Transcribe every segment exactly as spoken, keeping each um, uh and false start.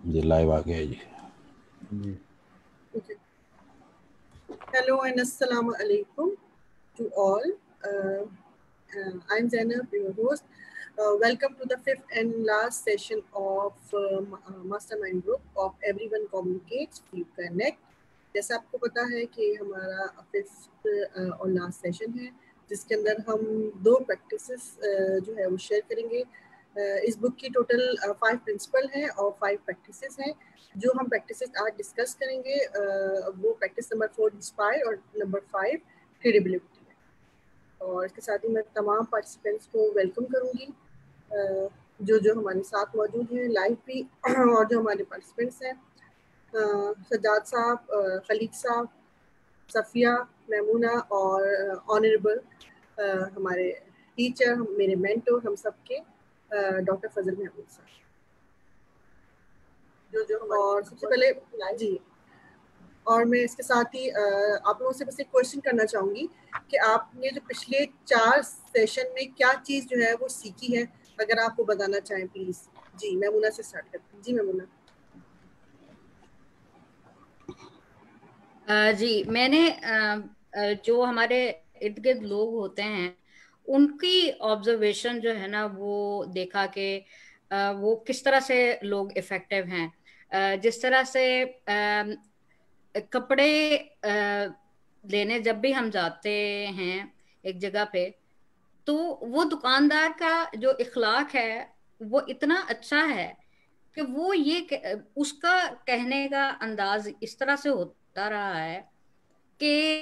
جی live آ گیا جی جی Hello and Assalamu alaikum to all. Uh, uh, I'm Zainab, your host. Uh, welcome to the fifth and last session of um, uh, Mastermind Group of Everyone Communicates, We Connect. जैसा आपको पता है कि हमारा fifth और last session है जिसके अंदर हम दो प्रैक्टिसेस जो है वो शेयर करेंगे. इस बुक की टोटल फाइव प्रिंसिपल हैं और फाइव प्रैक्टिसेस हैं. जो हम प्रैक्टिसेस आज डिस्कस करेंगे वो प्रैक्टिस नंबर फोर इंस्पायर और नंबर फाइव क्रेडिबिलिटी है. और इसके साथ ही मैं तमाम पार्टिसिपेंट्स को वेलकम करूंगी जो जो हमारे साथ मौजूद हैं लाइव भी और जो हमारे पार्टिसिपेंट्स हैं सज्जाद साहब, खलीद साहब, सफ़िया, मैमूना और ऑनरेबल हमारे टीचर, मेरे मेंटोर, हम सब के डॉक्टर फजल महमूद साहब. जो जो और सबसे पहले जी और मैं इसके साथ ही आप लोगों से बस एक क्वेश्चन करना चाहूँगी कि आपने जो पिछले चार सेशन में क्या चीज़ जो है वो सीखी है, अगर आप वो बताना चाहें प्लीज़. जी मैमूना से स्टार्ट करते हैं. जी मैमूना. जी मैंने जो हमारे इर्द गिर्द लोग होते हैं उनकी ऑब्जर्वेशन जो है ना वो देखा कि वो किस तरह से लोग इफ़ेक्टिव हैं. जिस तरह से कपड़े लेने जब भी हम जाते हैं एक जगह पे तो वो दुकानदार का जो इखलाक है वो इतना अच्छा है कि वो ये उसका कहने का अंदाज इस तरह से होता रहा है कि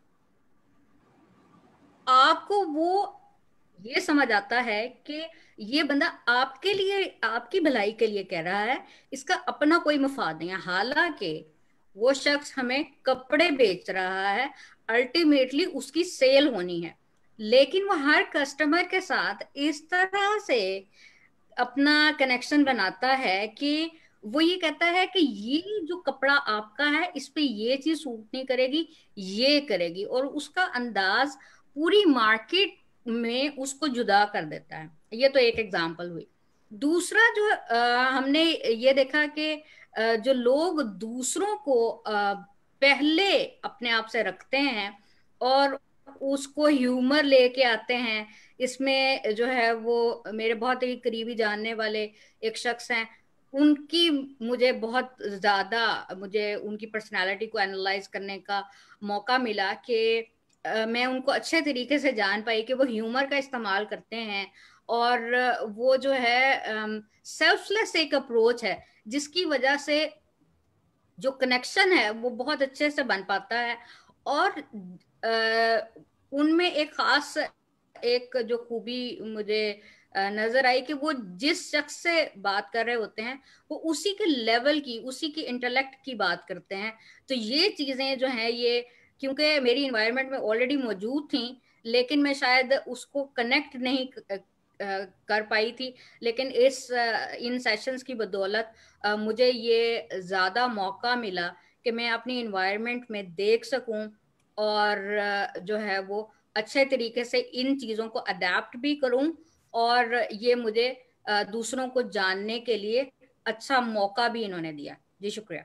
आपको वो ये समझ आता है कि ये बंदा आपके लिए, आपकी भलाई के लिए कह रहा है, इसका अपना कोई मफाद नहीं है. हालांकि वो शख्स हमें कपड़े बेच रहा है, अल्टीमेटली उसकी सेल होनी है, लेकिन वो हर कस्टमर के साथ इस तरह से अपना कनेक्शन बनाता है कि वो ये कहता है कि ये जो कपड़ा आपका है इस पे ये चीज सूट नहीं करेगी, ये करेगी, और उसका अंदाज पूरी मार्केट में उसको जुदा कर देता है. ये तो एक एग्जांपल हुई. दूसरा जो आ, हमने ये देखा कि आ, जो लोग दूसरों को आ, पहले अपने आप से रखते हैं और उसको ह्यूमर लेके आते हैं. इसमें जो है वो मेरे बहुत ही करीबी जानने वाले एक शख्स हैं, उनकी मुझे बहुत ज्यादा मुझे उनकी पर्सनालिटी को एनालाइज करने का मौका मिला कि मैं उनको अच्छे तरीके से जान पाई कि वो ह्यूमर का इस्तेमाल करते हैं और वो जो है सेल्फलेस एक अप्रोच है जिसकी वजह से जो कनेक्शन है वो बहुत अच्छे से बन पाता है. और उनमें एक खास एक जो खूबी मुझे नजर आई कि वो जिस शख्स से बात कर रहे होते हैं वो उसी के लेवल की, उसी की इंटेलेक्ट की बात करते हैं. तो ये चीजें जो हैं ये क्योंकि मेरी इन्वायरमेंट में ऑलरेडी मौजूद थी लेकिन मैं शायद उसको कनेक्ट नहीं कर पाई थी, लेकिन इस इन सेशंस की बदौलत मुझे ये ज्यादा मौका मिला कि मैं अपनी इन्वायरमेंट में देख सकूं और जो है वो अच्छे तरीके से इन चीजों को अडेप्ट भी करूं और ये मुझे दूसरों को जानने के लिए अच्छा मौका भी इन्होंने दिया. जी शुक्रिया.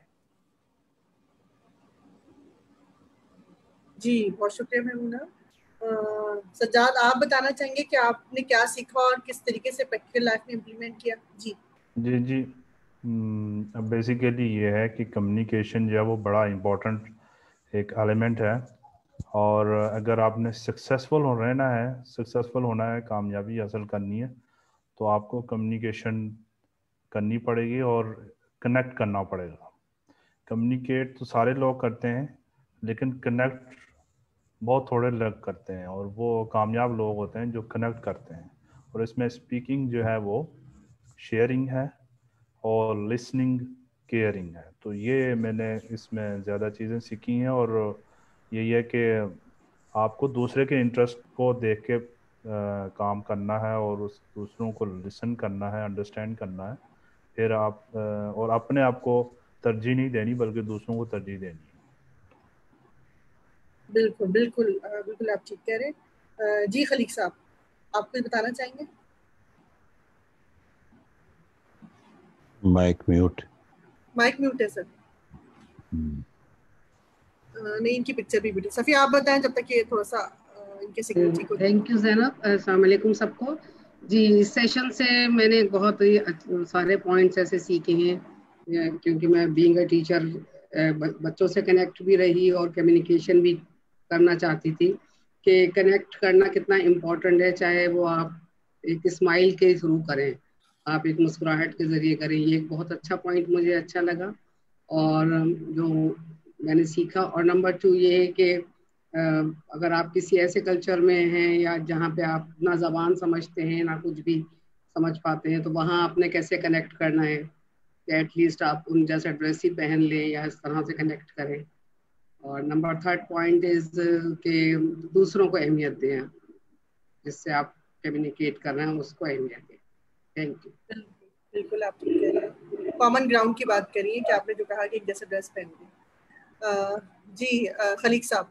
जी बहुत शुक्रिया मैमूना. सज्जाद आप बताना चाहेंगे कि आपने क्या सीखा और किस तरीके से प्रैक्टिकल लाइफ में इम्प्लीमेंट किया. जी जी जी अब बेसिकली ये है कि कम्युनिकेशन जो है वो बड़ा इम्पोर्टेंट एक एलिमेंट है और अगर आपने सक्सेसफुल हो रहना है, सक्सेसफुल होना है, कामयाबी हासिल करनी है तो आपको कम्युनिकेशन करनी पड़ेगी और कनेक्ट करना पड़ेगा. कम्युनिकेट तो सारे लोग करते हैं लेकिन कनेक्ट बहुत थोड़े लोग करते हैं और वो कामयाब लोग होते हैं जो कनेक्ट करते हैं. और इसमें स्पीकिंग जो है वो शेयरिंग है और लिसनिंग केयरिंग है. तो ये मैंने इसमें ज़्यादा चीज़ें सीखी हैं और यही है कि आपको दूसरे के इंटरेस्ट को देख के आ, काम करना है और उस दूसरों को लिसन करना है, अंडरस्टैंड करना है. फिर आप आ, और अपने आप को तरजीह नहीं देनी बल्कि दूसरों को तरजीह देनी है. बिल्कुल बिल्कुल बिल्कुल आप ठीक कह रहे हैं. जी खलीक साहब आप कुछ बताना चाहेंगे. Mic mute. مائک میوٹ ہے سر. نہیں ان کی پکچر بھی بیٹی. صفیہ آپ بتائیں جب تک یہ تھوڑا سا ان کے سگنل ٹھیک ہو. Thank you Zainab. السلام علیکم سب کو. جی اس سیشن سے میں نے بہت ہی سارے پوائنٹس ایسے سیکھے ہیں کیونکہ میں بینگ اے ٹیچر بچوں سے کنیکٹ بھی رہی اور کمیونیکیشن بھی کرنا چاہتی تھی کہ کنیکٹ کرنا کتنا امپورٹنٹ ہے, چاہے وہ آپ ایک اسمائل کے تھرو کریں, آپ ایک مسکراہٹ کے ذریعے کریں. یہ ایک بہت اچھا پوائنٹ مجھے اچھا لگا اور جو میں نے سیکھا. اور نمبر ٹو یہ ہے کہ اگر آپ کسی ایسے کلچر میں ہیں یا جہاں پہ آپ نہ زبان سمجھتے ہیں نہ کچھ بھی سمجھ پاتے ہیں تو وہاں آپ نے کیسے کنیکٹ کرنا ہے کہ ایٹ لیسٹ آپ ان جیسا ڈریس ہی پہن لیں یا اس طرح سے کنیکٹ کریں. اور نمبر تھرڈ پوائنٹ از کہ دوسروں کو اہمیت دیں, جس سے آپ کمیونیکیٹ کر رہے ہیں اس کو اہمیت دیں. Thank you. بالکل آپ ٹھیک کہہ رہے ہیں. کامن گراؤنڈ کی بات کریے کہ آپ نے جو کہا کہ ایک جیسا ڈریس پہن لیں. جی خلیق صاحب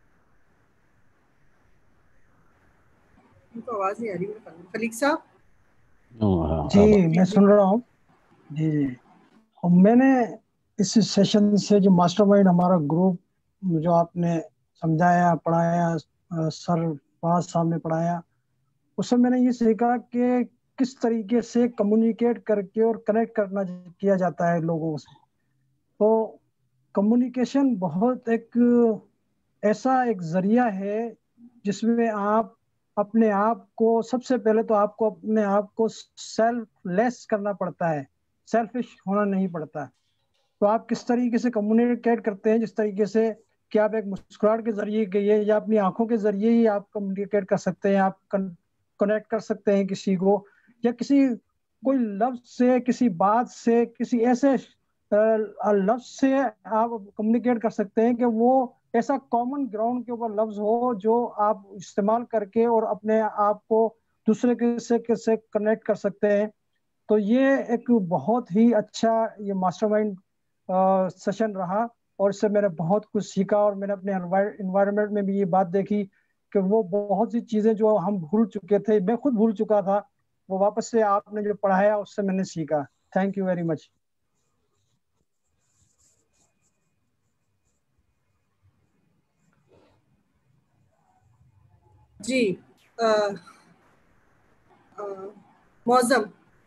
ان کو آواز نہیں آ رہی. خلیق صاحب. جی میں سن رہا ہوں. جی جی میں نے اس سیشن سے جو ماسٹر مائنڈ ہمارا گروپ جو آپ نے سمجھایا پڑھایا سر فواز صاحب نے پڑھایا, اس سے میں نے یہ سیکھا کہ کس طریقے سے کمیونیکیٹ کر کے اور کنیکٹ کرنا کیا جاتا ہے لوگوں سے. تو کمیونیکیشن بہت ایک ایسا ایک ذریعہ ہے جس میں آپ اپنے آپ کو سب سے پہلے تو آپ کو اپنے آپ کو سیلف لیس کرنا پڑتا ہے, سیلفش ہونا نہیں پڑتا. تو آپ کس طریقے سے کمیونیکیٹ کرتے ہیں, جس طریقے سے کہ آپ ایک مسکراہٹ کے ذریعے گئیے یا اپنی آنکھوں کے ذریعے ہی آپ کمیونیکیٹ کر سکتے ہیں, آپ کنیکٹ کر سکتے ہیں کسی کو, یا کسی کوئی لفظ سے, کسی بات سے, کسی ایسے لفظ سے آپ کمیونیکیٹ کر سکتے ہیں کہ وہ ایسا کامن گراؤنڈ کے اوپر لفظ ہو جو آپ استعمال کر کے اور اپنے آپ کو دوسرے کے سے کنیکٹ کر سکتے ہیں. تو یہ ایک بہت ہی اچھا یہ ماسٹر مائنڈ سیشن رہا اور اس سے میں نے بہت کچھ سیکھا. اور میں نے اپنے انوائرمنٹ میں بھی یہ بات دیکھی کہ وہ بہت سی چیزیں جو ہم بھول چکے تھے, میں خود بھول چکا تھا, وہ واپس سے آپ نے جو پڑھایا اس سے میں نے سیکھا. Thank you very much. جی معظم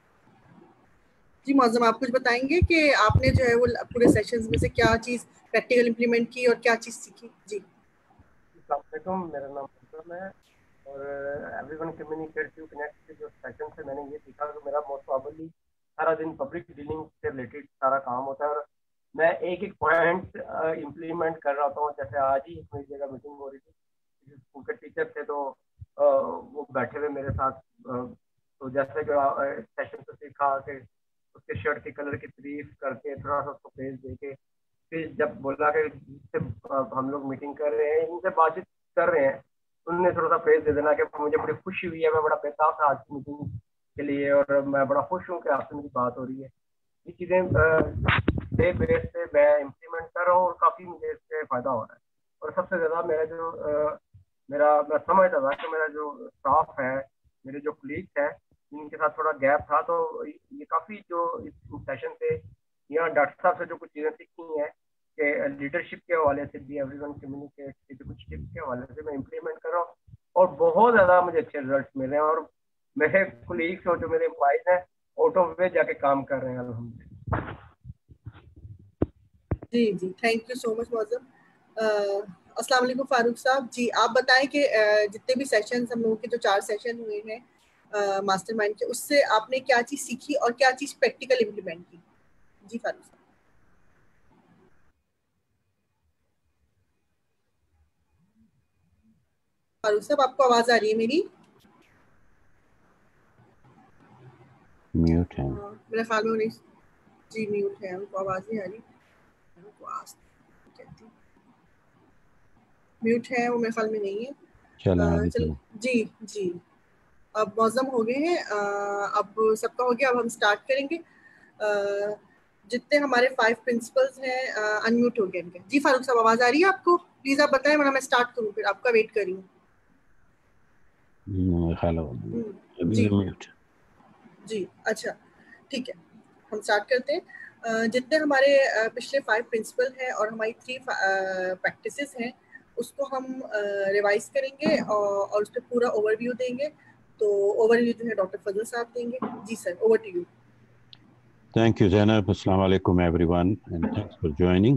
جی معظم آپ کچھ بتائیں گے کہ آپ نے جو ہے وہ پورے سیشنز میں سے کیا چیز پریکٹیکل امپلیمنٹ کی اور کیا چیز سیکھی. جی السلام علیکم, میرا نام معظم ہے اور everyone communicate to connect کے جو سیشن سے میں نے یہ سیکھا کہ میرا موسٹ پرابلی سارا دن پبلک ڈیلنگ سے ریلیٹڈ سارا کام ہوتا ہے اور میں ایک ایک پوائنٹ امپلیمنٹ کر رہا ہوں. جیسے آج ہی میری جگہ میٹنگ ہو رہی تھی, اسکول کے ٹیچر تھے تو وہ بیٹھے ہوئے میرے ساتھ, تو جیسے کہ سیشن سے سیکھا کہ اس کے شرٹ کے کلر کی تعریف کر کے تھوڑا سا اس کو پیج دے کے پھر جب بولا کہ جس سے ہم لوگ میٹنگ کر رہے ہیں ان سے بات چیت کر رہے ہیں انہوں نے تھوڑا سا پیج دے دینا کہ مجھے بڑی خوشی ہوئی ہے, میں بڑا بےتاب تھا آج کی میٹنگ کے لیے اور میں بڑا خوش ہوں کہ آپ سے میری بات ہو رہی ہے. یہ چیزیں ڈے بیس سے میں امپلیمنٹ کر رہا ہوں اور کافی مجھے اس سے فائدہ ہو رہا ہے. اور سب سے زیادہ میرا جو میرا میں سمجھتا تھا کہ میرا جو اسٹاف ہے, میرے جو کلیگس ہیں, ان کے ساتھ تھوڑا گیپ تھا, تو یہ کافی جو اس سیشن سے یہاں ڈاکٹر صاحب سے جو کچھ چیزیں سیکھی ہیں کہ لیڈرشپ کے حوالے سے بھی ایوری ون کمیونیکیٹ کے جو کچھ ٹپس کے حوالے سے میں امپلیمنٹ کر رہا ہوں اور بہت زیادہ مجھے اچھے رزلٹس ملے ہیں. اور میرے کلیگس اور جو میرے امپلائز ہیں آؤٹ آف وے جا کے کام کر رہے ہیں الحمد للہ. جی جی تھینک یو سو مچ معظم. السلام علیکم فاروق صاحب. جی آپ بتائیں کہ جتنے بھی سیشنز ہم لوگوں کے جو چار سیشن ہوئے ہیں ماسٹر مائنڈ کے, اس سے آپ نے کیا چیز سیکھی اور کیا چیز پریکٹیکل امپلیمنٹ کی. جی فاروق صاحب. فاروق صاحب آپ کو آواز آ رہی ہے میری؟ میوٹ ہے میرے خیال میں نہیں. جی میوٹ ہے, ان کو آواز نہیں آ رہی. میوٹ ہے وہ میرے خیال میں نہیں ہے. چلو جی جی اب معظم ہو گئے ہیں, اب سب کا ہو گیا. اب ہم اسٹارٹ کریں گے. جتنے ہمارے فائیو پرنسپلز ہیں انمیوٹ ہو گئے ان کے. جی فاروق صاحب آواز آ رہی ہے آپ کو؟ پلیز آپ بتائیں ورنہ میں اسٹارٹ کروں, پھر آپ کا ویٹ کر رہی ہوں. جی جی اچھا ٹھیک ہے, ہم اسٹارٹ کرتے ہیں. جتنے ہمارے پچھلے فائیو پرنسپل ہیں اور ہماری تھری پریکٹسز ہیں اس کو ہم ریوائز کریں گے اور اس پہ پورا اوور ویو دیں گے. تو اوور ویو جو ہے ڈاکٹر فضل صاحب دیں گے. جی sir, over to you. Thank you Zainab. السلام علیکم everyone and thanks for joining.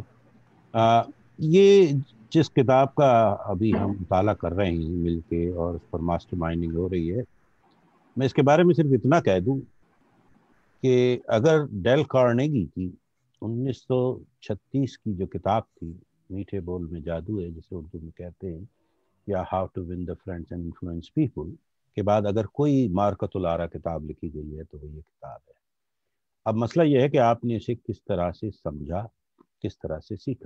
یہ جس کتاب کا ابھی ہم مطالعہ کر رہے ہیں مل کے اور اس پر ماسٹر مائنڈنگ ہو رہی ہے, میں اس کے بارے میں صرف اتنا کہہ دوں کہ اگر ڈیل کارنیگی کی انیس سو چھتیس کی جو کتاب تھی میٹھے بول میں جادو ہے جسے اردو میں کہتے ہیں, یا how to win the friends and influence people کے بعد اگر کوئی مارکت العرا کتاب لکھی گئی ہے تو وہ یہ کتاب ہے. اب مسئلہ یہ ہے کہ آپ نے اسے کس طرح سے سمجھا, کس طرح سے سیکھا.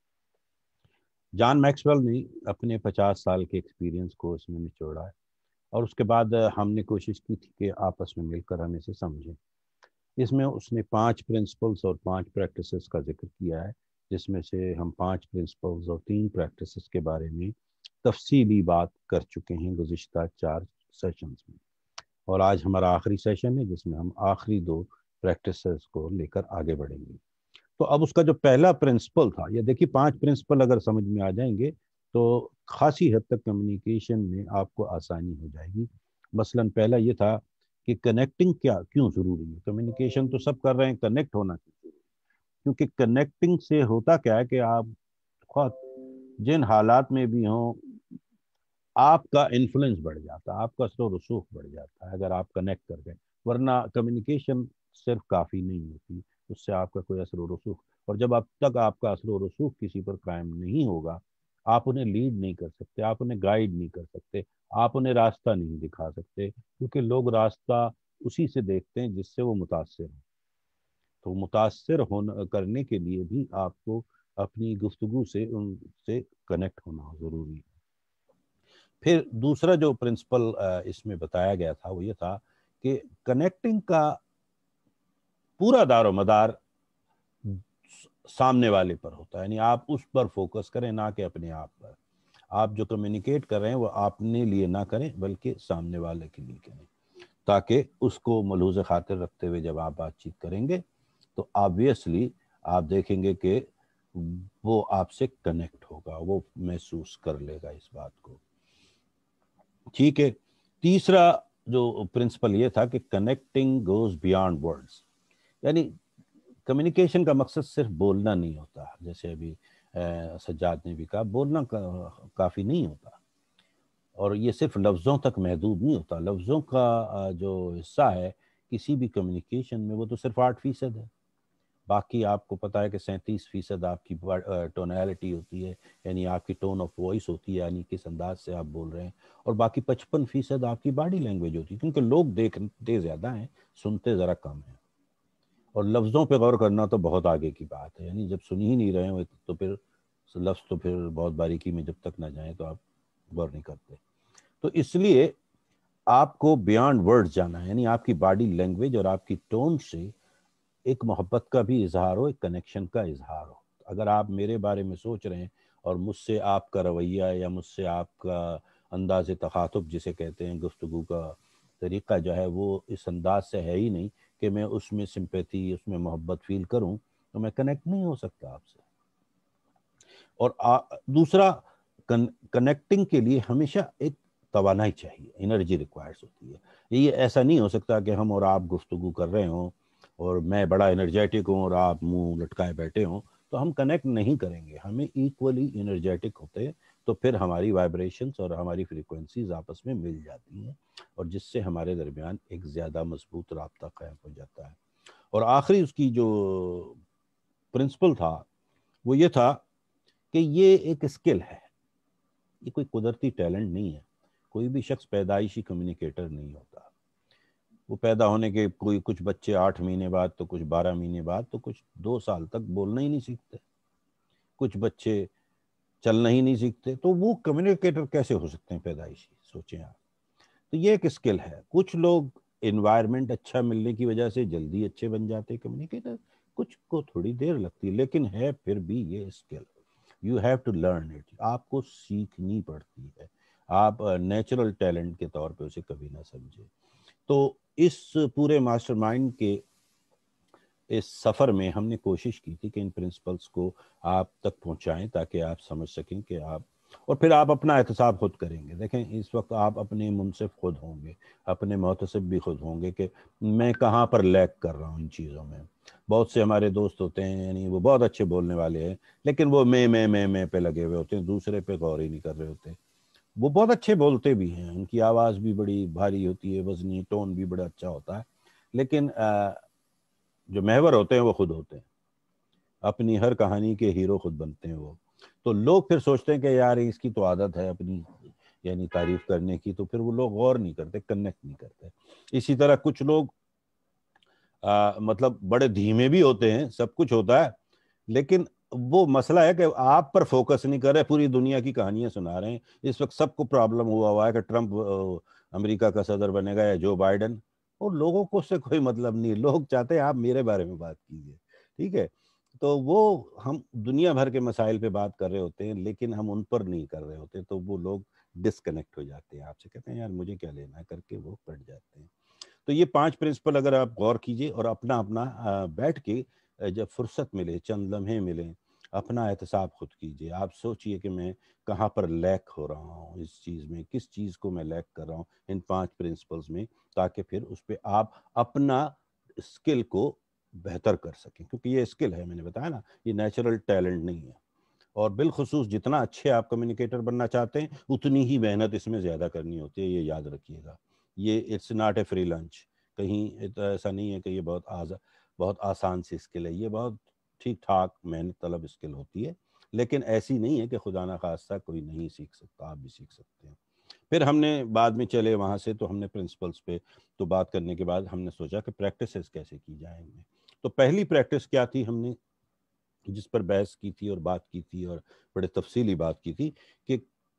جان میکسویل نے اپنے پچاس سال کے ایکسپیرینس کو اس میں نچوڑا ہے اور اس کے بعد ہم نے کوشش کی تھی کہ آپس میں مل کر ہم اسے سمجھیں. اس میں اس نے پانچ پرنسپلز اور پانچ پریکٹسز کا ذکر کیا ہے, جس میں سے ہم پانچ پرنسپلز اور تین پریکٹسز کے بارے میں تفصیلی بات کر چکے ہیں گزشتہ چار سیشنز میں, اور آج ہمارا آخری سیشن ہے جس میں ہم آخری دو پریکٹسز کو لے کر آگے بڑھیں گے. تو اب اس کا جو پہلا پرنسپل تھا, یہ دیکھیے پانچ پرنسپل اگر سمجھ میں آ جائیں گے تو خاصی حد تک کمیونیکیشن میں آپ کو آسانی ہو جائے گی. مثلاً پہلا یہ تھا کہ کنیکٹنگ کیا کیوں ضروری ہے. کمیونیکیشن تو سب کر رہے ہیں, کنیکٹ ہونا کیوں ضروری ہے, کیونکہ کنیکٹنگ سے ہوتا کیا ہے کہ آپ خود جن حالات میں بھی ہوں آپ کا انفلوئنس بڑھ جاتا ہے, آپ کا اثر و رسوخ بڑھ جاتا ہے اگر آپ کنیکٹ کر گئے. ورنہ کمیونیکیشن صرف کافی نہیں ہوتی, اس سے آپ کا کوئی اثر و رسوخ, اور جب اب تک آپ کا اثر و رسوخ کسی پر قائم نہیں ہوگا آپ انہیں لیڈ نہیں کر سکتے, آپ انہیں گائیڈ نہیں کر سکتے, آپ انہیں راستہ نہیں دکھا سکتے, کیونکہ لوگ راستہ اسی سے دیکھتے ہیں جس سے وہ متاثر ہیں. تو متاثر ہونا کرنے کے لیے بھی آپ کو اپنی گفتگو سے ان سے کنیکٹ ہونا ضروری ہے. پھر دوسرا جو پرنسپل اس میں بتایا گیا تھا وہ یہ تھا کہ کنیکٹنگ کا پورا دار و مدار سامنے والے پر ہوتا ہے, یعنی آپ اس پر فوکس کریں نہ کہ اپنے آپ پر. آپ جو کمیونیکیٹ کر رہے ہیں وہ اپنے لیے نہ کریں بلکہ سامنے والے کے لیے کریں, تاکہ اس کو ملحوظ خاطر رکھتے ہوئے جب آپ بات چیت کریں گے تو آبویسلی آپ دیکھیں گے کہ وہ آپ سے کنیکٹ ہوگا, وہ محسوس کر لے گا اس بات کو. ٹھیک ہے. تیسرا جو پرنسپل یہ تھا کہ کنیکٹنگ گوز بیانڈ ورڈز, یعنی کمیونیکیشن کا مقصد صرف بولنا نہیں ہوتا, جیسے ابھی سجاد نے بھی کہا بولنا کافی نہیں ہوتا, اور یہ صرف لفظوں تک محدود نہیں ہوتا. لفظوں کا جو حصہ ہے کسی بھی کمیونیکیشن میں وہ تو صرف آٹھ فیصد ہے, باقی آپ کو پتا ہے کہ سینتیس فیصد آپ کی ٹونیلٹی ہوتی ہے, یعنی آپ کی ٹون آف وائس ہوتی ہے, یعنی کس انداز سے آپ بول رہے ہیں, اور باقی پچپن فیصد آپ کی باڈی لینگویج ہوتی ہے, کیونکہ لوگ دیکھتے زیادہ ہیں سنتے ذرا کم ہیں. اور لفظوں پہ غور کرنا تو بہت آگے کی بات ہے, یعنی جب سن ہی نہیں رہے ہو تو پھر لفظ تو پھر بہت باریکی میں جب تک نہ جائیں تو آپ غور نہیں کرتے. تو اس لیے آپ کو بیانڈ ورڈ جانا ہے, یعنی آپ کی باڈی لینگویج اور آپ کی ٹون سے ایک محبت کا بھی اظہار ہو, ایک کنیکشن کا اظہار ہو. اگر آپ میرے بارے میں سوچ رہے ہیں اور مجھ سے آپ کا رویہ یا مجھ سے آپ کا انداز تخاطب جسے کہتے ہیں گفتگو کا طریقہ جو ہے وہ اس انداز سے ہے ہی نہیں کہ میں اس میں سمپیتھی, اس میں محبت فیل کروں, تو میں کنیکٹ نہیں ہو سکتا آپ سے. اور آ, دوسرا کن, کنیکٹنگ کے لیے ہمیشہ ایک توانائی چاہیے, انرجی ریکوائرز ہوتی ہے. یہ ایسا نہیں ہو سکتا کہ ہم اور آپ گفتگو کر رہے ہوں اور میں بڑا انرجیٹک ہوں اور آپ منہ لٹکائے بیٹھے ہوں, تو ہم کنیکٹ نہیں کریں گے. ہمیں ایکولی انرجیٹک ہوتے ہیں تو پھر ہماری وائبریشنز اور ہماری فریکوینسیز آپس میں مل جاتی ہیں, اور جس سے ہمارے درمیان ایک زیادہ مضبوط رابطہ قائم ہو جاتا ہے. اور آخری اس کی جو پرنسپل تھا وہ یہ تھا کہ یہ ایک اسکل ہے, یہ کوئی قدرتی ٹیلنٹ نہیں ہے. کوئی بھی شخص پیدائشی کمیونیکیٹر نہیں ہوتا. وہ پیدا ہونے کے کوئی کچھ بچے آٹھ مہینے بعد, تو کچھ بارہ مہینے بعد, تو کچھ دو سال تک بولنا ہی نہیں سیکھتے, کچھ بچے چلنا ہی نہیں سیکھتے. تو وہ کمیونیکیٹر کیسے ہو سکتے ہیں پیدائشی, سوچیں آپ. تو یہ ایک اسکل ہے. کچھ لوگ انوائرمنٹ اچھا ملنے کی وجہ سے جلدی اچھے بن جاتے کمیونیکیٹر, کچھ کو تھوڑی دیر لگتی ہے, لیکن ہے پھر بھی یہ skill. You have to learn it, آپ کو سیکھنی پڑتی ہے. آپ نیچرل ٹیلنٹ کے طور پہ اسے کبھی نہ سمجھے. تو اس پورے ماسٹر مائنڈ کے اس سفر میں ہم نے کوشش کی تھی کہ ان پرنسپلس کو آپ تک پہنچائیں تاکہ آپ سمجھ سکیں کہ آپ، اور پھر آپ اپنا احتساب خود کریں گے. دیکھیں اس وقت آپ اپنے منصف خود ہوں گے، اپنے محتسب بھی خود ہوں گے کہ میں کہاں پر لیک کر رہا ہوں ان چیزوں میں. بہت سے ہمارے دوست ہوتے ہیں، یعنی وہ بہت اچھے بولنے والے ہیں، لیکن وہ میں میں میں میں پہ لگے ہوئے ہوتے ہیں، دوسرے پہ غور ہی نہیں کر رہے ہوتے. وہ بہت اچھے بولتے بھی ہیں، ان کی آواز بھی بڑی بھاری ہوتی ہے، وزنی، ٹون بھی بڑا اچھا ہوتا ہے، لیکن جو محور ہوتے ہیں وہ خود ہوتے ہیں. اپنی ہر کہانی کے ہیرو خود بنتے ہیں وہ. تو لوگ پھر سوچتے ہیں کہ یار اس کی تو عادت ہے اپنی یعنی تعریف کرنے کی، تو پھر وہ لوگ غور نہیں کرتے، کنیکٹ نہیں کرتے. اسی طرح کچھ لوگ آ, مطلب بڑے دھیمے بھی ہوتے ہیں، سب کچھ ہوتا ہے، لیکن وہ مسئلہ ہے کہ آپ پر فوکس نہیں کر رہے، پوری دنیا کی کہانیاں سنا رہے ہیں. اس وقت سب کو پرابلم ہوا ہوا ہے کہ ٹرمپ امریکہ کا صدر بنے گا یا جو بائیڈن، اور لوگوں کو اس سے کوئی مطلب نہیں. لوگ چاہتے ہیں آپ میرے بارے میں بات کیجئے، ٹھیک ہے. تو وہ ہم دنیا بھر کے مسائل پہ بات کر رہے ہوتے ہیں، لیکن ہم ان پر نہیں کر رہے ہوتے، تو وہ لوگ ڈسکنیکٹ ہو جاتے ہیں آپ سے، کہتے ہیں یار مجھے کیا لینا ہے کر کے وہ پڑ جاتے ہیں. تو یہ پانچ پرنسپل اگر آپ غور کیجئے اور اپنا اپنا بیٹھ کے جب فرصت ملے، چند لمحے ملیں، اپنا احتساب خود کیجئے. آپ سوچئے کہ میں کہاں پر لیک ہو رہا ہوں، اس چیز میں کس چیز کو میں لیک کر رہا ہوں ان پانچ پرنسپلز میں، تاکہ پھر اس پہ آپ اپنا اسکل کو بہتر کر سکیں. کیونکہ یہ اسکل ہے، میں نے بتایا نا، یہ نیچرل ٹیلنٹ نہیں ہے. اور بالخصوص جتنا اچھے آپ کمیونیکیٹر بننا چاہتے ہیں اتنی ہی محنت اس میں زیادہ کرنی ہوتی ہے، یہ یاد رکھیے گا. یہ it's not a free lunch, کہیں ایسا نہیں ہے کہ یہ بہت آز بہت آسان سی اسکل ہے. یہ بہت ٹھیک ٹھاک محنت طلب اسکل ہوتی ہے، لیکن ایسی نہیں ہے کہ خدا نہ خواستہ کوئی نہیں سیکھ سکتا، آپ بھی سیکھ سکتے ہیں. پھر ہم نے بعد میں چلے وہاں سے، تو ہم نے پرنسپلس پہ تو بات کرنے کے بعد ہم نے سوچا کہ پریکٹسز کیسے کی جائیں گے. تو پہلی پریکٹس کیا تھی ہم نے جس پر بحث کی تھی اور بات کی تھی اور بڑے تفصیلی بات کی تھی، کہ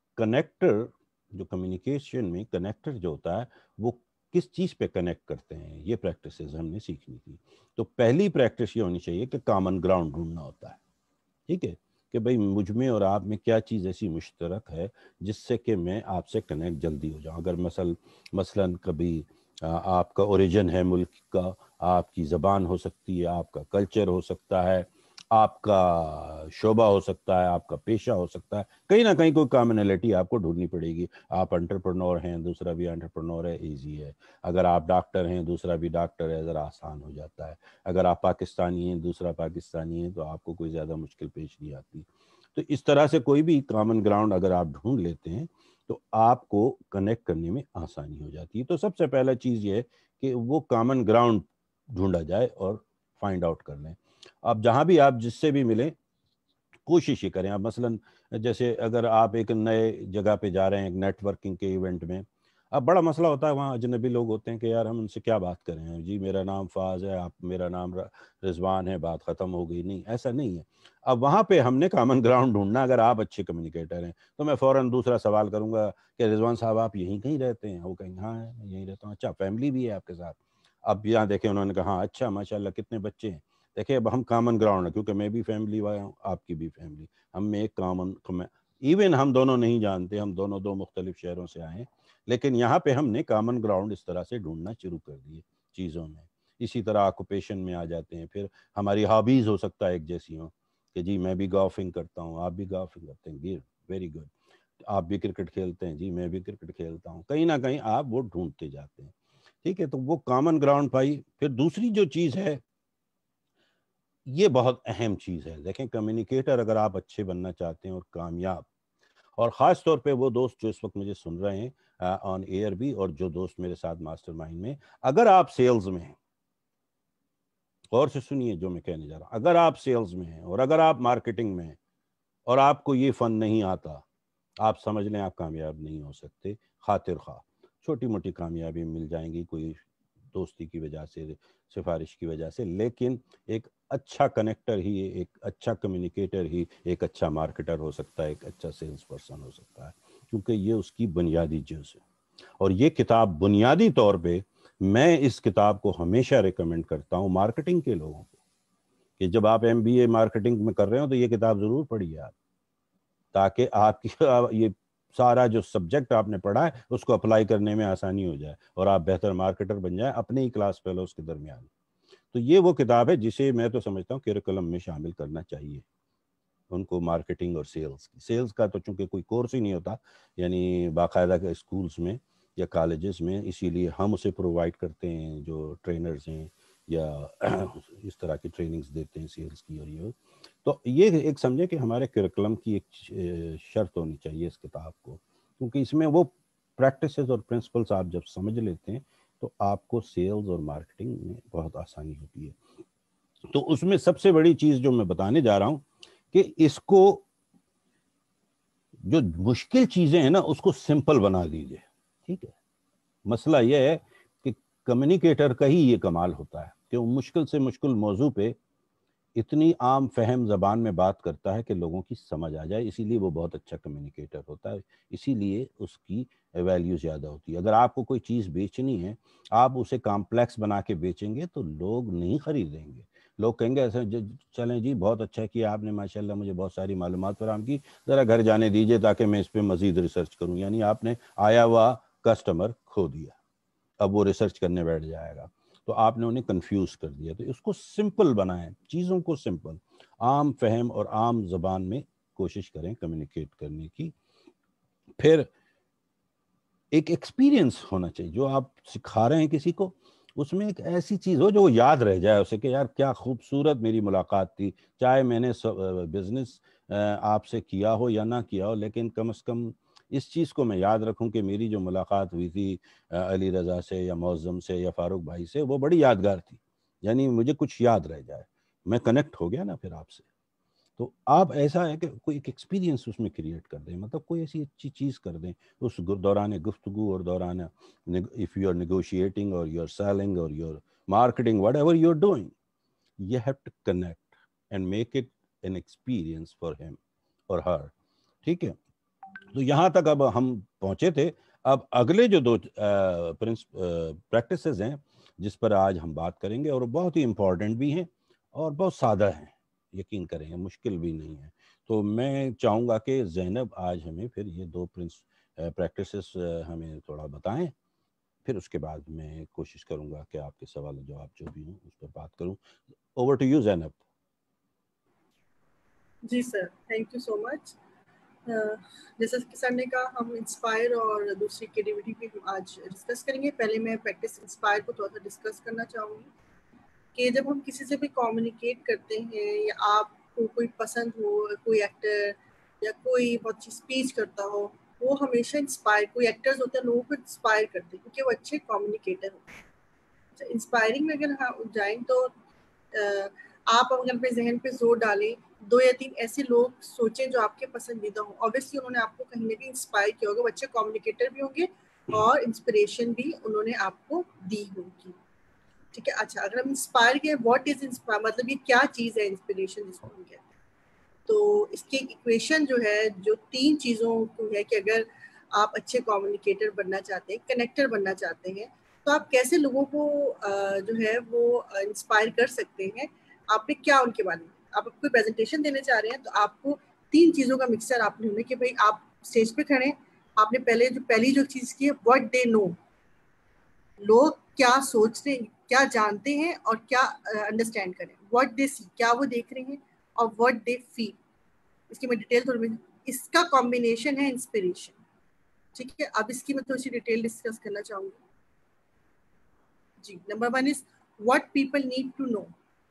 کنیکٹر جو کمیونیکیشن میں کنیکٹر جو ہوتا ہے وہ کس چیز پہ کنیکٹ کرتے ہیں، یہ پریکٹسز ہم نے سیکھنی تھی. تو پہلی پریکٹس یہ ہونی چاہیے کہ کامن گراؤنڈ ڈھونڈنا ہوتا ہے، ٹھیک ہے، کہ بھئی مجھ میں اور آپ میں کیا چیز ایسی مشترک ہے جس سے کہ میں آپ سے کنیکٹ جلدی ہو جاؤں. اگر مثلا مثلاً کبھی آپ کا اوریجن ہے ملک کا، آپ کی زبان ہو سکتی ہے، آپ کا کلچر ہو سکتا ہے، آپ کا شعبہ ہو سکتا ہے، آپ کا پیشہ ہو سکتا ہے، کہیں نہ کہیں کوئی کامنلٹی آپ کو ڈھونڈنی پڑے گی. آپ انٹرپرنور ہیں، دوسرا بھی انٹرپرنور ہے، ایزی ہے. اگر آپ ڈاکٹر ہیں، دوسرا بھی ڈاکٹر ہے، ذرا آسان ہو جاتا ہے. اگر آپ پاکستانی ہیں، دوسرا پاکستانی ہے، تو آپ کو کوئی زیادہ مشکل پیش نہیں آتی. تو اس طرح سے کوئی بھی کامن گراؤنڈ اگر آپ ڈھونڈ لیتے ہیں تو آپ کو کنیکٹ کرنے میں آسانی ہو جاتی ہے. تو سب سے پہلا چیز یہ ہے کہ وہ کامن گراؤنڈ ڈھونڈا جائے اور فائنڈ آؤٹ کر لیں. آپ جہاں بھی آپ جس سے بھی ملیں کوشش ہی کریں. آپ مثلاً جیسے اگر آپ ایک نئے جگہ پہ جا رہے ہیں ایک نیٹ ورکنگ کے ایونٹ میں، اب بڑا مسئلہ ہوتا ہے وہاں اجنبی لوگ ہوتے ہیں کہ یار ہم ان سے کیا بات کریں، جی میرا نام فاز ہے، آپ میرا نام رضوان ہے، بات ختم ہو گئی. نہیں، ایسا نہیں ہے. اب وہاں پہ ہم نے کامن گراؤنڈ ڈھونڈنا. اگر آپ اچھے کمیونیکیٹر ہیں تو میں فوراً دوسرا سوال کروں گا کہ رضوان صاحب آپ یہیں کہیں رہتے ہیں؟ وہ کہیں ہاں میں یہیں رہتا ہوں. اچھا فیملی بھی ہے آپ کے ساتھ؟ اب یہاں دیکھیں انہوں نے کہا ہاں اچھا ماشاء اللہ کتنے بچے ہیں. دیکھیں اب ہم کامن گراؤنڈ ہے، کیونکہ میں بھی فیملی والا ہوں، آپ کی بھی فیملی، ہم میں ایک کامن، ایون ہم دونوں نہیں جانتے، ہم دونوں دو مختلف شہروں سے آئے ہیں، لیکن یہاں پہ ہم نے کامن گراؤنڈ اس طرح سے ڈھونڈنا شروع کر دیے چیزوں میں. اسی طرح آکوپیشن میں آ جاتے ہیں. پھر ہماری ہابیز ہو سکتا ہے ایک جیسی ہوں، کہ جی میں بھی گولفنگ کرتا ہوں، آپ بھی گولفنگ کرتے ہیں، ویری گڈ. آپ بھی کرکٹ کھیلتے ہیں، جی میں بھی کرکٹ کھیلتا ہوں. کہیں نہ کہیں آپ وہ ڈھونڈتے جاتے ہیں، ٹھیک ہے. تو وہ کامن گراؤنڈ پائی. پھر دوسری جو چیز ہے یہ بہت اہم چیز ہے. دیکھیں کمیونیکیٹر اگر آپ اچھے بننا چاہتے ہیں اور کامیاب، اور خاص طور پہ وہ دوست جو اس وقت مجھے سن رہے ہیں آن ایئر بھی، اور جو دوست میرے ساتھ ماسٹر مائنڈ میں، اگر آپ سیلز میں ہیں، غور سے سنیے جو میں کہنے جا رہا ہوں، اگر آپ سیلز میں ہیں اور اگر آپ مارکیٹنگ میں ہیں اور آپ کو یہ فن نہیں آتا، آپ سمجھ لیں آپ کامیاب نہیں ہو سکتے. خاطر خواہ چھوٹی موٹی کامیابی مل جائیں گی، کوئی دوستی کی وجہ سے، سفارش کی وجہ سے، لیکن ایک اچھا کنیکٹر ہی، ایک اچھا کمیونیکیٹر ہی ایک اچھا مارکیٹر ہو سکتا ہے، ایک اچھا سیلز پرسن ہو سکتا ہے، کیونکہ یہ اس کی بنیادی جز ہے. اور یہ کتاب بنیادی طور پہ میں اس کتاب کو ہمیشہ ریکمینڈ کرتا ہوں مارکیٹنگ کے لوگوں کو، کہ جب آپ ایم بی اے مارکیٹنگ میں کر رہے ہو تو یہ کتاب ضرور پڑھیے آپ، تاکہ آپ کی یہ سارا جو سبجیکٹ آپ نے پڑھا ہے اس کو اپلائی کرنے میں آسانی ہو جائے اور آپ بہتر مارکیٹر بن جائیں اپنے ہی کلاس فیلوز کے درمیان. تو یہ وہ کتاب ہے جسے میں تو سمجھتا ہوں کریکولم میں شامل کرنا چاہیے ان کو، مارکیٹنگ اور سیلز کی. سیلز کا تو چونکہ کوئی کورس ہی نہیں ہوتا یعنی باقاعدہ کے اسکولز میں یا کالجز میں، اسی لیے ہم اسے پرووائڈ کرتے ہیں جو ٹرینرز ہیں یا اس طرح کی ٹریننگز دیتے ہیں سیلز کی. اور یہ تو یہ ایک سمجھے کہ ہمارے کریکولم کی ایک شرط ہونی چاہیے اس کتاب کو، کیونکہ اس میں وہ پریکٹسز اور پرنسپلس آپ جب سمجھ لیتے ہیں تو آپ کو سیلز اور مارکیٹنگ میں بہت آسانی ہوتی ہے. تو اس میں سب سے بڑی چیز جو میں بتانے جا رہا ہوں کہ اس کو جو مشکل چیزیں ہیں نا اس کو سمپل بنا دیجئے. ٹھیک ہے، مسئلہ یہ ہے کہ کمیونیکیٹر کا ہی یہ کمال ہوتا ہے کہ وہ مشکل سے مشکل موضوع پہ اتنی عام فہم زبان میں بات کرتا ہے کہ لوگوں کی سمجھ آ جائے. اسی لیے وہ بہت اچھا کمیونیکیٹر ہوتا ہے، اسی لیے اس کی ویلیو زیادہ ہوتی ہے. اگر آپ کو کوئی چیز بیچنی ہے، آپ اسے کمپلیکس بنا کے بیچیں گے تو لوگ نہیں خریدیں گے. لوگ کہیں گے ایسا چلیں جی بہت اچھا کیا آپ نے، ماشاءاللہ مجھے بہت ساری معلومات فراہم کی، ذرا گھر جانے دیجئے تاکہ میں اس پہ مزید ریسرچ کروں. یعنی آپ نے آیا ہوا کسٹمر کھو دیا، اب وہ ریسرچ کرنے بیٹھ جائے گا، تو آپ نے انہیں کنفیوز کر دیا. تو اس کو سمپل بنائیں، چیزوں کو سمپل، عام فہم اور عام زبان میں کوشش کریں کمیونیکیٹ کرنے کی. پھر ایک ایکسپیرینس ہونا چاہیے جو آپ سکھا رہے ہیں کسی کو، اس میں ایک ایسی چیز ہو جو وہ یاد رہ جائے اسے کہ یار کیا خوبصورت میری ملاقات تھی، چاہے میں نے بزنس آپ سے کیا ہو یا نہ کیا ہو، لیکن کم از کم اس چیز کو میں یاد رکھوں کہ میری جو ملاقات ہوئی تھی علی رضا سے یا معظم سے یا فاروق بھائی سے وہ بڑی یادگار تھی. یعنی مجھے کچھ یاد رہ جائے، میں کنیکٹ ہو گیا نا پھر آپ سے. تو آپ ایسا ہے کہ کوئی ایک ایکسپیرینس اس میں کریٹ کر دیں، مطلب کوئی ایسی اچھی چیز کر دیں اس دوران گفتگو اور دوران if you are negotiating or you are selling or you are marketing, whatever you are doing, you have to connect and make it an experience for him or her. ٹھیک ہے، تو یہاں تک اب ہم پہنچے تھے. اب اگلے جو دو پریکٹسز ہیں جس پر آج ہم بات کریں گے، اور بہت ہی امپورٹنٹ بھی ہیں اور بہت سادہ ہیں، یقین کریں مشکل بھی نہیں ہے. تو میں چاہوں گا کہ زینب آج ہمیں پھر یہ دو پریکٹسز ہمیں تھوڑا بتائیں، پھر اس کے بعد میں کوشش کروں گا کہ آپ کے سوال و جواب جو بھی ہوں اس پر بات کروں. Over to you Zainab. جی sir, thank you so much. جیسا کہ سر نے کہا ہم انسپائر اور دوسری کریٹیوٹی پہ آج ڈسکس کریں گے. پہلے میں پریکٹس انسپائر کو تھوڑا سا ڈسکس کرنا چاہوں گی کہ جب ہم کسی سے بھی کمیونیکیٹ کرتے ہیں یا آپ کو کوئی پسند ہو، کوئی ایکٹر یا کوئی بہت اچھی اسپیچ کرتا ہو، وہ ہمیشہ انسپائر، کوئی ایکٹرز ہوتے ہیں لوگوں کو انسپائر کرتے ہیں کیونکہ وہ اچھے کمیونیکیٹر ہوتے ہیں. اچھا، انسپائرنگ میں اگر ہم جائیں تو آپ اگر اپنے ذہن پہ زور ڈالیں، دو یا تین ایسے لوگ سوچیں جو آپ کے پسندیدہ ہوں. اوبیسلی انہوں نے آپ کو کہیں نہ کہیں انسپائر کیا ہوگا، وہ اچھے کمیونیکیٹر بھی ہوں گے اور انسپریشن بھی انہوں نے آپ کو دی ہوگی. ٹھیک ہے. اچھا، اگر ہم انسپائر کے واٹ از انسپائر، مطلب یہ کیا چیز ہے انسپریشن جس کو ہم کہتے ہیں، تو اس کی ایکویشن جو ہے جو تین چیزوں کو ہے کہ اگر آپ اچھے کمیونیکیٹر بننا چاہتے ہیں، کنیکٹر بننا چاہتے ہیں، تو آپ کیسے لوگوں کو جو ہے وہ انسپائر کر سکتے ہیں. آپ نے کیا ان کے بارے میں، آپ کوئی پریزنٹیشن دینے چاہ رہے ہیں تو آپ کو تین چیزوں کا مکسچر آپ نے ہونا کہ بھائی آپ اسٹیج پہ کھڑے ہیں، آپ نے پہلے جو پہلی جو چیز کی ہے واٹ دے نو، لوگ کیا سوچ رہے ہیں، کیا جانتے ہیں اور کیا انڈرسٹینڈ کریں. واٹ دے سی، کیا وہ دیکھ رہے ہیں، اور واٹ دے فیل. اس کی میں ڈیٹیل تھوڑی، اس کا کمبینیشن ہے انسپریشن. ٹھیک ہے، اب اس کی میں تھوڑی سی ڈیٹیل ڈسکس کرنا چاہوں گی. جی، number one is what people need to know,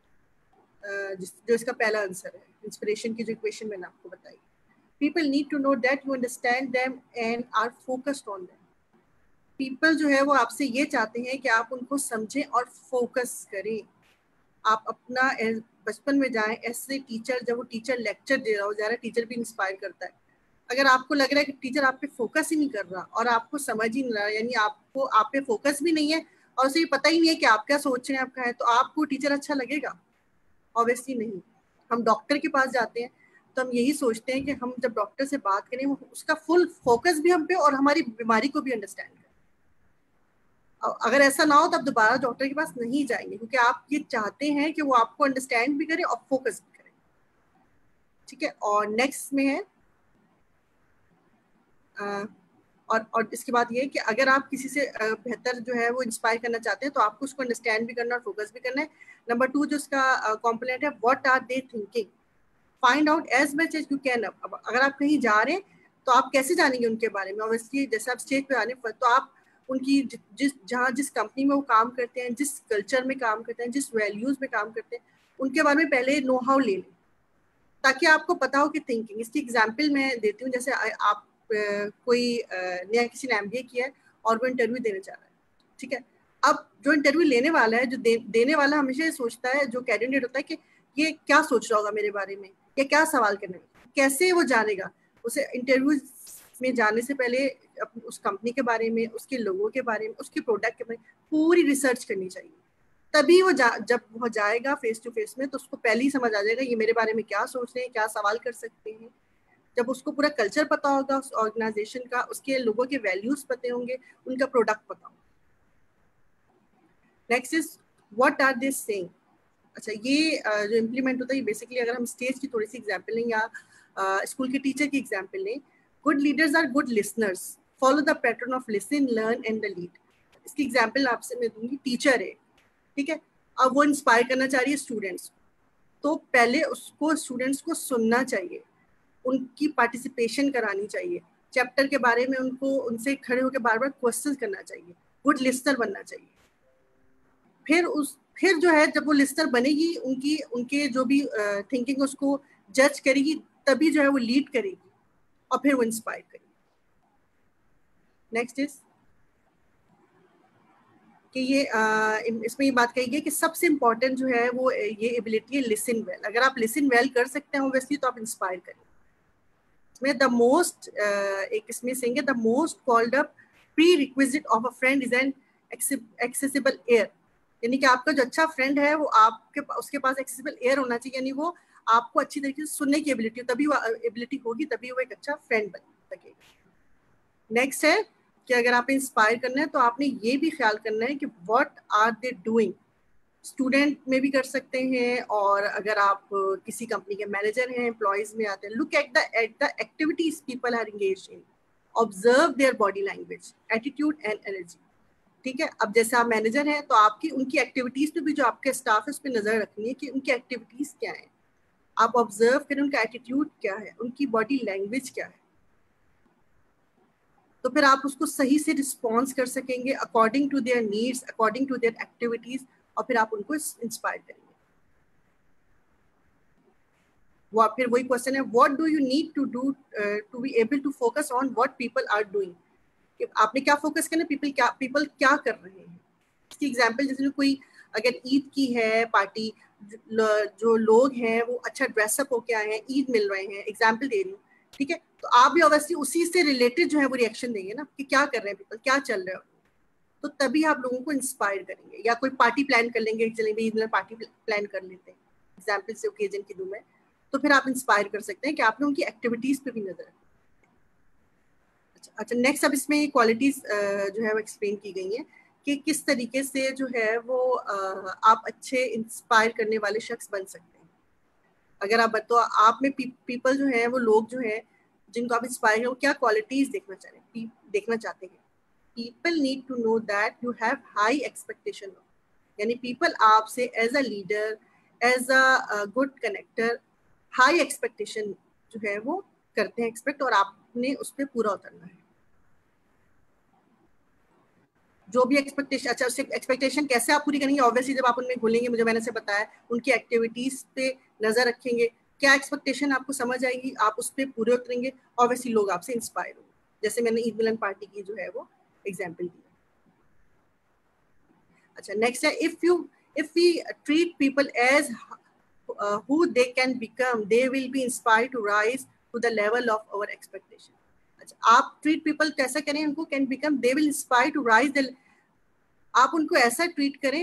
جو اس کا پہلا آنسر ہے انسپریشن کی جو ایکویشن میں نے آپ کو بتائی. People need to know that you understand them and are focused on them. People جو ہے وہ آپ سے یہ چاہتے ہیں کہ آپ ان کو سمجھیں اور فوکس کریں. آپ اپنا بچپن میں جائیں، ایسے ٹیچر جب وہ ٹیچر لیکچر دے رہا ہو، ذرا ٹیچر بھی انسپائر کرتا ہے. اگر آپ کو لگ رہا ہے کہ ٹیچر آپ پہ فوکس ہی نہیں کر رہا اور آپ کو سمجھ ہی نہیں رہا، یعنی آپ کو آپ پہ فوکس بھی نہیں ہے اور اسے یہ پتہ ہی نہیں ہے کہ آپ کیا سوچ رہے ہیں، آپ کا ہے، تو آپ کو ٹیچر اچھا لگے گا؟ اوبیسلی نہیں. ہم ڈاکٹر کے پاس جاتے ہیں تو ہم یہی سوچتے ہیں کہ ہم جب ڈاکٹر سے بات کریں اس کا فل فوکس بھی ہم پہ اور ہماری بیماری کو بھی انڈرسٹینڈ کریں. اگر ایسا نہ ہو تو آپ دوبارہ ڈاکٹر کے پاس نہیں جائیں گے، کیونکہ آپ یہ چاہتے ہیں کہ وہ آپ کو انڈرسٹینڈ بھی کرے اور فوکس بھی کرے. ٹھیک ہے. اور نیکسٹ میں ہے اور اور اس کے بعد یہ کہ اگر آپ کسی سے بہتر جو ہے وہ انسپائر کرنا چاہتے ہیں تو آپ کو اس کو انڈرسٹینڈ بھی کرنا اور فوکس بھی کرنا ہے. نمبر ٹو جو اس کا کمپوننٹ ہے what are they thinking, find out as much as you can. اب اگر آپ کہیں جا رہے ہیں تو آپ کیسے جانیں گے ان کے بارے میں, اوبیسلی جیسے آپ اسٹیج پہ آنے پر تو آپ ان کی جس جہاں جس کمپنی میں وہ کام کرتے ہیں, جس کلچر میں کام کرتے ہیں, جس ویلیوز میں کام کرتے ہیں, ان کے بارے میں پہلے نو ہاؤ لے لیں تاکہ آپ کو پتا ہو کہ تھنکنگ. اس کی ایگزامپل میں دیتی ہوں, جیسے آپ کوئی نیا کسی نے ایم بی اے کیا ہے اور وہ انٹرویو دینے چاہ رہا ہے, ٹھیک ہے. اب جو انٹرویو لینے والا ہے, جو دینے والا ہمیشہ یہ سوچتا ہے, جو کینڈیڈیٹ ہوتا ہے کہ یہ کیا سوچ رہا ہوگا میرے بارے میں, یا کیا سوال کرنے میں, کیسے وہ جانے گا. اسے انٹرویو میں جانے سے پہلے اس کمپنی کے بارے میں, اس کے لوگوں کے بارے میں, اس کے پروڈکٹ کے بارے میں پوری ریسرچ کرنی چاہیے. تبھی وہ جا, جب وہ جائے گا فیس ٹو فیس میں تو اس کو پہلے ہی سمجھ آ جائے گا یہ میرے بارے میں کیا سوچ رہے ہیں, کیا سوال کر سکتے ہیں. جب اس کو پورا کلچر پتا ہوگا اس آرگنائزیشن کا, اس کے لوگوں کے ویلیوز پتے ہوں گے, ان کا پروڈکٹ پتا ہوگا. Next is what are they seeing. اچھا یہ جو امپلیمنٹ ہوتا ہے یہ بیسکلی اگر ہم اسٹیج کی تھوڑی سی ایگزامپل لیں یا اسکول کے ٹیچر کی ایگزامپل لیں, good leaders are good listeners, follow the pattern of listen learn and the lead. اس کی ایگزامپل آپ سے میں دوں گی, ٹیچر ہے, ٹھیک ہے. اب وہ انسپائر کرنا چاہ رہی ہے اسٹوڈنٹس, تو پہلے اس کو اسٹوڈنٹس کو سننا چاہیے, ان کی پارٹیسپیشن کرانی چاہیے, چیپٹر کے بارے میں ان کو ان سے کھڑے ہو کے بار بار کوشچن کرنا چاہیے, گڈ لسنر بننا چاہیے. پھر اس پھر جو ہے جب وہ لسنر بنے گی, ان کی ان کے جو بھی تھنکنگ اس کو جج کرے گی, تبھی جو ہے وہ لیڈ کرے گی اور پھر وہ انسپائر کرے گی. نیکسٹ از کہ یہ اس میں یہ بات کہی گئی کہ سب سے امپورٹنٹ جو ہے وہ یہ ایبلٹی ہے لسن ویل. اگر آپ لسن ویل کر سکتے ہیں اوبیسلی تو آپ انسپائر کریں. اس میں دا موسٹ ایک اس میں سنگ ہے, the most called up prerequisite of a friend is an accessible ear. یعنی کہ آپ کا جو اچھا فرینڈ ہے وہ آپ کے اس کے پاس ایکسیسیبل ایئر ہونا چاہیے, یعنی وہ آپ کو اچھی طریقے سے سننے کی ایبلٹی, تبھی وہ ایبلٹی ہوگی, تبھی وہ ایک اچھا فرینڈ بن سکے گا. نیکسٹ ہے کہ اگر آپ انسپائر کرنا ہے تو آپ نے یہ بھی خیال کرنا ہے کہ what are they doing. Student میں بھی کر سکتے ہیں, اور اگر آپ کسی کمپنی کے مینیجر ہیں, امپلائیز میں آتے ہیں, look at the at the activities people are engaged in, observe their body language, attitude and energy. ٹھیک ہے. اب جیسے آپ مینیجر ہیں تو آپ کی ان کی ایکٹیویٹیز پہ بھی جو آپ کے اسٹاف ہے اس پہ نظر رکھنی ہے کہ ان کی ایکٹیویٹیز کیا ہیں. آپ آبزرو کریں ان کا ایٹیٹیوڈ کیا ہے, ان کی باڈی لینگویج کیا ہے, تو پھر آپ اس کو صحیح سے رسپانس کر سکیں گے according to their needs, according to their activities, اور پھر آپ ان کو انسپائر کریں گے. وہ پھر وہی کوشچن ہے, what do you need to do to be able to focus on what people are doing. آپ نے کیا فوکس کرنا, پیپل کیا پیپل کیا کر رہے ہیں. اس کی ایگزامپل جیسے کوئی اگر عید کی ہے پارٹی, جو لوگ ہیں وہ اچھا ڈریس اپ ہو کے آئے ہیں, عید مل رہے ہیں, ایگزامپل دے رہی ہوں, ٹھیک ہے. تو آپ بھی اوبیسلی اسی سے ریلیٹڈ جو ہے وہ ریئیکشن دیں گے نا, کہ کیا کر رہے ہیں پیپل, کیا چل رہا ہے, تو تبھی آپ لوگوں کو انسپائر کریں گے. یا کوئی پارٹی پلان کر لیں گے, چلیں گے عید میں پارٹی پلان کر لیتے ہیں, ایگزامپل سے اوکیزن کی دوں میں, تو پھر آپ انسپائر کر سکتے ہیں کہ آپ نے ان کی ایکٹیویٹیز پہ بھی نظر رکھیں. اچھا نیکسٹ اب اس میں کوالٹیز جو ہے وہ ایکسپلین کی گئی ہیں کہ کس طریقے سے جو ہے وہ آپ اچھے انسپائر کرنے والے شخص بن سکتے ہیں. اگر آپ تو آپ میں پیپل جو ہیں وہ لوگ جو ہیں جن کو آپ انسپائر ہیں وہ کیا کوالٹیز دیکھنا چاہ رہے ہیں دیکھنا چاہتے ہیں. People need to know that you have high expectation, یعنی پیپل آپ سے as a leader, as a good connector high expectation جو ہے وہ کرتے ہیں ایکسپیکٹ, اور آپ نے اس پہ پورا اترنا ہے. جو بھی ایکسپیکٹیشن, اچھا اس سے ایکسپیکٹیشن کیسے آپ پوری کریں گے, اوبیسلی جب آپ ان میں گھلیں گے, مجھے میں نے سے بتایا ان کی ایکٹیویٹیز پہ نظر رکھیں گے, کیا ایکسپیکٹیشن آپ کو سمجھ آئے گی, آپ اس پہ پورے اتریں گے, اوبیسلی لوگ آپ سے انسپائر ہوں گے. جیسے میں نے عید ملن پارٹی کی جو ہے وہ ایگزامپل دی. اچھا نیکسٹ ہے, if you if we treat people as who they can become, they will be inspired to rise to the level of our expectation. اچھا آپ ٹریٹ پیپل کیسا کریں ان کو, can become, they will inspire to rise the, آپ ان کو ایسا treat کریں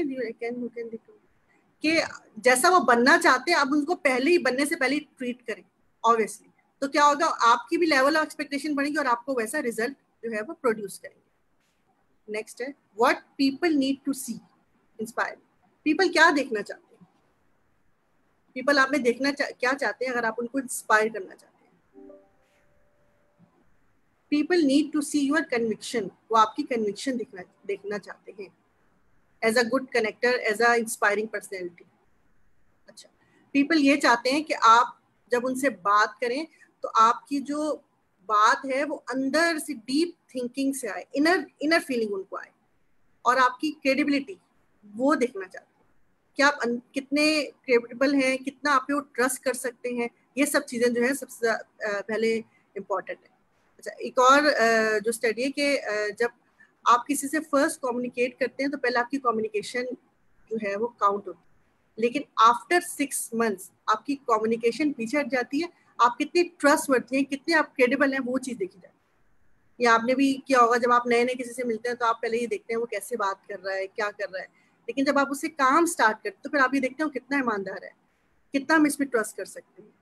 کہ جیسا وہ بننا چاہتے ہیں, آپ ان کو پہلے ہی بننے سے پہلے ٹریٹ کریں obviously, تو کیا ہوگا, آپ کی بھی لیول آف ایکسپیکٹیشن بڑھے گی اور آپ کو ویسا ریزلٹ جو ہے وہ پروڈیوس کریں گے. نیکسٹ ہے, what people need to see inspire. People کیا دیکھنا چاہتے ہیں, پیپل آپ میں دیکھنا کیا چاہتے ہیں اگر آپ ان کو انسپائر کرنا چاہتے ہیں. People need to see your conviction. وہ آپ کی کنوکشن دیکھنا دیکھنا چاہتے ہیں as a good connector, as a inspiring personality. اچھا, پیپل یہ چاہتے ہیں کہ آپ جب ان سے بات کریں تو آپ کی جو بات ہے وہ اندر سے ڈیپ تھنکنگ سے آئے, انر انر فیلنگ ان کو آئے, اور آپ کی کریڈیبلٹی وہ دیکھنا چاہتے ہیں کہ آپ کتنے کریڈیبل ہیں, کتنا آپ پہ وہ ٹرسٹ کر سکتے ہیں. یہ سب چیزیں جو ہے سب سے پہلے امپورٹنٹ ہے. اچھا, ایک اور جو اسٹڈی ہے کہ جب آپ کسی سے فرسٹ کمیونیکیٹ کرتے ہیں تو پہلے آپ کی کمیونیکیشن جو ہے وہ کاؤنٹ ہوتی ہے, لیکن آفٹر سکس منتھس آپ کی کمیونیکیشن پیچھے ہٹ جاتی ہے. آپ کتنی ٹرسٹ ورتھی ہیں, کتنے آپ کریڈیبل ہیں, وہ چیز دیکھی جاتی ہے. یا آپ نے بھی کیا ہوگا, جب آپ نئے نئے کسی سے ملتے ہیں تو آپ پہلے یہ دیکھتے ہیں وہ کیسے بات کر رہا ہے, کیا کر رہا ہے, لیکن جب آپ اس سے کام سٹارٹ کرتے تو پھر آپ یہ دیکھتے ہیں وہ کتنا ایماندار ہے, کتنا ہم اس پہ ٹرسٹ کر سکتے ہیں.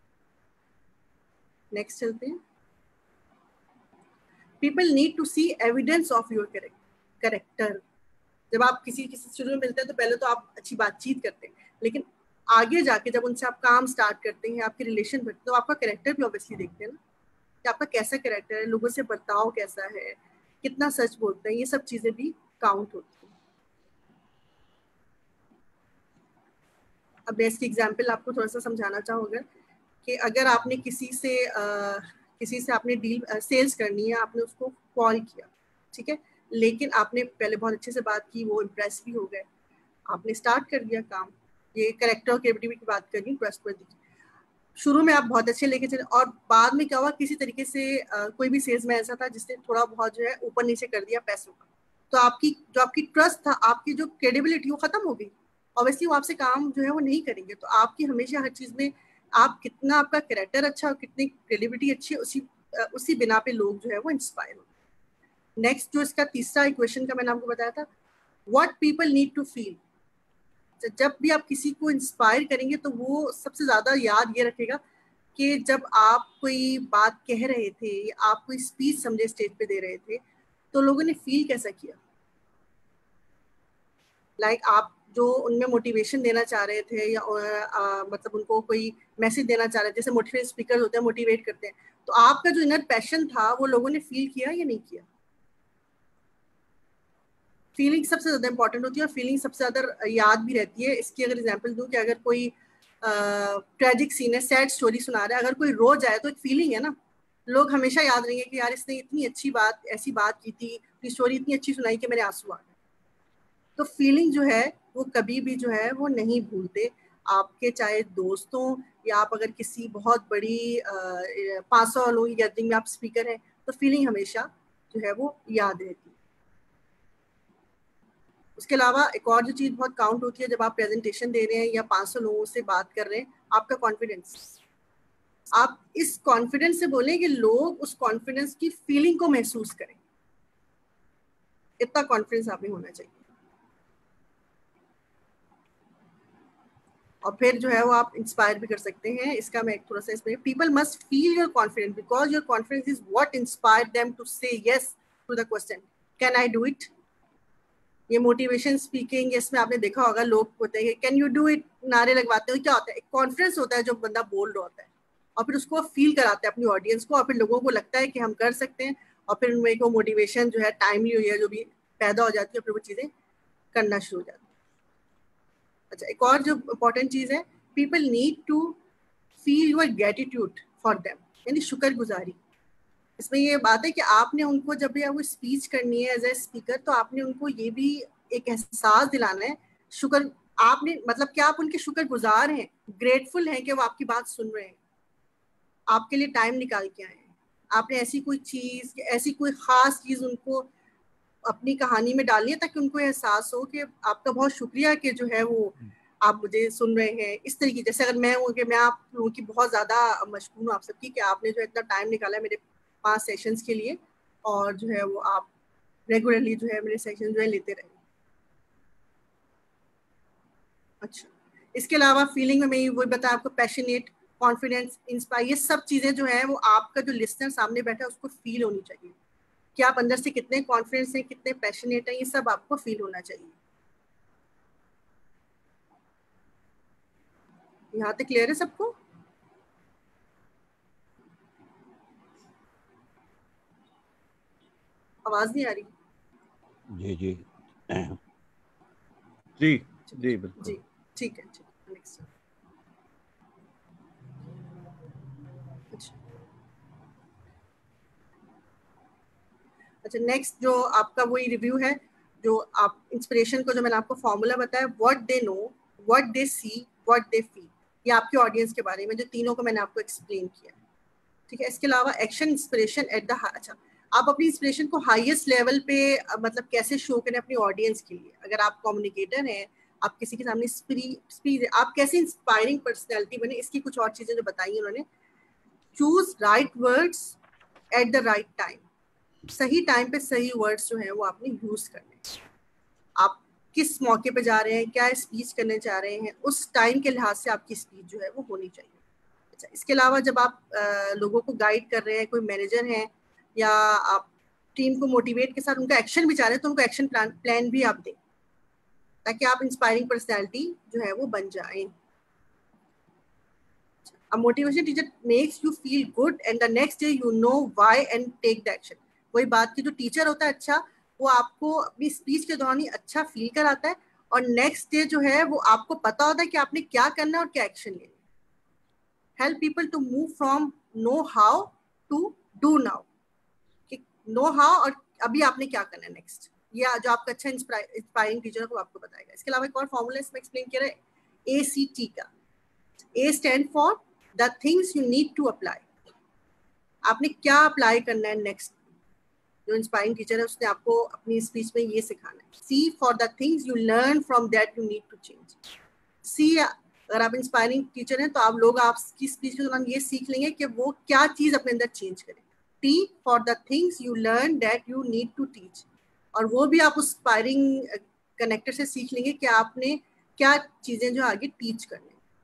نیکسٹ چلتے ہیں. People need to see evidence of your character. جب آپ کسی کسی شروع میں ملتے ہیں تو پہلے تو آپ اچھی بات چیت کرتے ہیں, لیکن آگے جا کے جب ان سے آپ کام سٹارٹ کرتے ہیں, آپ کے ریلیشن بڑھتے ہیں, تو آپ کا کریکٹر بھی اوبیسلی دیکھتے ہیں نا, کہ آپ کا کیسا کریکٹر ہے, لوگوں سے برتاؤ کیسا ہے, کتنا سچ بولتے ہیں. یہ سب چیزیں بھی کاؤنٹ ہوتی ہیں. اب میں اس کی ایگزامپل آپ کو تھوڑا سا سمجھانا چاہوں گا کہ اگر آپ نے کسی سے کسی سے آپ نے ڈیل سیلس کرنی ہے, آپ نے اس کو کال کیا, ٹھیک ہے, لیکن آپ نے پہلے بہت اچھے سے بات کی, وہ امپریس بھی ہو گئے, آپ نے اسٹارٹ کر دیا کام. یہ کریکٹر اور کریڈیبلٹی کی بات کر رہی ہوں, ٹرسٹ پر دی. شروع میں آپ بہت اچھے لے کے چلے, اور بعد میں کیا ہوا, کسی طریقے سے کوئی بھی سیلس مین ایسا تھا جس نے تھوڑا بہت جو ہے اوپر نیچے کر دیا پیسوں کا, تو آپ کی جو آپ کی ٹرسٹ تھا, آپ کی جو کریڈیبلٹی وہ ختم ہو گئی. اوبیسلی وہ آپ سے کام جو ہے وہ نہیں کریں گے. تو آپ کی ہمیشہ ہر چیز میں آپ کتنا آپ کا کریکٹر اچھا اور کتنی کریڈیبلٹی اچھی ہے, اسی اسی بنا پہ لوگ جو ہے وہ انسپائر ہو. نیکسٹ جو اس کا تیسرا ایکویشن کا میں نے آپ کو بتایا تھا, what people need to feel. جب بھی آپ کسی کو انسپائر کریں گے تو وہ سب سے زیادہ یاد یہ رکھے گا کہ جب آپ کوئی بات کہہ رہے تھے یا آپ کوئی اسپیچ سمجھے اسٹیج پہ دے رہے تھے تو لوگوں نے فیل کیسا کیا. لائک like آپ جو ان میں موٹیویشن دینا چاہ رہے تھے یا مطلب ان کو کوئی میسج دینا چاہ رہے تھے, جیسے موٹیویٹ اسپیکر ہوتے ہیں, موٹیویٹ کرتے ہیں, تو آپ کا جو انر پیشن تھا وہ لوگوں نے فیل کیا یا نہیں کیا. فیلنگ سب سے زیادہ امپورٹنٹ ہوتی ہے, اور فیلنگ سب سے زیادہ یاد بھی رہتی ہے. اس کی اگر ایگزامپل دوں کہ اگر کوئی ٹریجک سین ہے, سیڈ اسٹوری سنا رہا ہے, اگر کوئی رو جائے تو ایک فیلنگ ہے نا, لوگ ہمیشہ یاد رہیں گے کہ یار اس نے اتنی اچھی بات ایسی بات کی تھی, اسٹوری اتنی اچھی سنائی کہ میرے آنسو آ گئے. تو فیلنگ جو ہے وہ کبھی بھی جو ہے وہ نہیں بھولتے. آپ کے چاہے دوستوں یا آپ اگر کسی بہت بڑی پانچ سو لوگوں کی گیدرنگ میں آپ اسپیکر ہیں تو فیلنگ ہمیشہ جو ہے وہ یاد رہتی ہے. اس کے علاوہ ایک اور جو چیز بہت کاؤنٹ ہوتی ہے جب آپ پریزنٹیشن دے رہے ہیں یا پانچ سو لوگوں سے بات کر رہے ہیں, آپ کا کانفیڈینس. آپ اس کانفیڈینس سے بولیں کہ لوگ اس کانفیڈینس کی فیلنگ کو محسوس کریں, اتنا کانفیڈینس آپ میں ہونا چاہیے. اور پھر جو ہے وہ آپ انسپائر بھی کر سکتے ہیں. اس کا میں ایک تھوڑا سا اس میں, people must feel your confidence because your confidence is what inspire them to say yes to the question can I do it. یہ موٹیویشن اسپیکنگ, اس میں آپ نے دیکھا ہوگا لوگ ہوتے ہیں کین یو ڈو اٹ, نعرے لگواتے ہیں. کیا ہوتا ہے, ایک کانفیڈنس ہوتا ہے جو بندہ بول رہا ہوتا ہے, اور پھر اس کو فیل کراتا ہے اپنی آڈینس کو, اور پھر لوگوں کو لگتا ہے کہ ہم کر سکتے ہیں, اور پھر ان میں ایک موٹیویشن جو ہے ٹائملی ہوئی ہے جو بھی پیدا ہو جاتی ہے, پھر وہ چیزیں کرنا شروع ہو جاتی ہیں. اچھا, ایک اور جو امپورٹنٹ چیز ہے, people need to feel your gratitude for them, یعنی شکر گزاری. اس میں یہ بات ہے کہ آپ نے ان کو جب بھی آپ کو اسپیچ کرنی ہے ایز اے اسپیکر, تو آپ نے ان کو یہ بھی ایک احساس دلانا ہے شکر, آپ نے مطلب کہ آپ ان کے شکر گزار ہیں, گریٹفل ہیں کہ وہ آپ کی بات سن رہے ہیں, آپ کے لیے ٹائم نکال کے آئے ہیں. آپ نے ایسی کوئی چیز, ایسی کوئی خاص چیز ان کو اپنی کہانی میں ڈالنی ہے تاکہ ان کو احساس ہو کہ آپ کا بہت شکریہ کہ جو ہے وہ آپ مجھے سن رہے ہیں. اس طریقے جیسے اگر میں ہوں کہ میں آپ لوگوں کی بہت زیادہ مشکور ہوں آپ سب کی کہ آپ نے جو اتنا ٹائم نکالا ہے میرے پانچ سیشنز کے لیے, اور جو ہے وہ آپ ریگولرلی جو ہے میرے سیشن جو ہے لیتے رہیں. اچھا, اس کے علاوہ فیلنگ میں میں وہی بتایا آپ کو, پیشنیٹ, کانفیڈینس, انسپائر, یہ سب چیزیں جو ہیں وہ آپ کا جو لسنر سامنے بیٹھا ہے اس کو فیل ہونی چاہیے کہ آپ اندر سے کتنے کانفیڈینس ہیں, کتنے پیشنیٹ ہیں, یہ سب آپ کو فیل ہونا چاہیے. یہاں تک کلیئر ہے سب کو؟ آواز نہیں آ رہی؟ جی جی جی جی بالکل جی ٹھیک ہے نیکسٹ. اچھا نیکسٹ جو آپ کا وہی ریویو ہے جو آپ انسپریشن کو جو میں نے آپ کو فارمولا بتایا what they know what they see what they feel, یہ آپ کے آڈینس کے بارے میں جو تینوں کو میں نے آپ کو ایکسپلین کیا, ٹھیک ہے. اس کے علاوہ ایکشن انسپریشن ایٹ دا, اچھا آپ اپنی انسپریشن کو ہائیسٹ لیول پہ مطلب کیسے شو کریں اپنی آڈینس کے لیے. اگر آپ کمیونیکیٹر ہیں, آپ کسی کے سامنے اسپیچ, آپ کیسے انسپائرنگ پرسنالٹی بنے, اس کی کچھ اور چیزیں جو بتائی ہیں انہوں نے. Choose right words at the right time, صحیح ٹائم پہ صحیح ورڈس جو ہیں وہ آپ نے یوز کرنے. آپ کس موقع پہ جا رہے ہیں, کیا اسپیچ کرنے جا رہے ہیں, اس ٹائم کے لحاظ سے آپ کی اسپیچ جو ہے وہ ہونی چاہیے. اچھا اس کے علاوہ جب آپ لوگوں کو گائیڈ کر رہے ہیں, کوئی مینیجر ہیں یا آپ ٹیم کو موٹیویٹ کے ساتھ ان کا ایکشن بھی چاہ رہے ہیں, تو ان کو ایکشن پلان پلان بھی آپ دیں تاکہ آپ انسپائرنگ پرسنالٹی جو ہے وہ بن جائیں. A motivation teacher makes you feel good and the next day you know why and take the action. وہی بات کی جو ٹیچر ہوتا ہے اچھا, وہ آپ کو اپنی اسپیچ کے دوران ہی اچھا فیل کراتا ہے اور نیکسٹ ڈے جو ہے وہ آپ کو پتا ہوتا ہے کہ آپ نے کیا کرنا ہے اور کیا ایکشن لینا ہے. Help people to move from know how to do now. know how اور ابھی آپ نے کیا کرنا ہے نیکسٹ, یہ جو آپ کا اچھا انسپائرنگ ٹیچر ہے وہ آپ کو بتائے گا. اس کے علاوہ ایک اور فارمولا اس میں ایکسپلین کیا ہے اے سی ٹی کا. A stand for the things you need to apply, آپ نے کیا اپلائی کرنا ہے نیکسٹ. جو انسپائرنگ ٹیچر ہے اس نے آپ کو اپنی اسپیچ میں یہ سکھانا ہے. C for the things you learn from that you need to change. C اگر آپ انسپائرنگ ٹیچر ہیں تو آپ لوگ آپ کی اسپیچ کے دوران یہ سیکھ لیں گے کہ وہ کیا چیز اپنے اندر چینج کریں. T for the things you learn that you need to teach, اور وہ بھی آپ انسپائرنگ کنیکٹر سے سیکھ لیں گے کہ آپ نے کیا چیزیں جو آگے ٹیچ کرنی.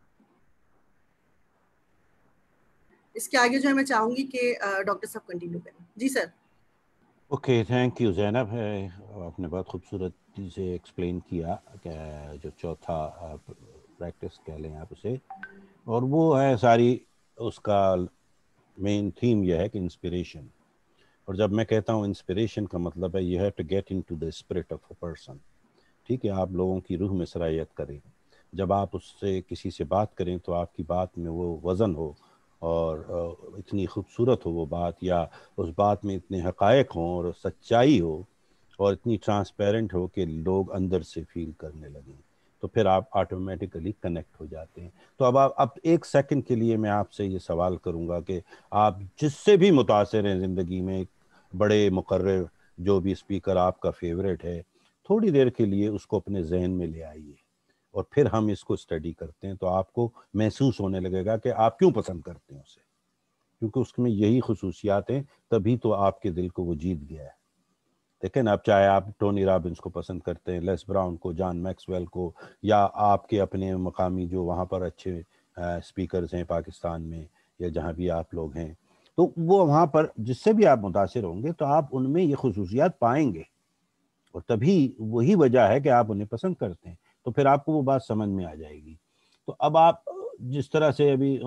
اس کے آگے جو ہے میں چاہوں گی کہ ڈاکٹر صاحب کنٹینیو کریں. جی sir. Okay thank you Zainab, آپ نے بہت خوبصورتی سے ایکسپلین کیا کہ جو چوتھا پریکٹس کہہ لیں آپ اسے, اور وہ ہے ساری اس کا مین تھیم یہ ہے کہ انسپریشن. اور جب میں کہتا ہوں انسپریشن کا مطلب ہے you have to get into the spirit of a person. ٹھیک ہے, آپ لوگوں کی روح میں سرایت کریں. جب آپ اس سے کسی سے بات کریں تو آپ کی بات میں وہ وزن ہو اور اتنی خوبصورت ہو وہ بات, یا اس بات میں اتنے حقائق ہوں اور سچائی ہو اور اتنی ٹرانسپیرنٹ ہو کہ لوگ اندر سے فیل کرنے لگیں, تو پھر آپ آٹومیٹیکلی کنیکٹ ہو جاتے ہیں. تو اب آپ اب ایک سیکنڈ کے لیے میں آپ سے یہ سوال کروں گا کہ آپ جس سے بھی متاثر ہیں زندگی میں, بڑے مقرر جو بھی اسپیکر آپ کا فیوریٹ ہے, تھوڑی دیر کے لیے اس کو اپنے ذہن میں لے آئیے اور پھر ہم اس کو اسٹڈی کرتے ہیں. تو آپ کو محسوس ہونے لگے گا کہ آپ کیوں پسند کرتے ہیں اسے, کیونکہ اس میں یہی خصوصیات ہیں, تبھی تو آپ کے دل کو وہ جیت گیا ہے. دیکھیں اب چاہے آپ ٹونی رابنس کو پسند کرتے ہیں, لیس براؤن کو, جان میکسویل کو, یا آپ کے اپنے مقامی جو وہاں پر اچھے اسپیکرز ہیں پاکستان میں یا جہاں بھی آپ لوگ ہیں, تو وہ وہاں پر جس سے بھی آپ متاثر ہوں گے تو آپ ان میں یہ خصوصیات پائیں گے, اور تبھی وہی وجہ ہے کہ آپ انہیں پسند کرتے ہیں. تو پھر آپ کو وہ بات سمجھ میں آ جائے گی. تو اب آپ جس طرح سے ابھی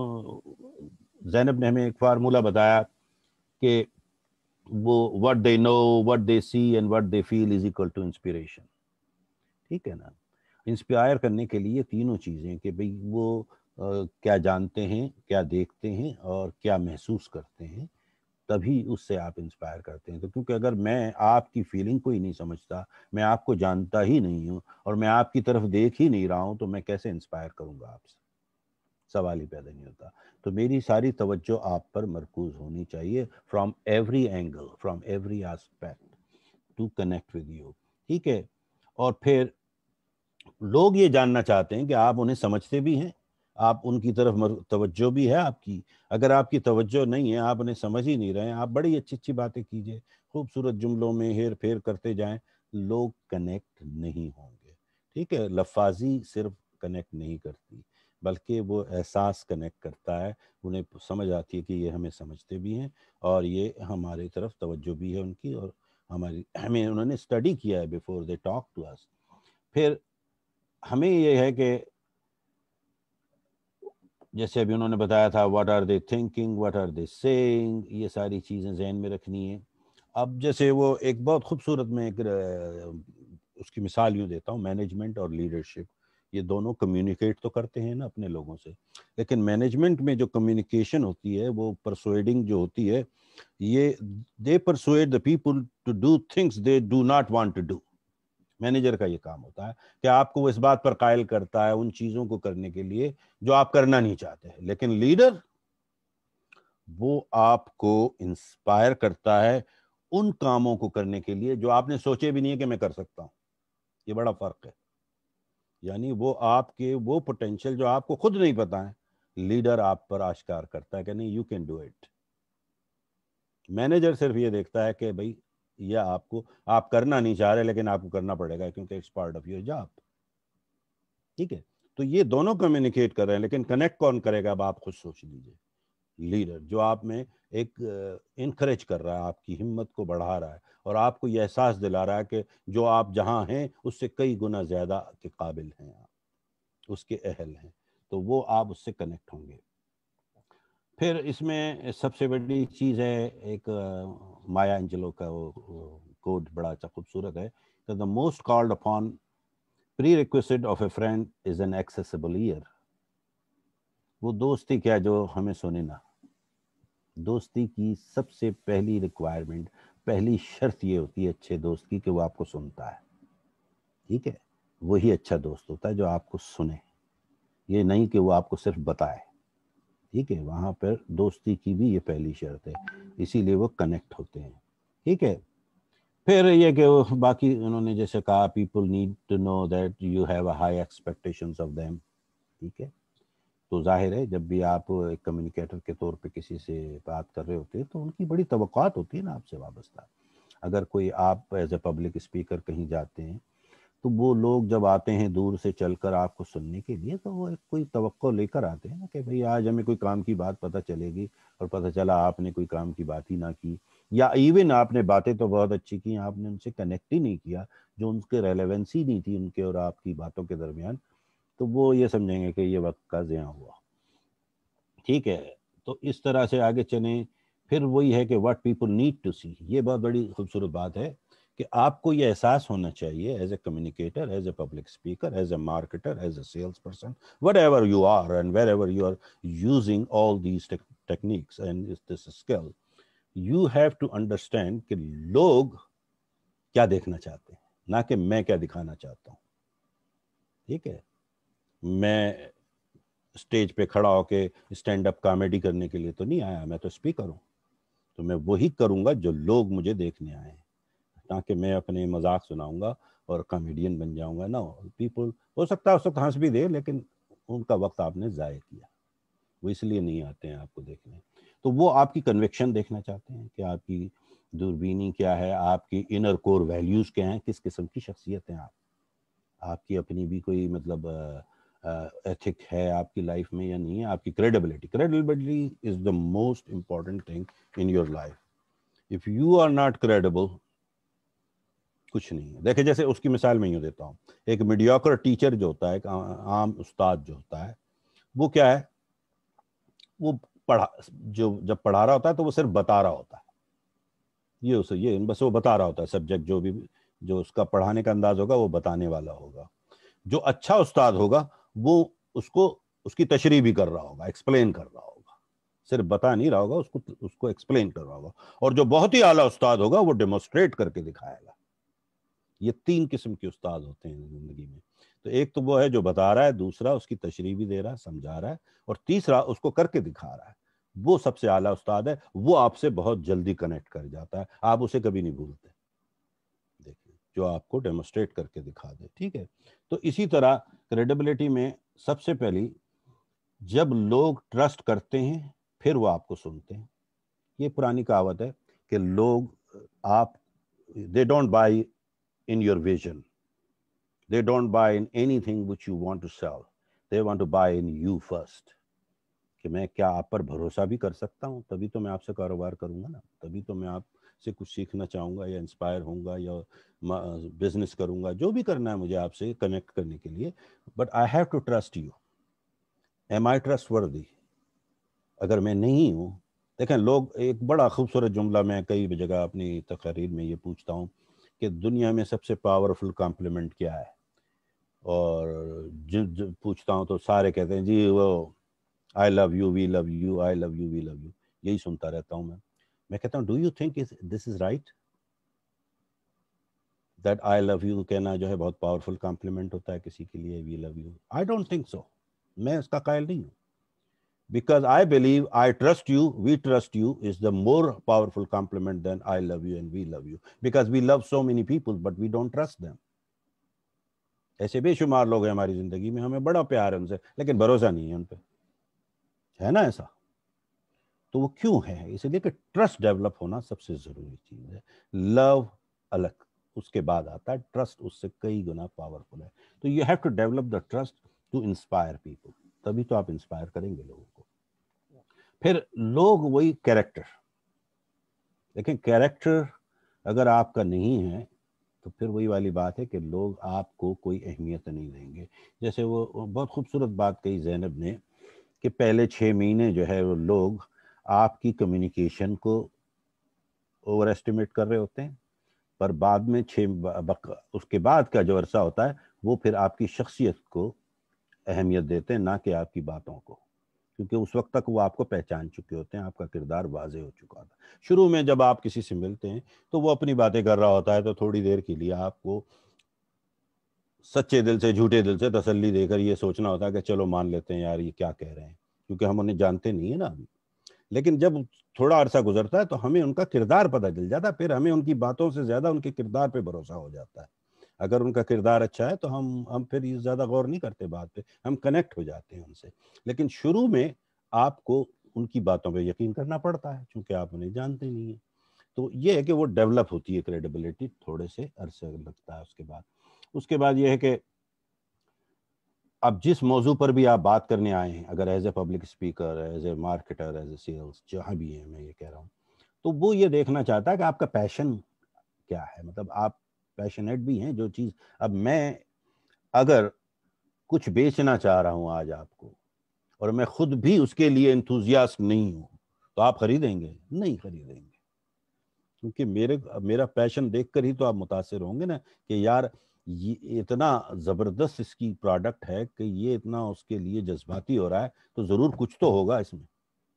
زینب نے ہمیں ایک فارمولا بتایا کہ وہ what they know, what they see and what they feel is equal to inspiration. ٹھیک ہے نا, انسپائر کرنے کے لیے تینوں چیزیں کہ بھئی وہ کیا جانتے ہیں, کیا دیکھتے ہیں اور کیا محسوس کرتے ہیں, تبھی اس سے آپ انسپائر کرتے ہیں. تو کیونکہ اگر میں آپ کی فیلنگ کو ہی نہیں سمجھتا, میں آپ کو جانتا ہی نہیں ہوں اور میں آپ کی طرف دیکھ ہی نہیں رہا ہوں, تو میں کیسے انسپائر کروں گا آپ سے, سوال ہی پیدا نہیں ہوتا. تو میری ساری توجہ آپ پر مرکوز ہونی چاہیے from every angle, from every aspect to connect with you. ٹھیک ہے, اور پھر لوگ یہ جاننا چاہتے ہیں کہ آپ انہیں سمجھتے بھی ہیں, آپ ان کی طرف توجہ بھی ہے آپ کی. اگر آپ کی توجہ نہیں ہے, آپ انہیں سمجھ ہی نہیں رہے ہیں, آپ بڑی اچھی اچھی باتیں کیجئے, خوبصورت جملوں میں ہیر پھیر کرتے جائیں, لوگ کنیکٹ نہیں ہوں گے. ٹھیک ہے, لفاظی صرف کنیکٹ نہیں کرتی, بلکہ وہ احساس کنیکٹ کرتا ہے. انہیں سمجھ آتی ہے کہ یہ ہمیں سمجھتے بھی ہیں اور یہ ہماری طرف توجہ بھی ہے ان کی, اور ہماری ہمیں انہوں نے اسٹڈی کیا ہے before they talk to us. پھر ہمیں یہ ہے کہ جیسے ابھی انہوں نے بتایا تھا what are they thinking, what are they seeing, یہ ساری چیزیں ذہن میں رکھنی ہیں. اب جیسے وہ ایک بہت خوبصورت میں ایک اس کی مثال یوں دیتا ہوں، مینجمنٹ اور لیڈرشپ یہ دونوں کمیونیکیٹ تو کرتے ہیں نا اپنے لوگوں سے، لیکن مینجمنٹ میں جو کمیونیکیشن ہوتی ہے وہ پرسویڈنگ جو ہوتی ہے، یہ they persuade the people to do things they do not want to do. Manager کا یہ کام ہوتا ہے کہ آپ کو وہ اس بات پر قائل کرتا ہے ان چیزوں کو کرنے کے لیے جو آپ کرنا نہیں چاہتے. لیکن لیڈر وہ آپ کو انسپائر کرتا ہے ان کاموں کو کرنے کے لیے جو آپ نے سوچے بھی نہیں ہے کہ میں کر سکتا ہوں. یہ بڑا فرق ہے. یعنی وہ آپ کے وہ پوٹینشیل جو آپ کو خود نہیں پتا ہے، لیڈر آپ پر آشکار کرتا ہے کہ نہیں you can do it. Manager صرف یہ دیکھتا ہے کہ بھائی یہ آپ کو آپ کرنا نہیں چاہ رہے لیکن آپ کو کرنا پڑے گا کیونکہ it's part of your job. ٹھیک ہے، تو یہ دونوں کمیونیکیٹ کر رہے ہیں، لیکن کنیکٹ کون کرے گا اب آپ خود سوچ لیجئے. لیڈر جو آپ میں ایک انکریج کر رہا ہے، آپ کی ہمت کو بڑھا رہا ہے اور آپ کو یہ احساس دلا رہا ہے کہ جو آپ جہاں ہیں اس سے کئی گنا زیادہ کے قابل ہیں، آپ اس کے اہل ہیں، تو وہ آپ اس سے کنیکٹ ہوں گے. پھر اس میں سب سے بڑی چیز ہے ایک مایا انجلو کا کوڈ بڑا اچھا خوبصورت ہے کہ the most called upon prerequisite of a friend is an accessible ear. وہ دوستی کیا جو ہمیں سنے نہ. دوستی کی سب سے پہلی ریکوائرمنٹ، پہلی شرط یہ ہوتی ہے اچھے دوست کی کہ وہ آپ کو سنتا ہے. ٹھیک ہے، وہی اچھا دوست ہوتا ہے جو آپ کو سنے، یہ نہیں کہ وہ آپ کو صرف بتائے. ٹھیک ہے، وہاں پر دوستی کی بھی یہ پہلی شرط ہے، اسی لیے وہ کنیکٹ ہوتے ہیں. ٹھیک ہے، پھر یہ کہ باقی انہوں نے جیسے کہا people need to know that you have a high expectations of them. ٹھیک ہے، تو ظاہر ہے جب بھی آپ ایک کمیونیکیٹر کے طور پہ کسی سے بات کر رہے ہوتے ہیں تو ان کی بڑی توقعات ہوتی ہے نا آپ سے وابستہ. اگر کوئی آپ ایز اے پبلک اسپیکر کہیں جاتے ہیں تو وہ لوگ جب آتے ہیں دور سے چل کر آپ کو سننے کے لیے تو وہ ایک کوئی توقع لے کر آتے ہیں نا کہ بھئی آج ہمیں کوئی کام کی بات پتہ چلے گی، اور پتہ چلا آپ نے کوئی کام کی بات ہی نہ کی، یا ایون آپ نے باتیں تو بہت اچھی کی، آپ نے ان سے کنیکٹ ہی نہیں کیا، جو ان کے ریلیونسی نہیں تھی ان کے اور آپ کی باتوں کے درمیان، تو وہ یہ سمجھیں گے کہ یہ وقت کا ضیاع ہوا. ٹھیک ہے، تو اس طرح سے آگے چلیں. پھر وہی ہے کہ what people need to see. یہ بہت بڑی خوبصورت بات ہے کہ آپ کو یہ احساس ہونا چاہیے as a communicator, as a public speaker, as a marketer, as a sales person, whatever you are and wherever you are using all these techniques and this skill, you have to understand کہ لوگ کیا دیکھنا چاہتے ہیں، نہ کہ میں کیا دکھانا چاہتا ہوں. ٹھیک ہے، میں اسٹیج پہ کھڑا ہو کے اسٹینڈ اپ کامیڈی کرنے کے لیے تو نہیں آیا، میں تو اسپیکر ہوں، تو میں وہی کروں گا جو لوگ مجھے دیکھنے آئے ہیں، تاکہ میں اپنے مذاق سناؤں گا اور کامیڈین بن جاؤں گا. نا پیپل ہو سکتا ہے اس وقت ہنس بھی دے، لیکن ان کا وقت آپ نے ضائع کیا، وہ اس لیے نہیں آتے ہیں آپ کو دیکھنے. تو وہ آپ کی کنوکشن دیکھنا چاہتے ہیں کہ آپ کی دوربینی کیا ہے، آپ کی انر کور ویلیوز کیا ہیں، کس قسم کی شخصیت ہیں آپ، آپ کی اپنی بھی کوئی مطلب ایتھک ہے آپ کی لائف میں یا نہیں ہے، آپ کی credibility. Credibility is the most important thing in your life. If you are not credible کچھ نہیں ہے. دیکھیں جیسے اس کی مثال میں یوں دیتا ہوں، ایک میڈیوکر ٹیچر جو ہوتا ہے، ایک عام استاد جو ہوتا ہے، وہ کیا ہے، وہ پڑھا جو جب پڑھا رہا ہوتا ہے تو وہ صرف بتا رہا ہوتا ہے، یہ اسے یہ بس وہ بتا رہا ہوتا ہے سبجیکٹ، جو بھی جو اس کا پڑھانے کا انداز ہوگا وہ بتانے والا ہوگا. جو اچھا استاد ہوگا وہ اس کو اس کی تشریح بھی کر رہا ہوگا، ایکسپلین کر رہا ہوگا، صرف بتا نہیں رہا ہوگا، اس کو اس کو ایکسپلین کر رہا ہوگا. اور جو بہت ہی اعلیٰ استاد ہوگا وہ ڈیمونسٹریٹ کر کے دکھائے گا. یہ تین قسم کے استاد ہوتے ہیں زندگی میں. تو ایک تو وہ ہے جو بتا رہا ہے، دوسرا اس کی تشریح بھی دے رہا ہے، سمجھا رہا ہے، اور تیسرا اس کو کر کے دکھا رہا ہے. وہ سب سے اعلیٰ استاد ہے، وہ آپ سے بہت جلدی کنیکٹ کر جاتا ہے، آپ اسے کبھی نہیں بھولتے. دیکھیں جو آپ کو ڈیمونسٹریٹ کر کے دکھا دے. ٹھیک ہے، تو اسی طرح کریڈیبلٹی میں سب سے پہلی جب لوگ ٹرسٹ کرتے ہیں پھر وہ آپ کو سنتے ہیں. یہ پرانی کہاوت ہے کہ لوگ آپ they don't buy in your vision, they don't buy in anything which you want to sell, they want to buy in you first. کہ میں کیا آپ پر بھروسہ بھی کر سکتا ہوں، تبھی تو میں آپ سے کاروبار کروں گا نا، تبھی تو میں آپ سے کچھ سیکھنا چاہوں گا یا انسپائر ہوں گا یا بزنس کروں گا، جو بھی کرنا ہے مجھے آپ سے کنیکٹ کرنے کے لیے. But I have to trust you. Am I trustworthy? اگر میں نہیں ہوں دیکھیں لوگ ایک بڑا خوبصورت جملہ میں کئی جگہ اپنی تقریر میں یہ پوچھتا ہوں کہ دنیا میں سب سے پاورفل کمپلیمنٹ کیا ہے، اور جو پوچھتا ہوں تو سارے کہتے ہیں جی وہ I love you, we love you, I love you, we love you, یہی سنتا رہتا ہوں میں میں کہتا ہوں do you think this is right that I love you کہنا جو ہے بہت پاورفل کمپلیمنٹ ہوتا ہے کسی کے لیے، we love you? I don't think so, میں اس کا قائل نہیں ہوں. Because I believe I trust you, we trust you is the more powerful compliment than I love you and we love you. Because we love so many people, but we don't trust them. ایسے بے شمار لوگ ہیں ہماری زندگی میں، ہمیں بڑا پیار ہے ان سے لیکن بھروسہ نہیں ہے ان پہ، ہے نا ایسا؟ تو وہ کیوں ہے؟ اس لیے کہ ٹرسٹ ڈیولپ ہونا سب سے ضروری چیز ہے. لو الگ، اس کے بعد آتا ہے ٹرسٹ، اس سے کئی گنا پاورفل ہے. تو you have to develop the trust to inspire people, تبھی تو آپ انسپائر کریں گے لوگوں کو. پھر لوگ وہی کیریکٹر، لیکن کیریکٹر اگر آپ کا نہیں ہے تو پھر وہی والی بات ہے کہ لوگ آپ کو کوئی اہمیت نہیں دیں گے. جیسے وہ بہت خوبصورت بات کہی زینب نے کہ پہلے چھ مہینے جو ہے وہ لوگ آپ کی کمیونیکیشن کو اوور ایسٹیمیٹ کر رہے ہوتے ہیں، پر بعد میں چھ اس کے بعد کا جو عرصہ ہوتا ہے وہ پھر آپ کی شخصیت کو اہمیت دیتے ہیں، نہ کہ آپ کی باتوں کو، کیونکہ اس وقت تک وہ آپ کو پہچان چکے ہوتے ہیں، آپ کا کردار واضح ہو چکا ہوتا ہے. شروع میں جب آپ کسی سے ملتے ہیں تو وہ اپنی باتیں کر رہا ہوتا ہے، تو تھوڑی دیر کے لیے آپ کو سچے دل سے جھوٹے دل سے تسلی دے کر یہ سوچنا ہوتا ہے کہ چلو مان لیتے ہیں یار یہ کیا کہہ رہے ہیں، کیونکہ ہم انہیں جانتے نہیں ہیں نا ابھی. لیکن جب تھوڑا عرصہ گزرتا ہے تو ہمیں ان کا کردار پتہ چل جاتا ہے، پھر ہمیں ان کی باتوں سے زیادہ ان کے کردار پہ بھروسہ ہو جاتا ہے. اگر ان کا کردار اچھا ہے تو ہم ہم پھر یہ زیادہ غور نہیں کرتے بات پہ، ہم کنیکٹ ہو جاتے ہیں ان سے. لیکن شروع میں آپ کو ان کی باتوں پہ یقین کرنا پڑتا ہے چونکہ آپ انہیں جانتے نہیں ہیں. تو یہ ہے کہ وہ ڈیولپ ہوتی ہے کریڈیبلٹی، تھوڑے سے عرصے لگتا ہے. اس کے بعد اس کے بعد یہ ہے کہ اب جس موضوع پر بھی آپ بات کرنے آئے ہیں، اگر as a public speaker, as a marketer, as a sales, جہاں بھی ہیں میں یہ کہہ رہا ہوں، تو وہ یہ دیکھنا چاہتا ہے کہ آپ کا پیشن کیا ہے. مطلب آپ پیشنیٹ بھی ہیں جو چیز. اب میں اگر کچھ بیچنا چاہ رہا ہوں آج آپ کو اور میں خود بھی اس کے لیے انتھوزیاسٹ نہیں ہوں تو آپ خریدیں گے؟ نہیں خریدیں گے، کیونکہ میرے میرا پیشن دیکھ کر ہی تو آپ متاثر ہوں گے نا کہ یار یہ اتنا زبردست اس کی پروڈکٹ ہے کہ یہ اتنا اس کے لیے جذباتی ہو رہا ہے، تو ضرور کچھ تو ہوگا اس میں.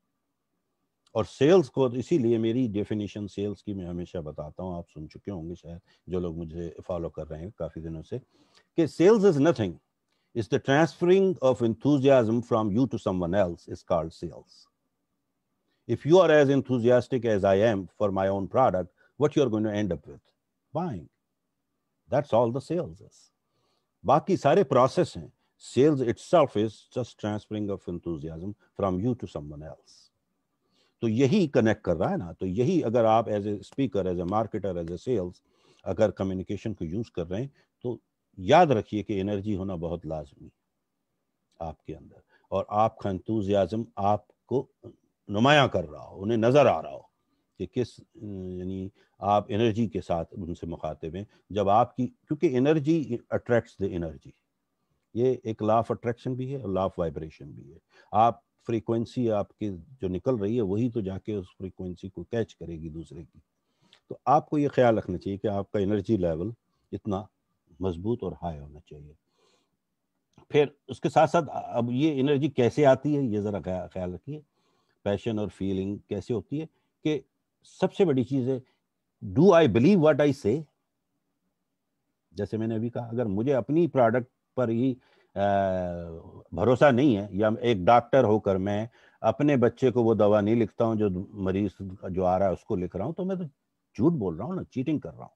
اور سیلز کو اسی لیے میری ڈیفینیشن سیلز کی میں ہمیشہ بتاتا ہوں، آپ سن چکے ہوں گے شاید جو لوگ مجھے فالو کر رہے ہیں کافی دنوں سے، کہ sales is nothing, it's the transferring of enthusiasm from you to someone else is called sales. If you are as enthusiastic as I am for my own product, what you are going to end up with? Buying. That's all the sales is. باقی سارے process ہیں. Sales itself is just transferring of enthusiasm from you to someone else. تو یہی connect کر رہا ہے نا. تو یہی اگر آپ as a speaker, as a marketer, as a sales اگر کمیونیکیشن کو یوز کر رہے ہیں تو یاد رکھیے کہ انرجی ہونا بہت لازمی آپ کے اندر، اور آپ کا انتھوزیازم آپ کو نمایاں کر رہا ہو، انہیں نظر آ رہا ہو کہ کس یعنی آپ انرجی کے ساتھ ان سے مخاطب ہیں. جب آپ کی، کیونکہ انرجی اٹریکٹس دی انرجی، یہ ایک لا آف اٹریکشن بھی ہے اور لا آف وائبریشن بھی ہے. آپ فریکوینسی آپ کی جو نکل رہی ہے وہی تو جا کے اس فریکوینسی کو کیچ کرے گی دوسرے کی. تو آپ کو یہ خیال رکھنا چاہیے کہ آپ کا انرجی لیول اتنا مضبوط اور ہائی ہونا چاہیے. پھر اس کے ساتھ ساتھ اب یہ انرجی کیسے آتی ہے یہ ذرا خیال رکھیے. پیشن اور فیلنگ کیسے ہوتی ہے کہ سب سے بڑی چیز ہے do I believe what I say. جیسے میں نے ابھی کہا اگر مجھے اپنی پروڈکٹ پر ہی بھروسہ نہیں ہے، یا ایک ڈاکٹر ہو کر میں اپنے بچے کو وہ دوا نہیں لکھتا ہوں جو مریض جو آ رہا ہے اس کو لکھ رہا ہوں، تو میں تو جھوٹ بول رہا ہوں نا، چیٹنگ کر رہا ہوں.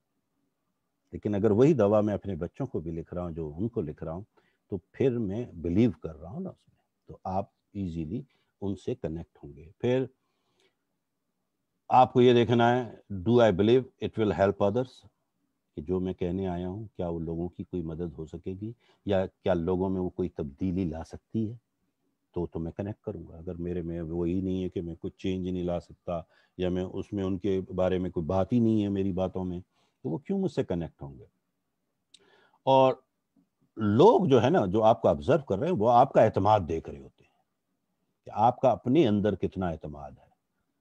لیکن اگر وہی دوا میں اپنے بچوں کو بھی لکھ رہا ہوں جو ان کو لکھ رہا ہوں تو پھر میں بلیو کر رہا ہوں نا اس میں، تو آپ ایزیلی ان سے کنیکٹ ہوں گے. پھر آپ کو یہ دیکھنا ہے do I believe it will help others, کہ جو میں کہنے آیا ہوں کیا وہ لوگوں کی کوئی مدد ہو سکے گی، یا کیا لوگوں میں وہ کوئی تبدیلی لا سکتی ہے، تو تو میں کنیکٹ کروں گا. اگر میرے میں وہی نہیں ہے کہ میں کچھ چینج نہیں لا سکتا، یا میں اس میں ان کے بارے میں کوئی بات ہی نہیں ہے میری باتوں میں، تو وہ کیوں مجھ سے کنیکٹ ہوں گے. اور لوگ جو ہے نا جو آپ کو آبزرو کر رہے ہیں وہ آپ کا اعتماد دیکھ رہے ہوتے ہیں کہ آپ کا اپنے اندر کتنا اعتماد ہے.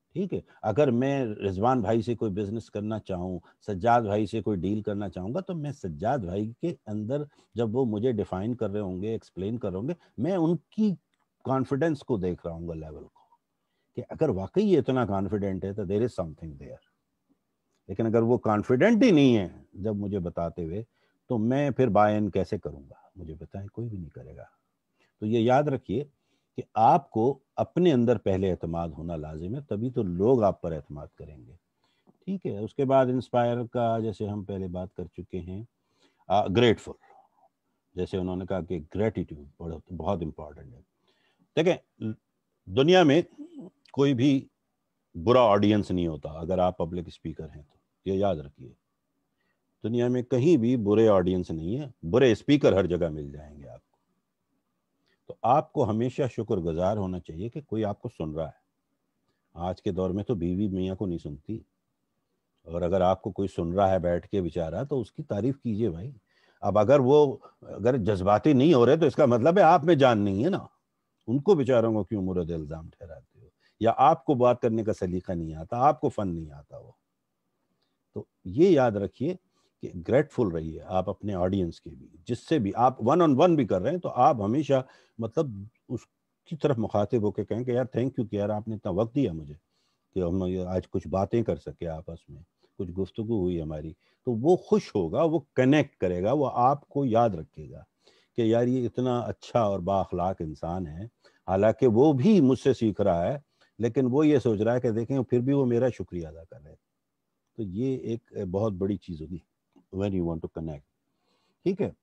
ٹھیک ہے. اگر میں رضوان بھائی سے کوئی بزنس کرنا چاہوں, سجاد بھائی سے کوئی ڈیل کرنا چاہوں گا, تو میں سجاد بھائی کے اندر جب وہ مجھے ڈیفائن کر رہے ہوں گے, ایکسپلین کر رہے ہوں گے, میں ان کی کانفیڈنس کو دیکھ رہا ہوں گا, لیول کو, کہ اگر واقعی یہ اتنا کانفیڈنٹ ہے تو دیر از سم تھنگ دیئر. لیکن اگر وہ کانفیڈنٹ ہی نہیں ہے جب مجھے بتاتے ہوئے, تو میں پھر بائی ان کیسے کروں گا؟ مجھے بتائیں, کوئی بھی نہیں کرے گا. تو یہ یاد رکھیے کہ آپ کو اپنے اندر پہلے اعتماد ہونا لازم ہے, تبھی تو لوگ آپ پر اعتماد کریں گے. ٹھیک ہے. اس کے بعد انسپائر کا جیسے ہم پہلے بات کر چکے ہیں, گریٹفل, جیسے انہوں نے کہا کہ گریٹیٹیوڈ بہت امپورٹنٹ ہے. دیکھیں, دنیا میں کوئی بھی برا آڈینس نہیں ہوتا. اگر آپ پبلک اسپیکر ہیں تو یہ یاد رکھیے, دنیا میں کہیں بھی برے آڈینس نہیں ہے, برے اسپیکر ہر جگہ مل جائیں گے آپ کو. تو آپ کو ہمیشہ شکر گزار ہونا چاہیے کہ کوئی آپ کو سن رہا ہے. آج کے دور میں تو بیوی میاں کو نہیں سنتی, اور اگر آپ کو کوئی سن رہا ہے بیٹھ کے بیچارہ, تو اس کی تعریف کیجئے بھائی. اب اگر وہ اگر جذباتی نہیں ہو رہے تو اس کا مطلب ہے آپ میں جان نہیں ہے نا. ان کو بیچاروں کو کیوں مورد الزام ٹھہراتے ہو؟ یا آپ کو بات کرنے کا سلیقہ نہیں آتا, آپ کو فن نہیں آتا وہ. تو یہ یاد رکھیے کہ گریٹفل رہیے آپ اپنے آڈینس کے بھی, جس سے بھی آپ ون آن ون بھی کر رہے ہیں تو آپ ہمیشہ مطلب اس کی طرف مخاطب ہو کے کہیں کہ یار تھینک یو کہ یار آپ نے اتنا وقت دیا مجھے کہ ہم آج کچھ باتیں کر سکے آپس میں, کچھ گفتگو ہوئی ہماری. تو وہ خوش ہوگا, وہ کنیکٹ کرے گا, وہ آپ کو یاد رکھے گا کہ یار یہ اتنا اچھا اور با اخلاق انسان ہے. حالانکہ وہ بھی مجھ سے سیکھ رہا ہے, لیکن وہ یہ سوچ رہا ہے کہ دیکھیں پھر بھی وہ میرا شکریہ ادا کر رہے. تو یہ ایک بہت بڑی چیز ہوگی when you want to connect. ٹھیک ہے.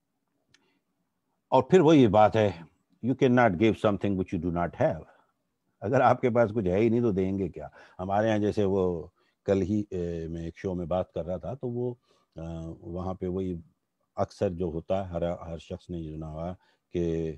اور پھر وہی بات ہے, you cannot give something which you do not have. اگر آپ کے پاس کچھ ہے ہی نہیں تو دیں گے کیا؟ ہمارے ہاں جیسے وہ کل ہی میں ایک شو میں بات کر رہا تھا, تو وہ وہاں پہ وہی اکثر جو ہوتا ہے, ہر ہر شخص نے یہ سنا ہوا کہ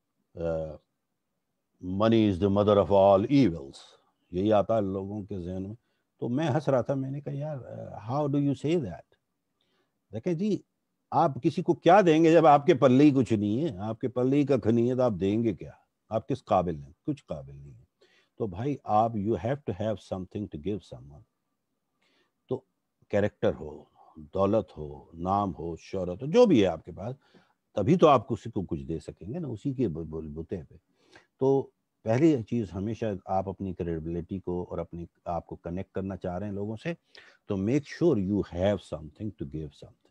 money is the mother of all evils, یہی آتا ہے لوگوں کے ذہن میں. تو میں ہنس رہا تھا, میں نے کہا یار how do you say that. دیکھیں جی, آپ کسی کو کیا دیں گے جب آپ کے پلے ہی کچھ نہیں ہے, آپ کے پلے ہی ککھ نہیں ہے, تو آپ دیں گے کیا؟ آپ کس قابل ہیں؟ کچھ قابل نہیں ہے. تو بھائی آپ you have to have something to give someone. تو کیریکٹر ہو, دولت ہو, نام ہو, شہرت ہو, جو بھی ہے آپ کے پاس, تبھی تو آپ کسی کو کچھ دے سکیں گے نا, اسی کے بوتے پہ. تو پہلی چیز ہمیشہ آپ اپنی کریڈیبلٹی کو اور اپنی آپ کو کنیکٹ کرنا چاہ رہے ہیں لوگوں سے, تو make sure you have something to give something.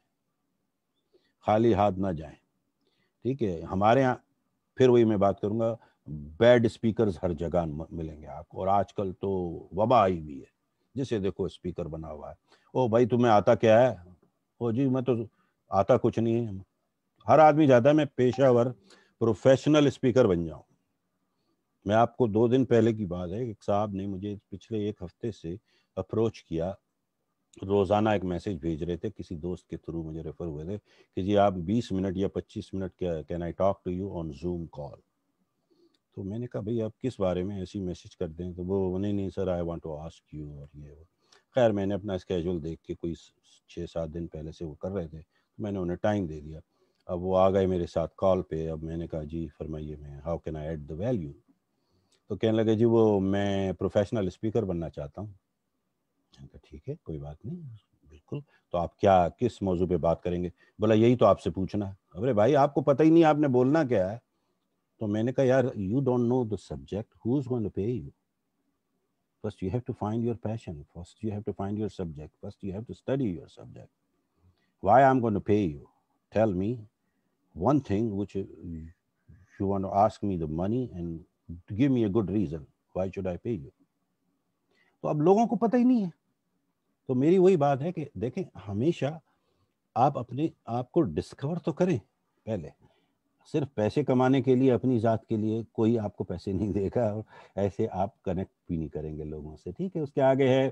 خالی ہاتھ نہ جائیں. ٹھیک ہے. ہمارے یہاں پھر وہی میں بات کروں گا, بیڈ اسپیکرز ہر جگہ ملیں گے آپ کو, اور آج کل تو وبا آئی بھی ہے, جسے دیکھو اسپیکر بنا ہوا ہے. او بھائی تمہیں آتا کیا ہے؟ او جی میں تو آتا کچھ نہیں ہے. ہر آدمی چاہتا ہے میں پیشہ ور پروفیشنل اسپیکر بن جاؤں. میں آپ کو دو دن پہلے کی بات ہے, ایک صاحب نے مجھے پچھلے ایک ہفتے سے اپروچ کیا, روزانہ ایک میسج بھیج رہے تھے, کسی دوست کے تھرو مجھے ریفر ہوئے تھے کہ جی آپ بیس منٹ یا پچیس minute can I talk to you on Zoom call. تو میں نے کہا بھئی آپ کس بارے میں ایسی میسج کر دیں؟ تو وہ نہیں نہیں sir I want to ask you, اور یہ وہ. خیر میں نے اپنا اسکیجول دیکھ کے, کوئی چھ سات دن پہلے سے وہ کر رہے تھے, میں نے انہیں ٹائم دے دیا. اب وہ آ گئے میرے ساتھ کال پہ. اب میں نے کہا جی فرمائیے, میں how can I add the value. تو کہنے لگے جی وہ میں پروفیشنل اسپیکر بننا چاہتا ہوں. ٹھیک ہے کوئی بات نہیں, بالکل. تو آپ کیا کس موضوع پہ بات کریں گے؟ بولا یہی تو آپ سے پوچھنا ہے. ارے بھائی آپ کو پتہ ہی نہیں آپ نے بولنا کیا ہے. تو میں نے کہا یار you don't know the subject, who is going to pay you. First you have to find your passion, first you have to find your subject, first you have to study your subject. Why I am going to pay you? Tell me one thing which you want to ask me the money and give me a good reason why should I pay you. تو اب لوگوں کو پتہ ہی نہیں ہے. تو میری وہی بات ہے کہ دیکھیں ہمیشہ آپ اپنے آپ کو ڈسکور تو کریں پہلے. صرف پیسے کمانے کے لیے, اپنی ذات کے لیے کوئی آپ کو پیسے نہیں دے گا, اور ایسے آپ کنیکٹ بھی نہیں کریں گے لوگوں سے. ٹھیک ہے. اس کے آگے ہے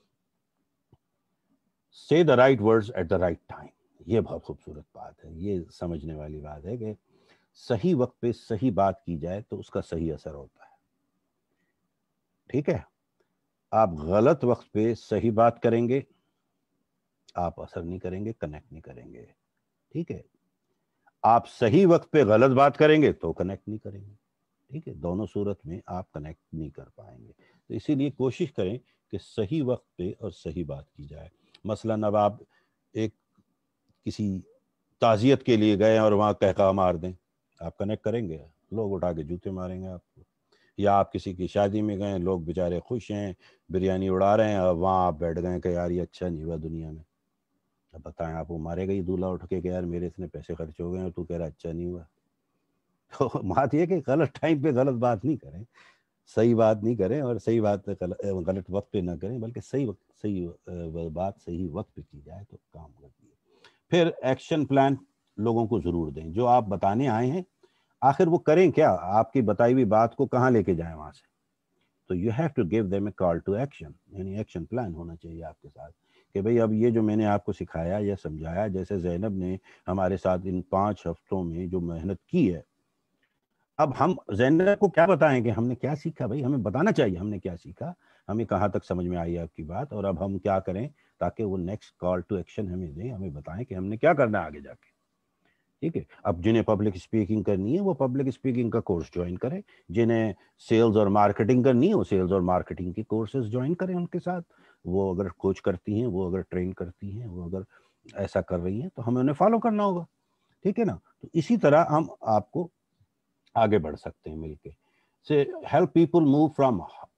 say the right words at the right time. یہ بہت خوبصورت بات ہے, یہ سمجھنے والی بات ہے کہ صحیح وقت پہ صحیح بات کی جائے تو اس کا صحیح اثر ہوتا ہے. ٹھیک ہے. آپ غلط وقت پہ صحیح بات کریں گے, آپ اثر نہیں کریں گے, کنیکٹ نہیں کریں گے. ٹھیک ہے. آپ صحیح وقت پہ غلط بات کریں گے تو کنیکٹ نہیں کریں گے. ٹھیک ہے. دونوں صورت میں آپ کنیکٹ نہیں کر پائیں گے. تو اسی لیے کوشش کریں کہ صحیح وقت پہ اور صحیح بات کی جائے. مثلاً اب آپ ایک کسی تعزیت کے لیے گئے اور وہاں کہکا مار دیں, آپ کنیکٹ کریں گے؟ لوگ اٹھا کے جوتے ماریں گے آپ کو. یا آپ کسی کی شادی میں گئے, لوگ بیچارے خوش ہیں, بریانی اڑا رہے ہیں, اور وہاں آپ بیٹھ گئے کہ یار یہ اچھا نہیں ہوا دنیا میں. اب بتائیں, آپ وہ مارے گا ہی دولہا اٹھ کے کہ یار میرے اتنے پیسے خرچ ہو گئے اور تو کہہ رہا اچھا نہیں ہوا. تو بات یہ کہ غلط ٹائم پہ غلط بات نہیں کریں, صحیح بات نہیں کریں, اور صحیح بات غلط وقت پہ نہ کریں, بلکہ صحیح وقت صحیح بات صحیح وقت پہ کی جائے تو کام کرتی ہے. پھر ایکشن پلان لوگوں کو ضرور دیں. جو آپ بتانے آئے ہیں آخر وہ کریں کیا, آپ کی بتائی ہوئی بات کو کہاں لے کے جائیں وہاں سے. تو you have to give them a call to action, یعنی ایکشن پلان ہونا چاہیے آپ کے ساتھ کہ بھئی اب یہ جو میں نے آپ کو سکھایا یا سمجھایا, جیسے زینب نے ہمارے ساتھ ان پانچ ہفتوں میں جو محنت کی ہے, اب ہم زینب کو کیا بتائیں کہ ہم نے کیا سیکھا. بھائی ہمیں بتانا چاہیے ہم نے کیا سیکھا, ہمیں کہاں تک سمجھ میں آئی آپ کی بات, اور اب ہم کیا کریں تاکہ وہ نیکسٹ کال ٹو ایکشن ہمیں دیں, ہمیں بتائیں کہ ہم نے کیا کرنا ہے آگے جا کے. ٹھیک ہے. اب جنہیں پبلک اسپیکنگ کرنی ہے وہ پبلک اسپیکنگ کا کورس جوائن کریں, جنہیں سیلز اور مارکیٹنگ کرنی ہے وہ سیلز اور مارکیٹنگ کی کورسز جوائن کریں ان کے ساتھ. وہ اگر کوچ کرتی ہیں, وہ اگر ٹرین کرتی ہیں, وہ اگر ایسا کر رہی ہیں تو ہمیں انہیں فالو کرنا ہوگا. ٹھیک ہے نا. تو اسی طرح ہم آپ کو آگے بڑھ سکتے ہیں مل کے. سے help people move from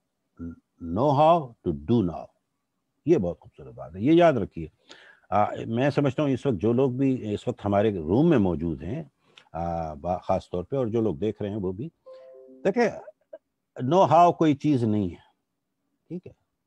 know how to do now. یہ بہت خوبصورت بات ہے, یہ یاد رکھیے. آ, میں سمجھتا ہوں اس وقت جو لوگ بھی اس وقت ہمارے روم میں موجود ہیں آ, خاص طور پہ, اور جو لوگ دیکھ رہے ہیں وہ بھی دیکھیں, نو ہاؤ کوئی چیز نہیں ہے. ٹھیک ہے.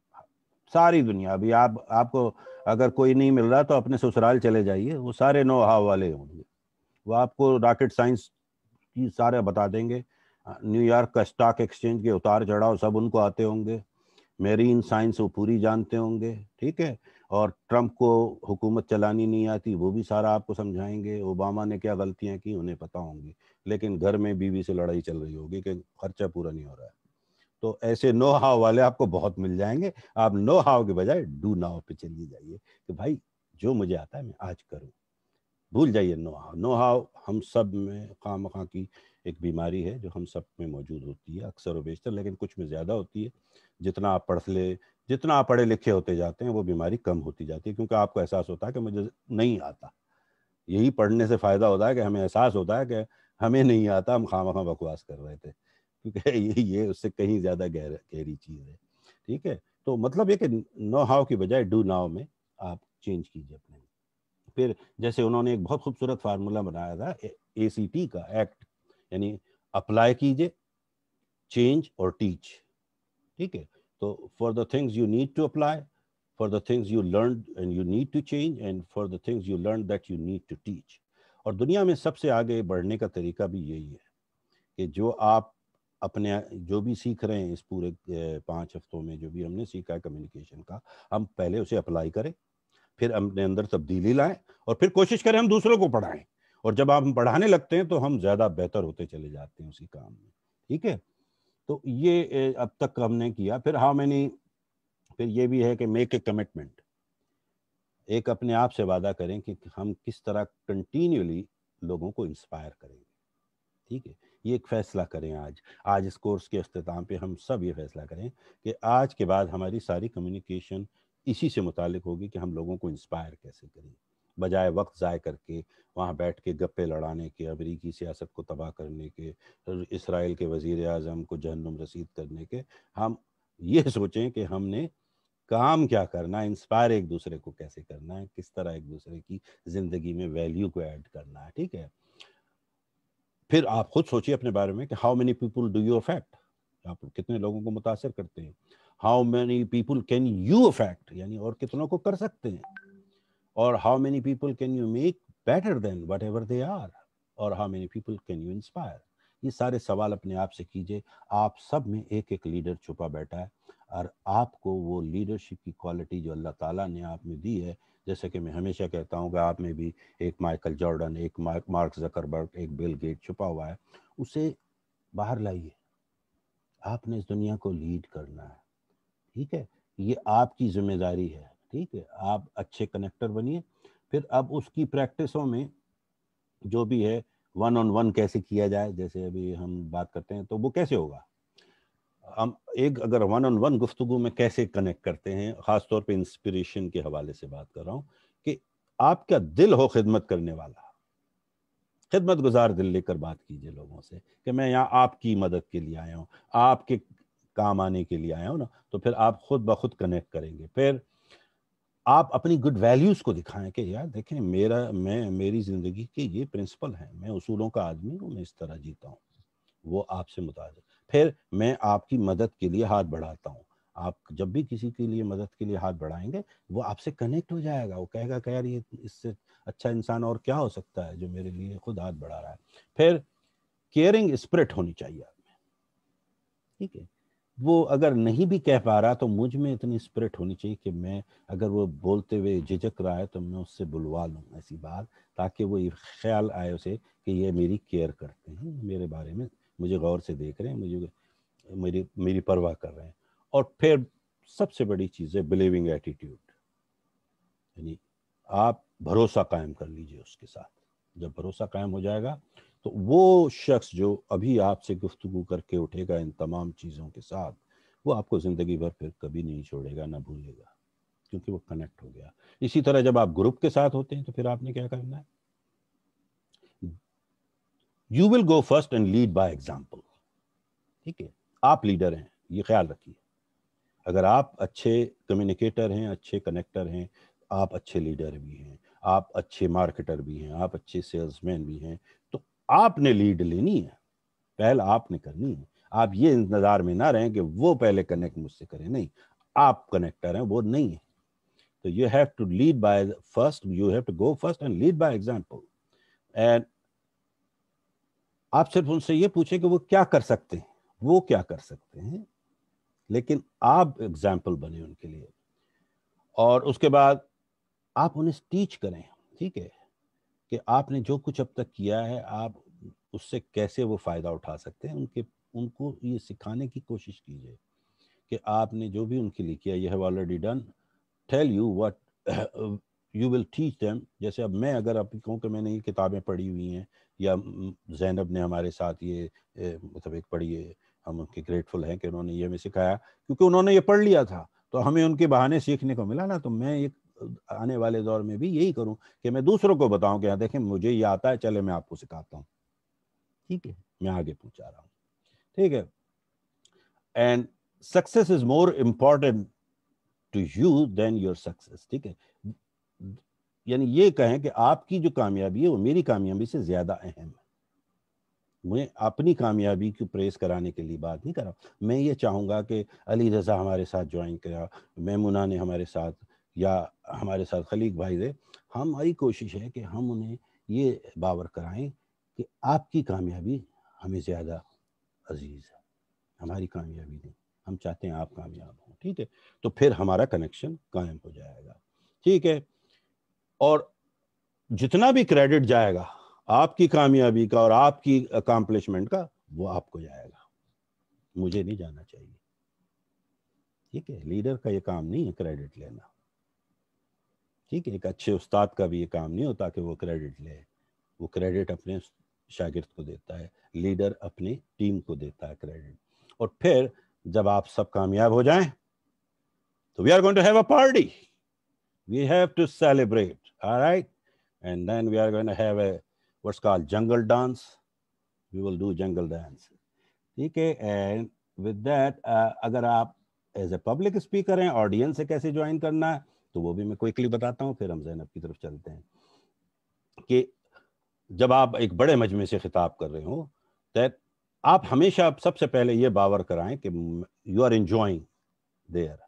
ساری دنیا, ابھی آپ آپ کو اگر کوئی نہیں مل رہا تو اپنے سسرال چلے جائیے, وہ سارے نو ہاؤ والے ہوں گے. وہ آپ کو راکٹ سائنس کی سارے بتا دیں گے. نیو یارک کا اسٹاک ایکسچینج کے اتار چڑھاؤ سب ان کو آتے ہوں گے. میرین سائنس وہ پوری جانتے ہوں گے. ٹھیک ہے. اور ٹرمپ کو حکومت چلانی نہیں آتی, وہ بھی سارا آپ کو سمجھائیں گے. اوباما نے کیا غلطیاں کی انہیں پتہ ہوں گی, لیکن گھر میں بیوی سے لڑائی چل رہی ہوگی کہ خرچہ پورا نہیں ہو رہا ہے. تو ایسے نو ہاؤ والے آپ کو بہت مل جائیں گے. آپ نو ہاؤ کے بجائے ڈو ناؤ پہ چلیے جائیے کہ بھائی جو مجھے آتا ہے میں آج کروں. بھول جائیے نو ہاؤ. نو ہاؤ ہم سب میں خواہ مخواہ کی ایک بیماری ہے جو ہم سب میں موجود ہوتی ہے اکثر و بیشتر, لیکن کچھ میں زیادہ ہوتی ہے. جتنا آپ پڑھ لے, جتنا آپ پڑھے لکھے ہوتے جاتے ہیں وہ بیماری کم ہوتی جاتی ہے, کیونکہ آپ کو احساس ہوتا ہے کہ مجھے نہیں آتا. یہی پڑھنے سے فائدہ ہوتا ہے کہ ہمیں احساس ہوتا ہے کہ ہمیں نہیں آتا, ہم خواہ مخواہ بکواس کر رہے تھے, کیونکہ یہ یہ اس سے کہیں زیادہ گہر گہری چیز ہے. ٹھیک ہے. تو مطلب یہ کہ نو ہاؤ کی بجائے ڈو ناؤ میں آپ چینج کیجیے اپنے. پھر جیسے انہوں نے ایک بہت خوبصورت فارمولہ بنایا تھا اے سی ٹی کا, ایکٹ, یعنی اپلائی کیجیے, چینج اور ٹیچ. ٹھیک ہے. تو for the things you need to apply, for the things you learn and you need to change, and for the things you learn that you need to teach. اور دنیا میں سب سے آگے بڑھنے کا طریقہ بھی یہی ہے کہ جو آپ اپنے جو بھی سیکھ رہے ہیں اس پورے پانچ ہفتوں میں, جو بھی ہم نے سیکھا ہے کمیونیکیشن کا, ہم پہلے اسے اپلائی کریں, پھر اپنے اندر تبدیلی لائیں, اور پھر کوشش کریں ہم دوسروں کو پڑھائیں. اور جب آپ پڑھانے لگتے ہیں تو ہم زیادہ بہتر ہوتے چلے جاتے ہیں اسی کام میں. ٹھیک ہے. تو یہ اب تک ہم نے کیا. پھر ہاؤ مینی, پھر یہ بھی ہے کہ میک اے کمٹمنٹ, ایک اپنے آپ سے وعدہ کریں کہ ہم کس طرح کنٹینیولی لوگوں کو انسپائر کریں گے. ٹھیک ہے. یہ ایک فیصلہ کریں آج آج اس کورس کے اختتام پہ ہم سب یہ فیصلہ کریں کہ آج کے بعد ہماری ساری کمیونیکیشن اسی سے متعلق ہوگی کہ ہم لوگوں کو انسپائر کیسے کریں, بجائے وقت ضائع کر کے وہاں بیٹھ کے گپے لڑانے کے, امریکی سیاست کو تباہ کرنے کے, اسرائیل کے وزیر اعظم کو جہنم رسید کرنے کے. ہم یہ سوچیں کہ ہم نے کام کیا کرنا ہے, انسپائر ایک دوسرے کو کیسے کرنا ہے, کس طرح ایک دوسرے کی زندگی میں ویلیو کو ایڈ کرنا ہے. ٹھیک ہے. پھر آپ خود سوچیے اپنے بارے میں کہ how many people do you affect, آپ کتنے لوگوں کو متاثر کرتے ہیں. How many people can you affect, یعنی اور کتنوں کو کر سکتے ہیں. اور how many people can you make better than whatever they are, اور how many people can you inspire. یہ سارے سوال اپنے آپ سے کیجئے. آپ سب میں ایک ایک لیڈر چھپا بیٹھا ہے, اور آپ کو وہ لیڈرشپ کی کوالٹی جو اللہ تعالیٰ نے آپ میں دی ہے, جیسے کہ میں ہمیشہ کہتا ہوں کہ آپ میں بھی ایک مائیکل جارڈن, ایک مارک زکربرگ, ایک بل گیٹ چھپا ہوا ہے, اسے باہر لائیے. آپ نے اس دنیا کو لیڈ کرنا ہے. ٹھیک ہے. یہ آپ کی ذمہ داری ہے. ٹھیک ہے. آپ اچھے کنیکٹر بنیے. پھر اب اس کی پریکٹسوں میں جو بھی ہے ون آن ون کیسے کیا جائے، جیسے ابھی ہم بات کرتے ہیں تو وہ کیسے ہوگا. ہم ایک اگر ون آن ون گفتگو میں کیسے کنیکٹ کرتے ہیں، خاص طور پہ انسپریشن کے حوالے سے بات کر رہا ہوں، کہ آپ کا دل ہو خدمت کرنے والا، خدمت گزار دل لے کر بات کیجئے لوگوں سے کہ میں یہاں آپ کی مدد کے لیے آیا ہوں، آپ کے کام آنے کے لیے آیا ہوں نا، تو پھر آپ خود بخود کنیکٹ کریں گے. پھر آپ اپنی گڈ ویلیوز کو دکھائیں کہ یار دیکھیں میرا میں میری زندگی کے یہ پرنسپل ہیں، میں اصولوں کا آدمی ہوں، میں اس طرح جیتا ہوں، وہ آپ سے متاثر. پھر میں آپ کی مدد کے لیے ہاتھ بڑھاتا ہوں. آپ جب بھی کسی کے لیے مدد کے لیے ہاتھ بڑھائیں گے وہ آپ سے کنیکٹ ہو جائے گا، وہ کہے گا کہ یار یہ اس سے اچھا انسان اور کیا ہو سکتا ہے جو میرے لیے خود ہاتھ بڑھا رہا ہے. پھر کیئرنگ اسپرٹ ہونی چاہیے آپ میں، ٹھیک ہے. وہ اگر نہیں بھی کہہ پا رہا تو مجھ میں اتنی اسپرٹ ہونی چاہیے کہ میں اگر وہ بولتے ہوئے جھجک رہا ہے تو میں اس سے بلوا لوں ایسی بات، تاکہ وہ یہ خیال آئے اسے کہ یہ میری کیئر کرتے ہیں، میرے بارے میں مجھے غور سے دیکھ رہے ہیں، مجھے میری میری پرواہ کر رہے ہیں. اور پھر سب سے بڑی چیز ہے بلیونگ ایٹیٹیوڈ، یعنی آپ بھروسہ قائم کر لیجئے اس کے ساتھ. جب بھروسہ قائم ہو جائے گا تو وہ شخص جو ابھی آپ سے گفتگو کر کے اٹھے گا ان تمام چیزوں کے ساتھ، وہ آپ کو زندگی بھر پھر کبھی نہیں چھوڑے گا، نہ بھولے گا، کیونکہ وہ کنیکٹ ہو گیا. اسی طرح جب آپ گروپ کے ساتھ ہوتے ہیں تو پھر آپ نے کیا کرنا ہے، you will go first and lead by example. ٹھیک ہے، آپ لیڈر ہیں، یہ خیال رکھیے. اگر آپ اچھے کمیونیکیٹر ہیں، اچھے کنیکٹر ہیں، آپ اچھے لیڈر بھی ہیں، آپ اچھے مارکیٹر بھی ہیں، آپ اچھے سیلز مین بھی ہیں، تو آپ نے لیڈ لینی ہے، پہل آپ نے کرنی ہے. آپ یہ انتظار میں نہ رہیں کہ وہ پہلے کنیکٹ مجھ سے کریں، نہیں، آپ کنیکٹر ہیں، وہ نہیں ہے. تو you have to lead by first, you have to go first and lead by example. And آپ صرف ان سے یہ پوچھیں کہ وہ کیا کر سکتے ہیں، وہ کیا کر سکتے ہیں، لیکن آپ ایگزامپل بنے ان کے لیے. اور اس کے بعد آپ انہیں ٹیچ کریں، ٹھیک ہے، کہ آپ نے جو کچھ اب تک کیا ہے آپ اس سے کیسے وہ فائدہ اٹھا سکتے ہیں. ان کے ان کو یہ سکھانے کی کوشش کیجئے کہ آپ نے جو بھی ان کے لیے کیا، یہ have already done, tell you what you will teach them. جیسے اب میں اگر آپ کہوں کہ میں نے یہ کتابیں پڑھی ہوئی ہیں، یا زینب نے ہمارے ساتھ یہ مطلب ایک پڑھی ہے، ہم ان کے گریٹفل ہیں کہ انہوں نے یہ ہمیں سکھایا، کیونکہ انہوں نے یہ پڑھ لیا تھا تو ہمیں ان کے بہانے سیکھنے کو ملا نا. تو میں ایک آنے والے دور میں بھی یہی کروں کہ میں دوسروں کو بتاؤں کہ دیکھیں مجھے یہ آتا ہے، چلے میں آپ کو سکھاتا ہوں. ٹھیک ہے، میں آگے پہنچا رہا ہوں. ٹھیک ہے. And success is more important to you than your success. ٹھیک ہے، یعنی یہ کہیں کہ آپ کی جو کامیابی ہے وہ میری کامیابی سے زیادہ اہم ہے. میں اپنی کامیابی کو پریز کرانے کے لیے بات نہیں کر رہا. میں یہ چاہوں گا کہ علی رضا ہمارے ساتھ جوائن کرا، میمونہ نے ہمارے ساتھ، یا ہمارے ساتھ خلیق بھائی دے. ہماری کوشش ہے کہ ہم انہیں یہ باور کرائیں کہ آپ کی کامیابی ہمیں زیادہ عزیز ہے، ہماری کامیابی نہیں، ہم چاہتے ہیں آپ کامیاب ہوں. ٹھیک ہے، تو پھر ہمارا کنیکشن قائم ہو جائے گا. ٹھیک ہے، اور جتنا بھی کریڈٹ جائے گا آپ کی کامیابی کا اور آپ کی اکامپلشمنٹ کا، وہ آپ کو جائے گا، مجھے نہیں جانا چاہیے. ٹھیک ہے، لیڈر کا یہ کام نہیں ہے کریڈٹ لینا. ٹھیک ہے، ایک اچھے استاد کا بھی یہ کام نہیں ہوتا کہ وہ کریڈٹ لے. وہ کریڈٹ اپنے شاگرد کو دیتا ہے، لیڈر اپنی ٹیم کو دیتا ہے کریڈٹ. اور پھر جب آپ سب کامیاب ہو جائیں تو we are going to have a party. We have to celebrate, all right? And then we are going to have a what's called jungle dance. We will do jungle dance. ٹھیک ہے. And with that اگر آپ as a public speaker ہیں، audience سے کیسے join کرنا ہے تو وہ بھی میں کوئکلی بتاتا ہوں، پھر ہم زینب کی طرف چلتے ہیں. کہ جب آپ ایک بڑے مجمع سے خطاب کر رہے ہوں تو آپ ہمیشہ سب سے پہلے یہ باور کرائیں کہ یو آر انجوائنگ دیئر.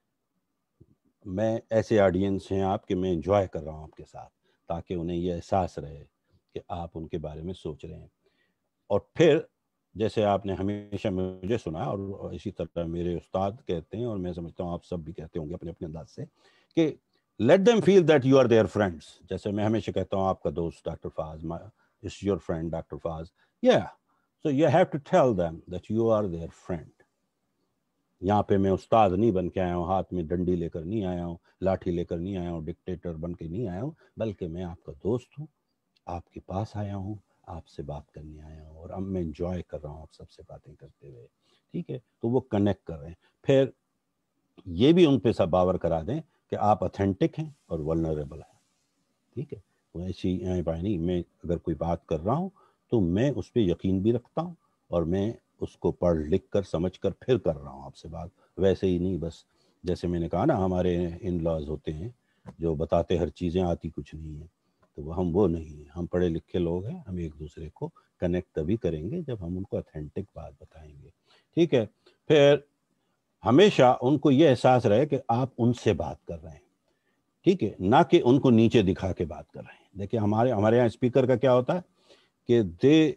میں ایسے آڈینس ہیں آپ کہ میں انجوائے کر رہا ہوں آپ کے ساتھ، تاکہ انہیں یہ احساس رہے کہ آپ ان کے بارے میں سوچ رہے ہیں. اور پھر جیسے آپ نے ہمیشہ مجھے سنا اور اسی طرح میرے استاد کہتے ہیں، اور میں سمجھتا ہوں آپ سب بھی کہتے ہوں گے اپنے اپنے انداز سے، کہ let them feel that you are their friends. جیسے میں ہمیشہ کہتا ہوں آپ کا دوست ڈاکٹر فاز is your friend ڈاکٹر فاز. Yeah, so you have to tell them that you are their friend. یہاں پہ میں استاد نہیں بن کے آیا ہوں، ہاتھ میں ڈنڈی لے کر نہیں آیا ہوں، لاٹھی لے کر نہیں آیا ہوں، ڈکٹیٹر بن کے نہیں آیا ہوں، بلکہ میں آپ کا دوست ہوں، آپ کے پاس آیا ہوں، آپ سے بات کرنے آیا ہوں اور اب میں انجوائے کر رہا ہوں آپ سب سے باتیں کرتے ہوئے. ٹھیک ہے, تو وہ کنیکٹ کر رہے ہیں. پھر یہ بھی ان پہ سب باور کرا دیں کہ آپ اتھینٹک ہیں اور ولنریبل ہیں. ٹھیک ہے, وہ ایسی نہیں, میں اگر کوئی بات کر رہا ہوں تو میں اس پہ یقین بھی رکھتا ہوں اور میں اس کو پڑھ لکھ کر سمجھ کر پھر کر رہا ہوں آپ سے بات. ویسے ہی نہیں بس جیسے میں نے کہا نا, ہمارے ان لاز ہوتے ہیں جو بتاتے ہر چیزیں آتی کچھ نہیں ہیں, تو وہ ہم وہ نہیں ہیں. ہم پڑھے لکھے لوگ ہیں, ہم ایک دوسرے کو کنیکٹ تبھی کریں گے جب ہم ان کو اتھینٹک بات بتائیں گے. ٹھیک ہے, پھر ہمیشہ ان کو یہ احساس رہے کہ آپ ان سے بات کر رہے ہیں. ٹھیک ہے, نہ کہ ان کو نیچے دکھا کے بات کر رہے ہیں. دیکھیں ہمارے ہمارے یہاں اسپیکر کا کیا ہوتا ہے کہ دے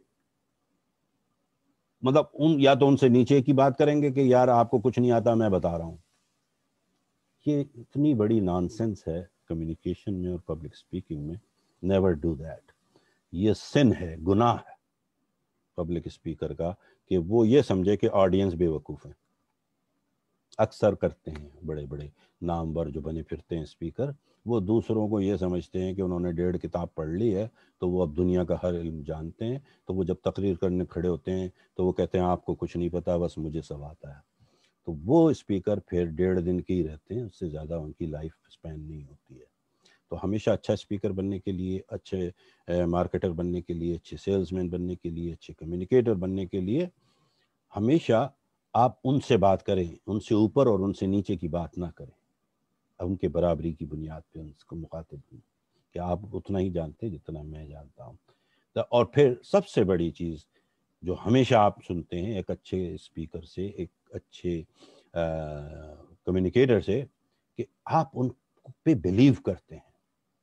مطلب ان یا تو ان سے نیچے کی بات کریں گے کہ یار آپ کو کچھ نہیں آتا میں بتا رہا ہوں. یہ اتنی بڑی نان سینس ہے کمیونیکیشن میں اور پبلک اسپیکنگ میں. Never do that. یہ سن ہے, گناہ ہے پبلک اسپیکر کا کہ وہ یہ سمجھے کہ آڈینس بے وقوف ہے. اکثر کرتے ہیں بڑے بڑے نامور جو بنے پھرتے ہیں اسپیکر, وہ دوسروں کو یہ سمجھتے ہیں کہ انہوں نے ڈیڑھ کتاب پڑھ لی ہے تو وہ اب دنیا کا ہر علم جانتے ہیں. تو وہ جب تقریر کرنے کھڑے ہوتے ہیں تو وہ کہتے ہیں آپ کو کچھ نہیں پتا, بس مجھے سب آتا ہے. تو وہ اسپیکر پھر ڈیڑھ دن کے ہی رہتے ہیں, اس سے زیادہ ان کی لائف اسپین نہیں ہوتی ہے. تو ہمیشہ اچھا اسپیکر بننے کے لیے, اچھے مارکیٹر بننے کے لیے, اچھے سیلز مین بننے کے لیے, اچھے کمیونیکیٹر بننے کے لیے ہمیشہ آپ ان سے بات کریں, ان سے اوپر اور ان سے نیچے کی بات نہ کریں. ان کے برابری کی بنیاد پہ ان کو مخاطب ہوں کہ آپ اتنا ہی جانتے جتنا میں جانتا ہوں. اور پھر سب سے بڑی چیز جو ہمیشہ آپ سنتے ہیں ایک اچھے اسپیکر سے, ایک اچھے کمیونیکیٹر سے, کہ آپ ان پہ بلیو کرتے ہیں.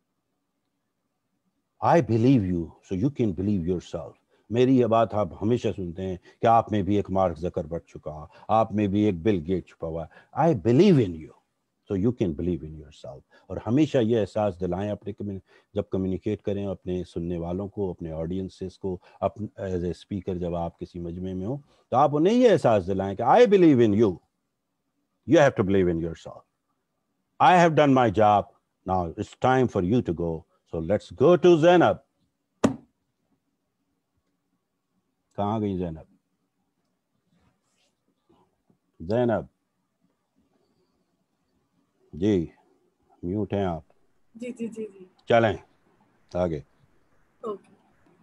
I believe you so you can believe yourself. میری یہ بات آپ ہمیشہ سنتے ہیں کہ آپ میں بھی ایک مارک زکربرگ چھپا, آپ میں بھی ایک بل گیٹ چھپا ہوا. I believe in you so you can believe in yourself. اور ہمیشہ یہ احساس دلائیں اپنے جب کمیونیکیٹ کریں اپنے سننے والوں کو, اپنے آڈینسز کو, ایز اے اسپیکر جب آپ کسی مجمع میں ہوں تو آپ انہیں یہ احساس دلائیں کہ I believe in you. You have to believe in yourself. I have done my job. Now it's time for you to go. So let's go to Zainab. کہاں گئی زینب؟ زینب جی میوٹ ہیں آپ. جی جی جی جی چلیں آگے. اوکے,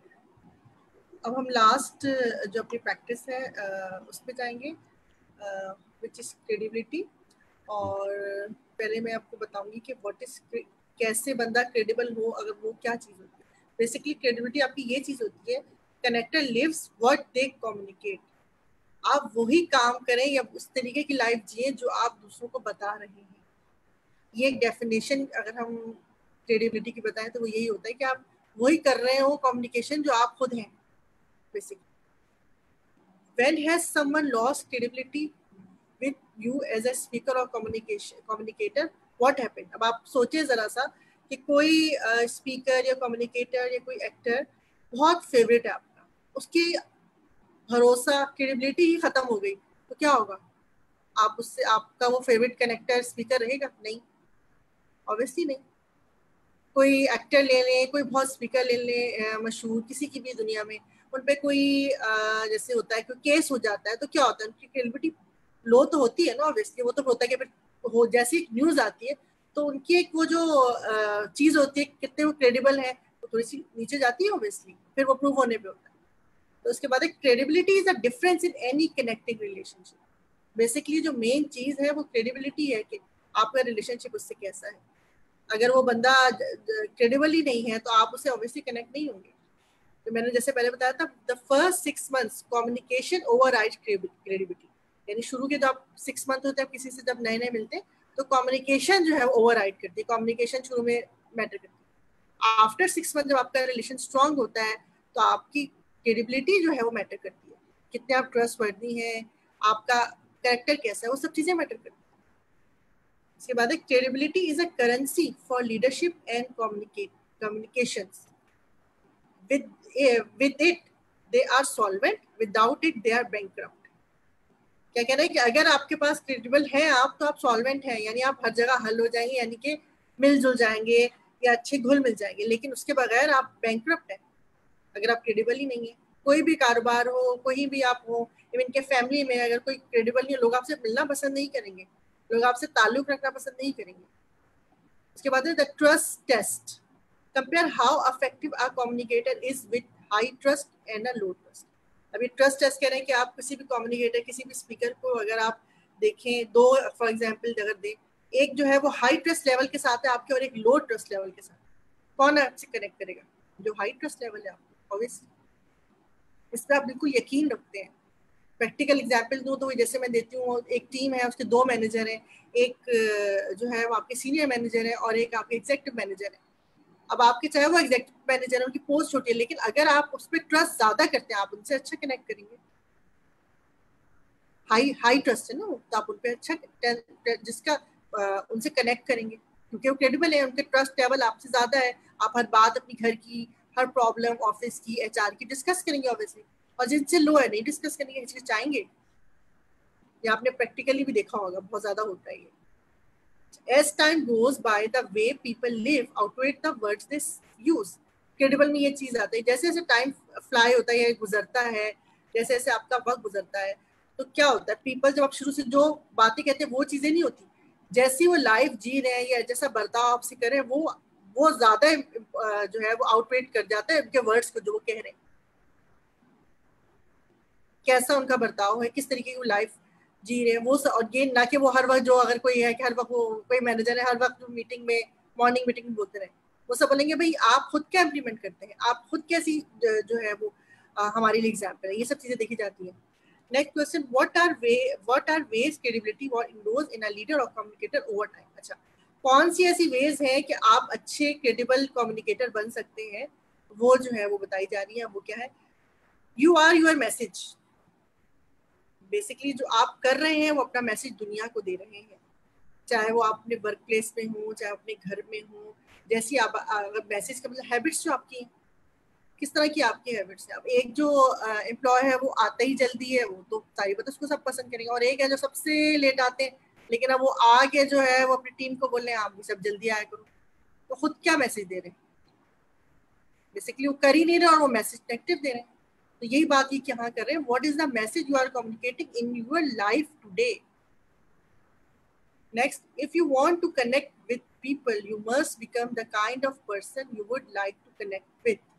اب ہم لاسٹ جو اپنی پریکٹس ہے اس پہ جائیں گے, وچ از کریڈیبلٹی. اور پہلے میں آپ کو بتاؤں گی کہ واٹ از, کیسے بندہ کریڈیبل ہو, اگر وہ کیا چیز ہوتی ہے. بیسکلی کریڈیبلٹی آپ کی یہ چیز ہوتی ہے, connector leaves what they communicate. آپ وہی کام کریں یا اس طریقے کی لائف جئیں جو آپ دوسروں کو بتا رہے ہیں. یہ ایک ڈیفینیشن اگر ہم کریڈیبلٹی کی بتائیں تو وہ یہی ہوتا ہے کہ آپ وہی کر رہے ہو کمیونیکیشن جو آپ خود ہیں. Basically when has someone lost credibility with you as a speaker or communication communicator, what happened. اب آپ سوچیں ذرا سا کہ کوئی اسپیکر یا کمیونیکیٹر یا کوئی ایکٹر بہت فیوریٹ ہے آپ کا, اس کی بھروسہ کریڈیبلٹی ہی ختم ہو گئی تو کیا ہوگا؟ آپ اس سے, آپ کا وہ فیوریٹ کنیکٹر اسپیکر رہے گا؟ نہیں, obviously نہیں. کوئی ایکٹر لے لیں, کوئی بہت اسپیکر لے لیں مشہور کسی کی بھی دنیا میں, ان پہ کوئی جیسے ہوتا ہے کوئی کیس ہو جاتا ہے تو کیا ہوتا ہے, ان کی کریڈیبلٹی لو تو ہوتی ہے نا obviously. وہ تو ہوتا ہے کہ پھر ہو جیسی نیوز آتی ہے تو ان کی ایک وہ جو چیز ہوتی ہے کتنے وہ کریڈیبل ہے وہ تھوڑی سی نیچے جاتی ہے obviously, پھر وہ پروو ہونے پہ ہوتا ہے. تو اس کے بعد credibility is a difference in any connecting relationship. Basically جو مین چیز ہے وہ کریڈیبلٹی ہے کہ آپ کا ریلیشن شپ اس سے کیسا ہے. اگر وہ بندہ کریڈیبل ہی نہیں ہے تو آپ اسے obviously کنیکٹ نہیں ہوں گے. تو میں نے جیسے پہلے بتایا تھا, the first six months communication override credibility. یعنی شروع کے جو آپ سکس منتھ ہوتے ہیں کسی سے جب نئے نئے ملتے ہیں تو کمیونیکیشن جو ہے اوور رائڈ کرتی ہے, کمیونیکیشن شروع میں میٹر کرتی ہے. آفٹر سکس منتھ جب آپ کا ریلیشن اسٹرانگ ہوتا ہے تو آپ کی کریڈیبلٹی جو ہے وہ میٹر کرتی ہے, کتنے آپ ٹرسٹ وردی ہیں, آپ کا کریکٹر کیسا ہے, وہ سب چیزیں میٹر کرتی ہیں. اس کے بعد credibility is a currency for leadership and communications. with it they are solvent, without it they are bankrupt. کیا کہنا ہے کہ اگر آپ کے پاس کریڈیبل ہیں آپ تو آپ سالوینٹ ہیں, یعنی آپ ہر جگہ حل ہو جائیں گے, یعنی کہ مل جل جائیں گے یا اچھے گھل مل جائیں گے, لیکن اس کے بغیر آپ بینکرپٹ ہیں. اگر آپ کریڈیبل ہی نہیں ہیں. کوئی بھی کاروبار ہو, کوئی بھی آپ ہو, ایون کہ فیملی میں اگر کوئی کریڈیبل نہیں ہے, لوگ آپ سے ملنا پسند نہیں کریں گے, لوگ آپ سے تعلق رکھنا پسند نہیں کریں گے. اس کے بعد ہے the trust test. Compare how effective a communicator is with high trust and a low trust. ابھی ٹرسٹ ٹیسٹ کہہ رہے ہیں کہ آپ کسی بھی کمیونیکیٹر, کسی بھی اسپیکر کو اگر آپ دیکھیں, دو فار ایگزامپل اگر دیں, ایک جو ہے وہ ہائی ٹرسٹ لیول کے ساتھ ہے آپ کے, اور ایک لو ٹرسٹ لیول کے ساتھ, کون آپ سے کنیکٹ کرے گا؟ جو ہائی ٹرسٹ لیول ہے آپ کو, اس پہ آپ بالکل یقین رکھتے ہیں. پریکٹیکل ایگزامپل دوں تو جیسے میں دیتی ہوں, ایک ٹیم ہے, اس کے دو مینیجر ہیں, ایک جو ہے وہ آپ کے سینئر مینیجر ہے اور ایک آپ کے ایگزیکٹو مینیجر ہے. اب آپ کے چاہے وہ ایگزیکٹو مینیجر ہے, ان کی پوسٹ چھوٹی ہے, لیکن اگر آپ اس پہ ٹرسٹ زیادہ کرتے ہیں, آپ ان سے اچھا کنیکٹ کریں گے. ہائی ہائی ٹرسٹ ہے نا, تو آپ ان پہ اچھا جس کا ان سے کنیکٹ کریں گے کیونکہ وہ کریڈیبل ہے, ان کے ٹرسٹ لیول آپ سے زیادہ ہے. آپ ہر بات اپنی گھر کی, ہر پرابلم آفس کی, ایچ آر کی ڈسکس کریں گے اوبیسلی, اور جن سے لو ہے نہیں ڈسکس کریں گے, ہچکچائیں گے. یہ آپ نے پریکٹیکلی بھی دیکھا ہوگا, بہت زیادہ ہوتا ہے یہ. As time goes by, the way people live outweigh the words they use. Credible میں یہ چیز آتی ہے, جیسے جیسے ٹائم فلائی ہوتا ہے, گزرتا ہے, جیسے جیسے آپ کا وقت گزرتا ہے, تو کیا ہوتا ہے, پیپل جب آپ شروع سے جو باتیں کہتے ہیں وہ چیزیں نہیں ہوتی, جیسی وہ لائف جی رہے ہیں یا جیسا برتاؤ آپ سے کریں, وہ وہ زیادہ جو ہے وہ آؤٹ ویٹ کر جاتا ہے ان کے ورڈس کو جو وہ کہہ رہے ہیں. کیسا ان کا برتاؤ ہے, کس طریقے کی وہ لائف جی رہے ہیں, وہ اگین نہ کہ وہ ہر وقت جو اگر کوئی ہے کہ ہر وقت وہ کوئی مینیجر ہے ہر وقت میٹنگ میں, مارننگ میٹنگ میں بولتے رہے, وہ سب بولیں گے بھائی آپ خود کیا امپلیمنٹ کرتے ہیں, آپ خود کیسی جو ہے وہ ہمارے لیے ایگزامپل ہے. یہ سب چیزیں دیکھی جاتی ہیں. Next question, what are we what are ways credibility endures in a leader or communicator over time. اچھا, کون سی ایسی ویز ہیں کہ آپ اچھے کریڈیبل کمیونیکیٹر بن سکتے ہیں, وہ جو ہے وہ بتائی جا رہی ہیں. وہ کیا ہے؟ You are your message. Basically جو آپ کر رہے ہیں وہ اپنا میسج دنیا کو دے رہے ہیں, چاہے وہ آپ اپنے ورک پلیس میں ہوں, چاہے اپنے گھر میں ہوں. جیسی آپ میسج کا مطلب ہیبٹس جو آپ کی کس طرح کی آپ کی ہیبٹس ہیں. اب ایک جو امپلائی ہے وہ آتا ہی جلدی ہے, وہ تو ساری بات اس کو سب پسند کریں گے, اور ایک ہے جو سب سے لیٹ آتے ہیں, لیکن اب وہ آ کے جو ہے وہ اپنی ٹیم کو بول رہے ہیں آپ بھی سب جلدی آیا کرو. تو خود کیا میسج دے رہے ہیں؟ بیسکلی وہ کر ہی نہیں رہے اور وہ میسج نیگیٹو دے رہے ہیں. تو یہی بات یہ کہاں کر رہے ہیں, what is the message you are communicating in your life today. Next, if you want to connect with people, you must become the kind of person you would like to connect with.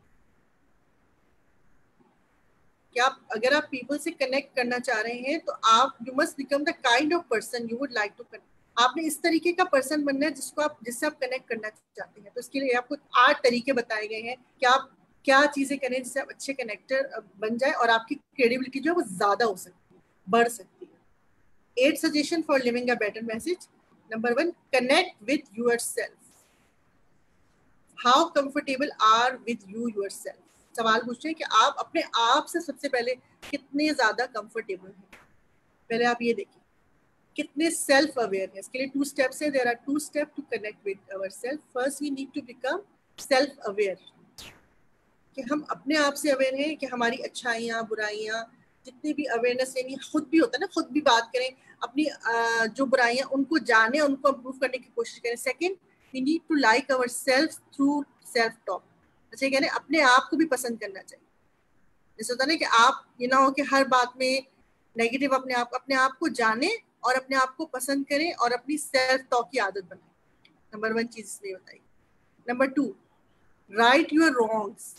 کہ آپ اگر آپ people سے connect کرنا چاہ رہے ہیں تو آپ you must become the kind of person you would like to connect. آپ نے اس طریقے کا پرسن بننا ہے جس کو آپ جس سے آپ کنیکٹ کرنا چاہتے ہیں. تو اس کے لیے آپ کو آٹھ طریقے بتائے گئے ہیں کہ آپ کیا چیزیں کریں جس سے آپ اچھے کنیکٹر بن جائیں اور آپ کی کریڈیبلٹی جو ہے وہ زیادہ ہو سکتی ہے, بڑھ سکتی ہے. Eight suggestion for living a better message. Number one, connect with yourself. How comfortable are with you yourself. سوال پوچھتے ہیں کہ آپ اپنے آپ سے سب سے پہلے کتنے زیادہ کمفرٹیبل ہیں. پہلے آپ یہ دیکھیں کتنے سیلف اویئر ہیں. اس کے لیے ٹو اسٹیپس ہیں. There are two step to connect with ourself. First we need to become self aware, کہ ہم اپنے آپ سے اویئر ہیں کہ ہماری اچھائیاں برائیاں جتنی بھی اویئرنیس یعنی خود بھی ہوتا ہے نا, خود بھی بات کریں, اپنی جو برائیاں ان کو جانیں, ان کو امپروو کرنے کی کوشش کریں. Second, we need to like our self through self talk. اچھا کہہ رہے ہیں اپنے آپ کو بھی پسند کرنا چاہیے. جیسے ہوتا ہے نا کہ آپ یہ نہ ہو کہ ہر بات میں نیگیٹو, اپنے آپ اپنے آپ کو جانیں اور اپنے آپ کو پسند کریں اور اپنی سیلف ٹاک کی عادت بنائیں. نمبر ون چیز اس لیے بتائی. Number two, right your wrongs.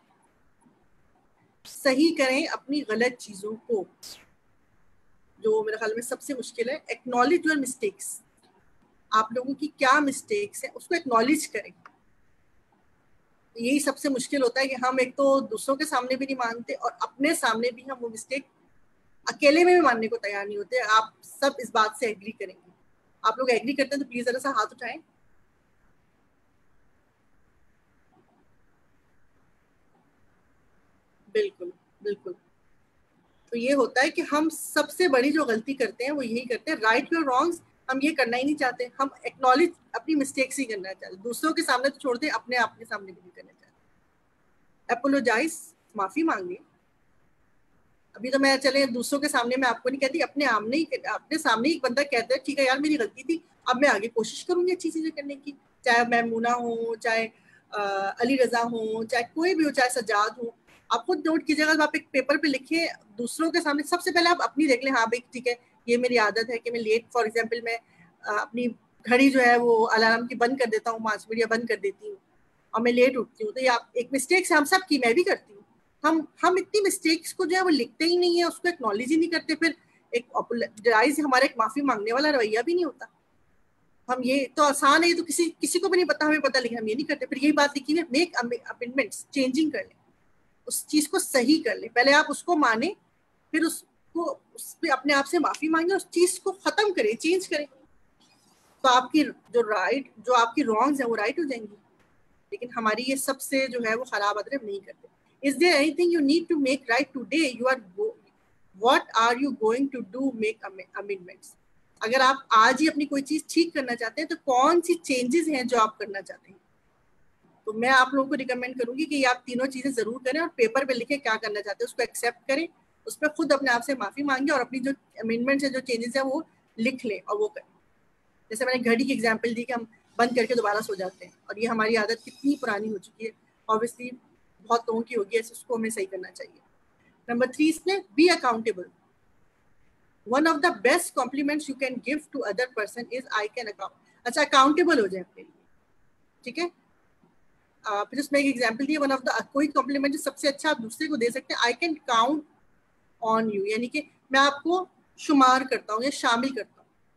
صحیح کریں اپنی غلط چیزوں کو. جو میرے خیال میں سب سے مشکل ہے, ایکنالج یور مسٹیکس. آپ لوگوں کی کیا مسٹیکس ہیں اس کو ایکنالج کریں. یہی سب سے مشکل ہوتا ہے کہ ہم ایک تو دوسروں کے سامنے بھی نہیں مانتے اور اپنے سامنے بھی ہم وہ مسٹیک اکیلے میں بھی ماننے کو تیار نہیں ہوتے. آپ سب اس بات سے ایگری کریں گے. آپ لوگ ایگری کرتے ہیں تو پلیز ذرا سا ہاتھ اٹھائیں. بالکل بالکل. تو یہ ہوتا ہے کہ ہم سب سے بڑی جو غلطی کرتے ہیں وہ یہی کرتے ہیں, رائٹ یور رانگس. ہم یہ کرنا ہی نہیں چاہتے, ہم ایکنالج اپنی مسٹیکس ہی کرنا چاہتے ہیں. دوسروں کے سامنے تو چھوڑ دیں, اپنے آپ کے سامنے بھی نہیں کرنا چاہتے. اپولوجائز, معافی مانگیں. ابھی تو میں چلے دوسروں کے سامنے میں آپ کو نہیں کہتی, اپنے آمنے ہی اپنے سامنے ایک بندہ کہتا ہے ٹھیک ہے یار میری غلطی تھی, اب میں آگے کوشش کروں گی اچھی چیزیں کرنے کی. چاہے میمونہ ہوں, چاہے علی رضا ہوں, چاہے کوئی بھی ہو, چاہے سجاد ہوں, آپ خود نوٹ کیجیے گا, آپ ایک پیپر پہ لکھیں دوسروں کے سامنے, سب سے پہلے آپ اپنی دیکھ لیں, ہاں بھائی ٹھیک ہے یہ میری عادت ہے کہ میں لیٹ, فار ایگزامپل میں اپنی گھڑی جو ہے وہ الارم کی بند کر دیتا ہوں, ماس میڈیا بند کر دیتی ہوں اور میں لیٹ اٹھتی ہوں, تو یہ ایک مسٹیکس ہم سب کی, میں بھی کرتی ہوں. ہم ہم اتنی مسٹیکس کو جو ہے وہ لکھتے ہی نہیں ہیں, اس کو ایکنالج ہی نہیں کرتے, پھر ایک جائز ہمارا ایک معافی مانگنے والا رویہ بھی نہیں ہوتا. ہم یہ تو آسان ہے, یہ تو کسی کسی کو بھی نہیں پتا, ہمیں پتا, لیکن ہم یہ نہیں کرتے. پھر یہی بات لکھی ہے, میک امینڈمنٹس, چینجنگ کر لیں, اس چیز کو صحیح کر لیں. پہلے آپ اس کو مانیں, پھر اس کو اس پہ اپنے آپ سے معافی مانگیں, اس چیز کو ختم کریں, چینج کریں, تو آپ کی جو رائٹ جو آپ کی رانگز ہیں وہ رائٹ ہو جائیں گی. لیکن ہماری یہ سب سے جو ہے وہ خراب عادت نہیں کرتے. Is there anything you need to make right today? You are go, what are you going to do make amendments? اگر آپ آج ہی اپنی کوئی چیز ٹھیک کرنا چاہتے ہیں تو کون سی چینجز ہیں جو آپ کرنا چاہتے ہیں؟ تو میں آپ لوگوں کو ریکمینڈ کروں گی کہ یہ آپ تینوں چیزیں ضرور کریں اور پیپر پہ لکھیں کیا کرنا چاہتے ہیں, اس کو ایکسیپٹ کریں, اس پہ خود اپنے آپ سے معافی مانگیں اور اپنی جو امینڈمنٹس ہیں, جو چینجز ہیں وہ لکھ لیں اور وہ کریں. جیسے میں نے گھڑی کی ایگزامپل دی کہ ہم بند کر کے دوبارہ سو جاتے ہیں, اور یہ ہماری عادت کتنی پرانی ہو چکی ہے, اوبیسلی بہت لوگوں کی ہوگی, اس کو ہمیں صحیح کرنا چاہیے. نمبر تھری اس میں be accountable. One of the best compliments you can give to other person is I can account. اچھا اکاؤنٹیبل ہو جائے اپنے لیے, ٹھیک ہے. پھر اس میں ایک ایگزامپل دی, ون آف دا کوئی کمپلیمنٹ جو سب سے اچھا آپ دوسرے کو دے سکتے ہیں, I can count on you, یعنی کہ میں آپ کو شمار کرتا ہوں یا شامل کرتا ہوں.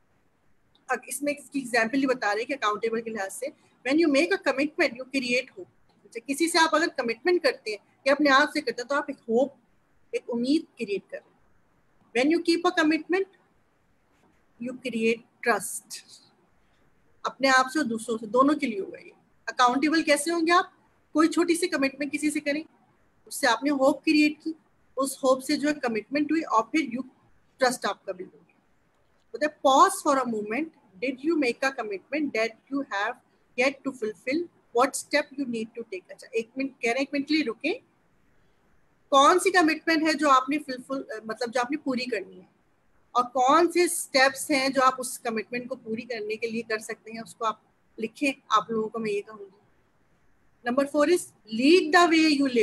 اس میں اس کی ایگزامپل یہ بتا رہے ہیں کہ اکاؤنٹیبل کے لحاظ سے when you make a commitment you create hope. کسی سے آپ اگر کمٹمنٹ کرتے ہیں یا اپنے آپ سے کرتے ہیں تو آپ ایک ہوپ, ایک امید کریٹ کر رہے ہیں. When you keep a commitment you create trust, اپنے آپ سے اور دوسروں سے, دونوں کے لیے ہوگا یہ. اکاؤنٹیبل کیسے ہوں گے آپ؟ کوئی چھوٹی سی کمٹمنٹ کسی سے کریں, اس سے آپ نے ہوپ کریٹ کی, اس ہوپ سے جو ہے کمٹمنٹ ہوئی اور پھر یو ٹرسٹ آپ کا بلڈ ہو گیا. Pause for a moment, did you make a commitment that you have yet to fulfil, what step you need to take. اچھا ایک منٹ کہہ رہے ہیں, ایک منٹ کے لیے رکیں. کون سی کمٹمنٹ ہے جو آپ نے فلفل مطلب جو آپ نے پوری کرنی ہے, اور کون سے اسٹیپس ہیں جو آپ اس کمٹمنٹ کو پوری کرنے کے لیے کر سکتے ہیں, اس کو آپ لکھیں. آپ لوگوں کو میں یہ کہوں گی. Number four is lead the way you live.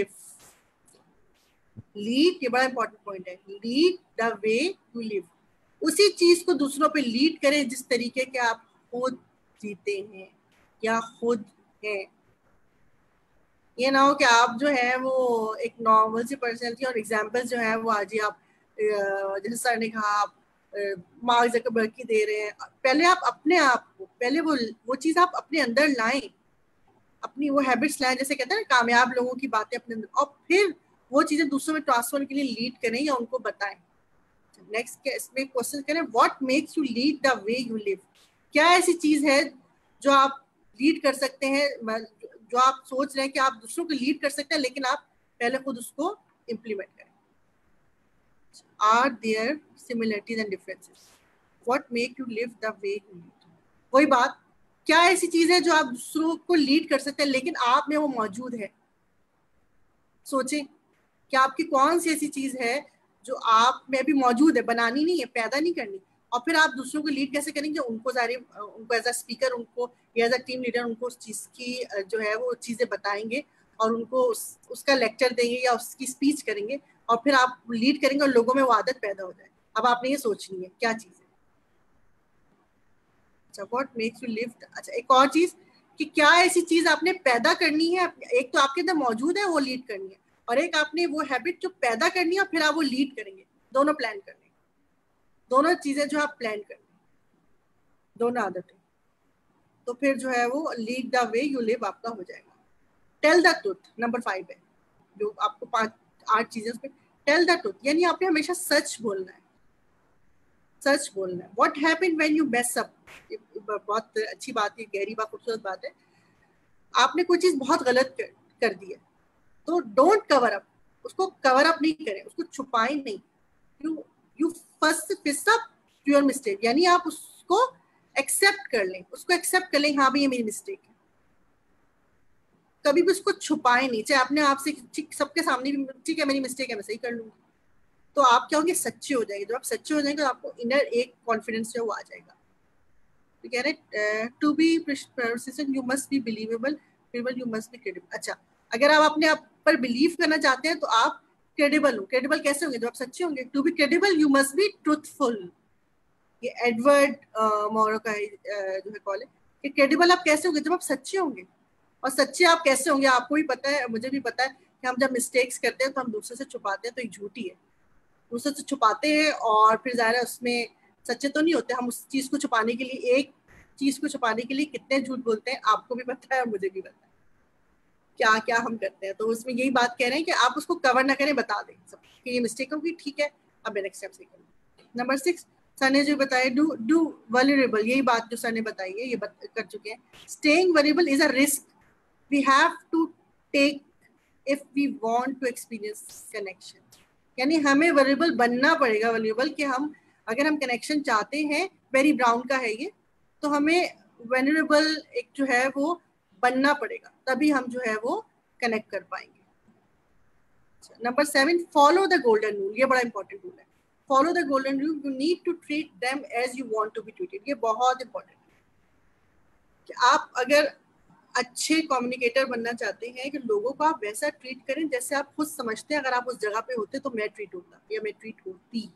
Lead, یہ بڑا امپورٹنٹ پوائنٹ ہے, lead the way you live. اسی چیز کو دوسروں پہ لیڈ کریں جس طریقے کے آپ خود جیتے ہیں یا خود ہیں. یہ نہ ہو کہ آپ جو ہے وہ ایک نارمل سی پرسنالٹی اور ایگزامپل جو ہے وہ آج ہی آپ جیسے سر نے کہا آپ مارک زکربرگ کی دے رہے ہیں. پہلے آپ اپنے آپ کو پہلے وہ وہ چیز آپ اپنے اندر لائیں, اپنی وہ ہیبٹس لائیں, جیسے کہتے ہیں نا کامیاب لوگوں کی باتیں اپنے اندر, اور پھر وہ چیزیں دوسروں میں ٹرانسفر کے لیے لیڈ کریں یا ان کو بتائیں. نیکسٹ اس میں کوشچن کریں, what makes you lead the way you live. کیا ایسی چیز ہے جو آپ لیڈ کر سکتے ہیں, جو آپ سوچ رہے ہیں کہ آپ دوسروں کو لیڈ کر سکتے ہیں, لیکن آپ پہلے خود اس کو امپلیمنٹ کریں. Are there similarities and differences? What make you live the way you lead? وہی بات, کیا ایسی چیز ہے جو آپ دوسروں کو لیڈ کر سکتے ہیں لیکن آپ میں وہ موجود ہے. سوچیں کہ آپ کی کون سی ایسی چیز ہے جو آپ میں بھی موجود ہے, بنانی نہیں ہے, پیدا نہیں کرنی, اور پھر آپ دوسروں کو لیڈ کیسے کریں گے. ان کو ظاہر ان کو ایز اے اسپیکر, ان کو ایز اے ٹیم لیڈر ان کو اس چیز کی جو ہے وہ چیزیں بتائیں گے اور ان کو اس, اس کا لیکچر دیں گے یا اس کی اسپیچ کریں گے, اور پھر آپ لیڈ کریں گے اور لوگوں میں وہ عادت پیدا ہو جائے. اب آپ نے یہ سوچنی ہے کیا چیز ہے. اچھا واٹ میکس یو لیو. اچھا ایک اور چیز کہ کیا ایسی چیز آپ نے پیدا کرنی ہے, ایک تو آپ کے اندر موجود ہے وہ لیڈ کرنی ہے, اور ایک آپ نے وہ ہیبٹ جو پیدا کرنی ہے اور پھر آپ وہ لیڈ کریں گے. دونوں پلان کریں, دونوں چیزیں جو آپ پلان کریں, دونوں عادتیں, تو پھر جو ہے وہ لیڈ دا وے یو لیو آپ کا ہو جائے گا. Tell the truth number five ہے, جو آپ کو پانچ آٹھ چیزیں اس پہ. ٹیل دا ٹروتھ یعنی آپ نے ہمیشہ سچ بولنا ہے, سچ بولنا ہے. What happen when you mess up, بہت اچھی بات ہے, گہری بات, خوبصورت بات ہے. آپ نے کوئی چیز بہت غلط کر دی ہے تو ڈونٹ کور اپ, اس کو کور اپ نہیں کریں, اس کو چھپائیں نہیں. You you first face up to your mistake, یعنی آپ اس کو ایکسیپٹ کر لیں, اس کو ایکسیپٹ کر لیں, ہاں بھائی یہ میری مسٹیک ہے. کبھی بھی اس کو چھپائیں نہیں, چاہے اپنے آپ سے سب کے سامنے بھی ٹھیک ہے میری مسٹیک ہے میں صحیح کر لوں گی, تو آپ کیا ہوں گے, سچے ہو جائیں گے. جب آپ سچے ہو جائیں گے تو آپ کو انر ایک کانفیڈنس جو وہ آ جائے گا. تو کہہ رہے to be persistent you must be believable, you must be credible. اچھا اگر آپ اپنے آپ پر بلیو کرنا چاہتے ہیں تو آپ کریڈیبل ہو. کریڈیبل کیسے ہوں گے؟ جب آپ سچے ہوں گے. To be credible you must be truthful. یہ ایڈورڈ مورو کا جو ہے کال ہے کہ کریڈیبل آپ کیسے ہوں گے؟ جب آپ سچے ہوں گے. اور سچے آپ کیسے ہوں گے؟ آپ کو بھی پتا ہے, مجھے بھی پتا ہے کہ ہم جب مسٹیکس کرتے ہیں تو ہم دوسرے سے چھپاتے ہیں, تو ایک جھوٹی ہے. دوسرے سے چھپاتے ہیں اور پھر ظاہر ہے اس میں سچے تو نہیں ہوتے. ہم اس چیز کو چھپانے کے لیے, ایک چیز کو چھپانے کے لیے کتنے جھوٹ بولتے ہیں, آپ کو بھی پتا ہے اور مجھے بھی پتا ہے کیا کیا ہم کرتے ہیں. تو اس میں یہی بات کہہ رہے ہیں کہ آپ اس کو کور نہ کریں, بتا دیں سب کہ یہ مسٹیک ہوگی, ٹھیک ہے اب میں نیکسٹ ٹائم سے کروں. نمبر سکس, سر نے جو بتایا ڈو ڈو ولیریبل, یہی بات جو سر نے بتائی ہے یہ کر چکے ہیں. Staying vulnerable is a risk we have to take if we want to experience connection. یعنی ہمیں ولیریبل بننا پڑے گا. ولیریبل کہ ہم اگر ہم کنیکشن چاہتے ہیں, ویری براؤن کا ہے یہ, تو ہمیں ولیریبل ایک جو ہے وہ بننا پڑے گا, تبھی ہم جو ہے وہ کنیکٹ کر پائیں گے. Number seven, follow the golden rule. یہ بڑا امپورٹنٹ رول ہے. Follow the golden rule. You need to treat them as you want to be treated. یہ بہت امپورٹنٹ ہے کہ آپ اگر اچھے کمیونیکیٹر بننا چاہتے ہیں کہ لوگوں کو آپ ویسا ٹریٹ کریں جیسے آپ خود سمجھتے ہیں اگر آپ اس جگہ پہ ہوتے تو میں ٹریٹ ہوتا یا میں ٹریٹ ہوتی.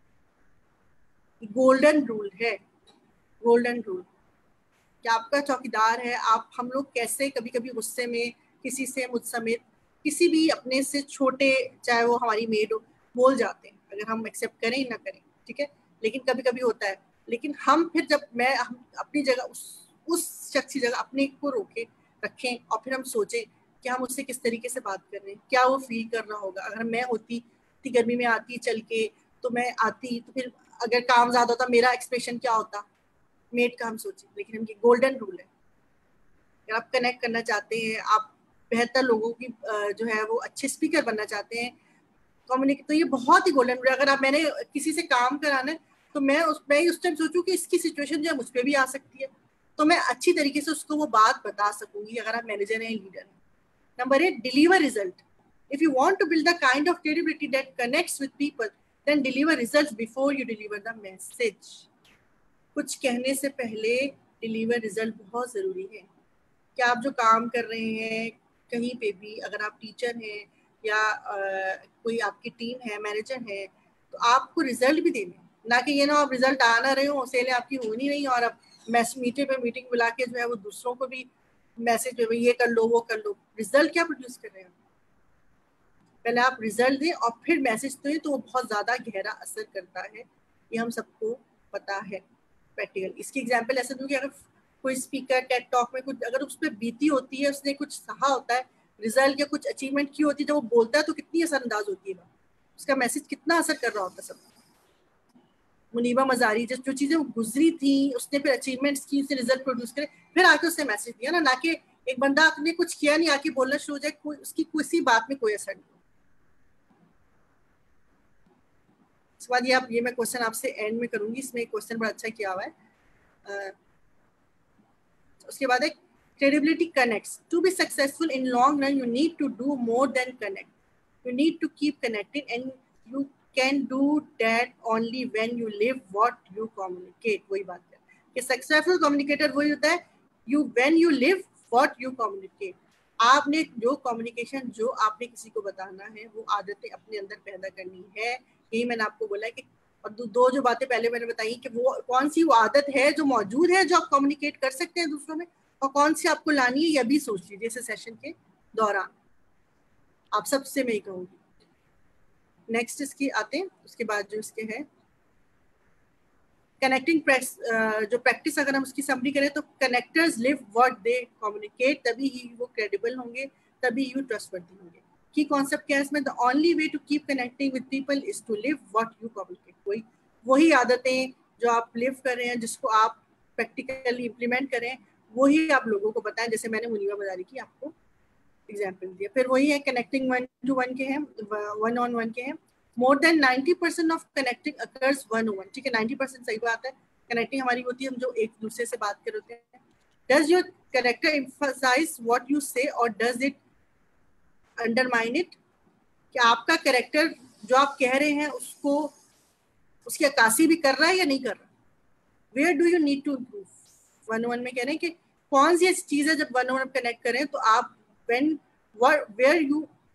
گولڈن رول ہے, گولڈن رول کہ آپ کا چوکیدار ہے. آپ ہم لوگ کیسے کبھی کبھی غصے میں کسی سے, مجھ سمیت کسی بھی اپنے سے چھوٹے, چاہے وہ ہماری میڈ ہو, بول جاتے ہیں اگر ہم ایکسیپٹ کریں نہ کریں, ٹھیک ہے. لیکن کبھی کبھی ہوتا ہے. لیکن ہم پھر جب میں ہم اپنی جگہ اس اس شخص کی جگہ اپنے کو روکے رکھیں اور پھر ہم سوچیں کہ ہم اس سے کس طریقے سے بات کر رہے ہیں, کیا وہ فیل کر رہا ہوگا. اگر میں ہوتی اتنی گرمی میں آتی چل کے تو میں آتی تو پھر اگر کام زیادہ ہوتا میرا ایکسپریشن کیا ہوتا, میٹ کا ہم سوچیں. لیکن ہم یہ گولڈن رول ہے. اگر آپ کنیکٹ کرنا چاہتے ہیں, آپ بہتر لوگوں کی جو ہے وہ اچھے اسپیکر بننا چاہتے ہیں, کمیونیکیٹ, تو یہ بہت ہی گولڈن رول ہے. اگر آپ میں نے کسی سے کام کرانا ہے تو میں اس میں اس ٹائم سوچوں کہ اس کی سچویشن جو ہے مجھ پہ بھی آ سکتی ہے, تو میں اچھی طریقے سے اس کو وہ بات بتا سکوں گی اگر آپ مینیجر ہیں, لیڈر ہیں. Number eight, deliver result. If you want to build the kind of credibility that connects with people, then deliver results before you deliver the message. کچھ کہنے سے پہلے ڈیلیور ریزلٹ بہت ضروری ہے. کہ آپ جو کام کر رہے ہیں کہیں پہ بھی, اگر آپ ٹیچر ہیں یا کوئی آپ کی ٹیم ہے, مینیجر ہے, تو آپ کو ریزلٹ بھی دینے, نہ کہ یہ نہ آپ ریزلٹ آ نہ رہے ہوں, سیلیں آپ کی ہو نہیں رہی, اور اب میٹنگ پہ میٹنگ بلا کے جو ہے وہ دوسروں کو بھی میسج پہ یہ کر لو وہ کر لو. ریزلٹ کیا پروڈیوس کر رہے ہیں؟ پہلے آپ ریزلٹ دیں اور پھر میسج دیں, تو وہ بہت زیادہ گہرا اثر کرتا ہے. یہ ہم سب کو پتا ہے پریکٹیکل. اس کی ایگزامپل ایسے دوں کہ اگر کوئی اسپیکر ٹیڈ ٹاک میں کچھ اگر اس پہ بیتی ہوتی ہے, اس نے کچھ کہا ہوتا ہے, ریزلٹ یا کچھ اچیومنٹ کی ہوتی ہے, جب وہ بولتا ہے تو کتنی اثر انداز ہوتی ہے, اس کا میسج کتنا اثر کر رہا ہوتا ہے. سب منیبہ مزاری جو چیزیں وہ گزری تھیں, اس نے پھر اچیومنٹس کی, اس نے ریزلٹ پروڈیوس کرے, پھر آ کے اس نے میسج دیا نا, نہ کہ ایک بندہ نے کچھ کیا نہیں آ کے بولنا شروع ہو جائے, اس کی کسی بات میں کوئی اثر نہیں. اس کے بعد یہ آپ یہ میں کوشچن آپ سے اینڈ میں کروں گی, اس میں ایک کوشچن بڑا اچھا کیا ہوا ہے. اس کے بعد ایک credibility connects. To be successful in long run, you need to do more than connect. You need to keep connecting, and you can do that only when you live what you communicate. وہی بات ہے کہ successful communicator وہی ہوتا ہے you when you live what you communicate. آپ نے جو کمیونیکیشن جو آپ نے کسی کو بتانا ہے وہ عادتیں اپنے اندر پیدا کرنی ہے. یہی میں نے آپ کو بولا ہے کہ اور دو جو باتیں پہلے میں نے بتائی کہ وہ کون سی وہ عادت ہے جو موجود ہے جو آپ کمیونیکیٹ کر سکتے ہیں دوسروں میں, اور کون سی آپ کو لانی ہے, یہ بھی سوچ لیجیے اس سیشن کے دوران. آپ سب سے میں ہی کہوں گی. نیکسٹ اس کی آتے ہیں, اس کے بعد جو اس کے ہے کنیکٹنگ جو پریکٹس, اگر ہم اس کی سمری کریں تو connectors live what they communicate, تبھی ہی وہ کریڈیبل ہوں گے, تبھی یو ٹرسٹ ورتھی ہوں گے. کی کانسیپٹ کیا ہے اس میں؟ the only way to keep connecting with people is to live what you communicate. وہی وہی عادتیں جو آپ لیو کر رہے ہیں, جس کو آپ پریکٹیکلی امپلیمنٹ کریں, وہی آپ لوگوں کو بتائیں. جیسے میں نے منیبہ مزاری کی آپ کو ایگزامپل دیا. پھر وہی ہے کنیکٹنگ ون ٹو ون کے ہیں, ون آن ون کے ہیں. More than ninety percent of connecting occurs one on one. ٹھیک ہے, نائنٹی پرسینٹ صحیح بات ہے. کنیکٹنگ ہماری ہوتی ہے ہم جو ایک دوسرے سے بات کر رہے ہوتے ہیں. Does your character emphasize what you say اور ڈز اٹ انڈرمائن اٹ؟ کہ آپ کا کریکٹر جو آپ کہہ رہے ہیں اس کو اس کی عکاسی بھی کر رہا ہے یا نہیں کر رہا. Where do you need to improve? One one میں کہہ رہے ہیں کہ کون سی ایسی چیز ہے جب ون ون کنیکٹ کریں تو آپ وین ویئر یو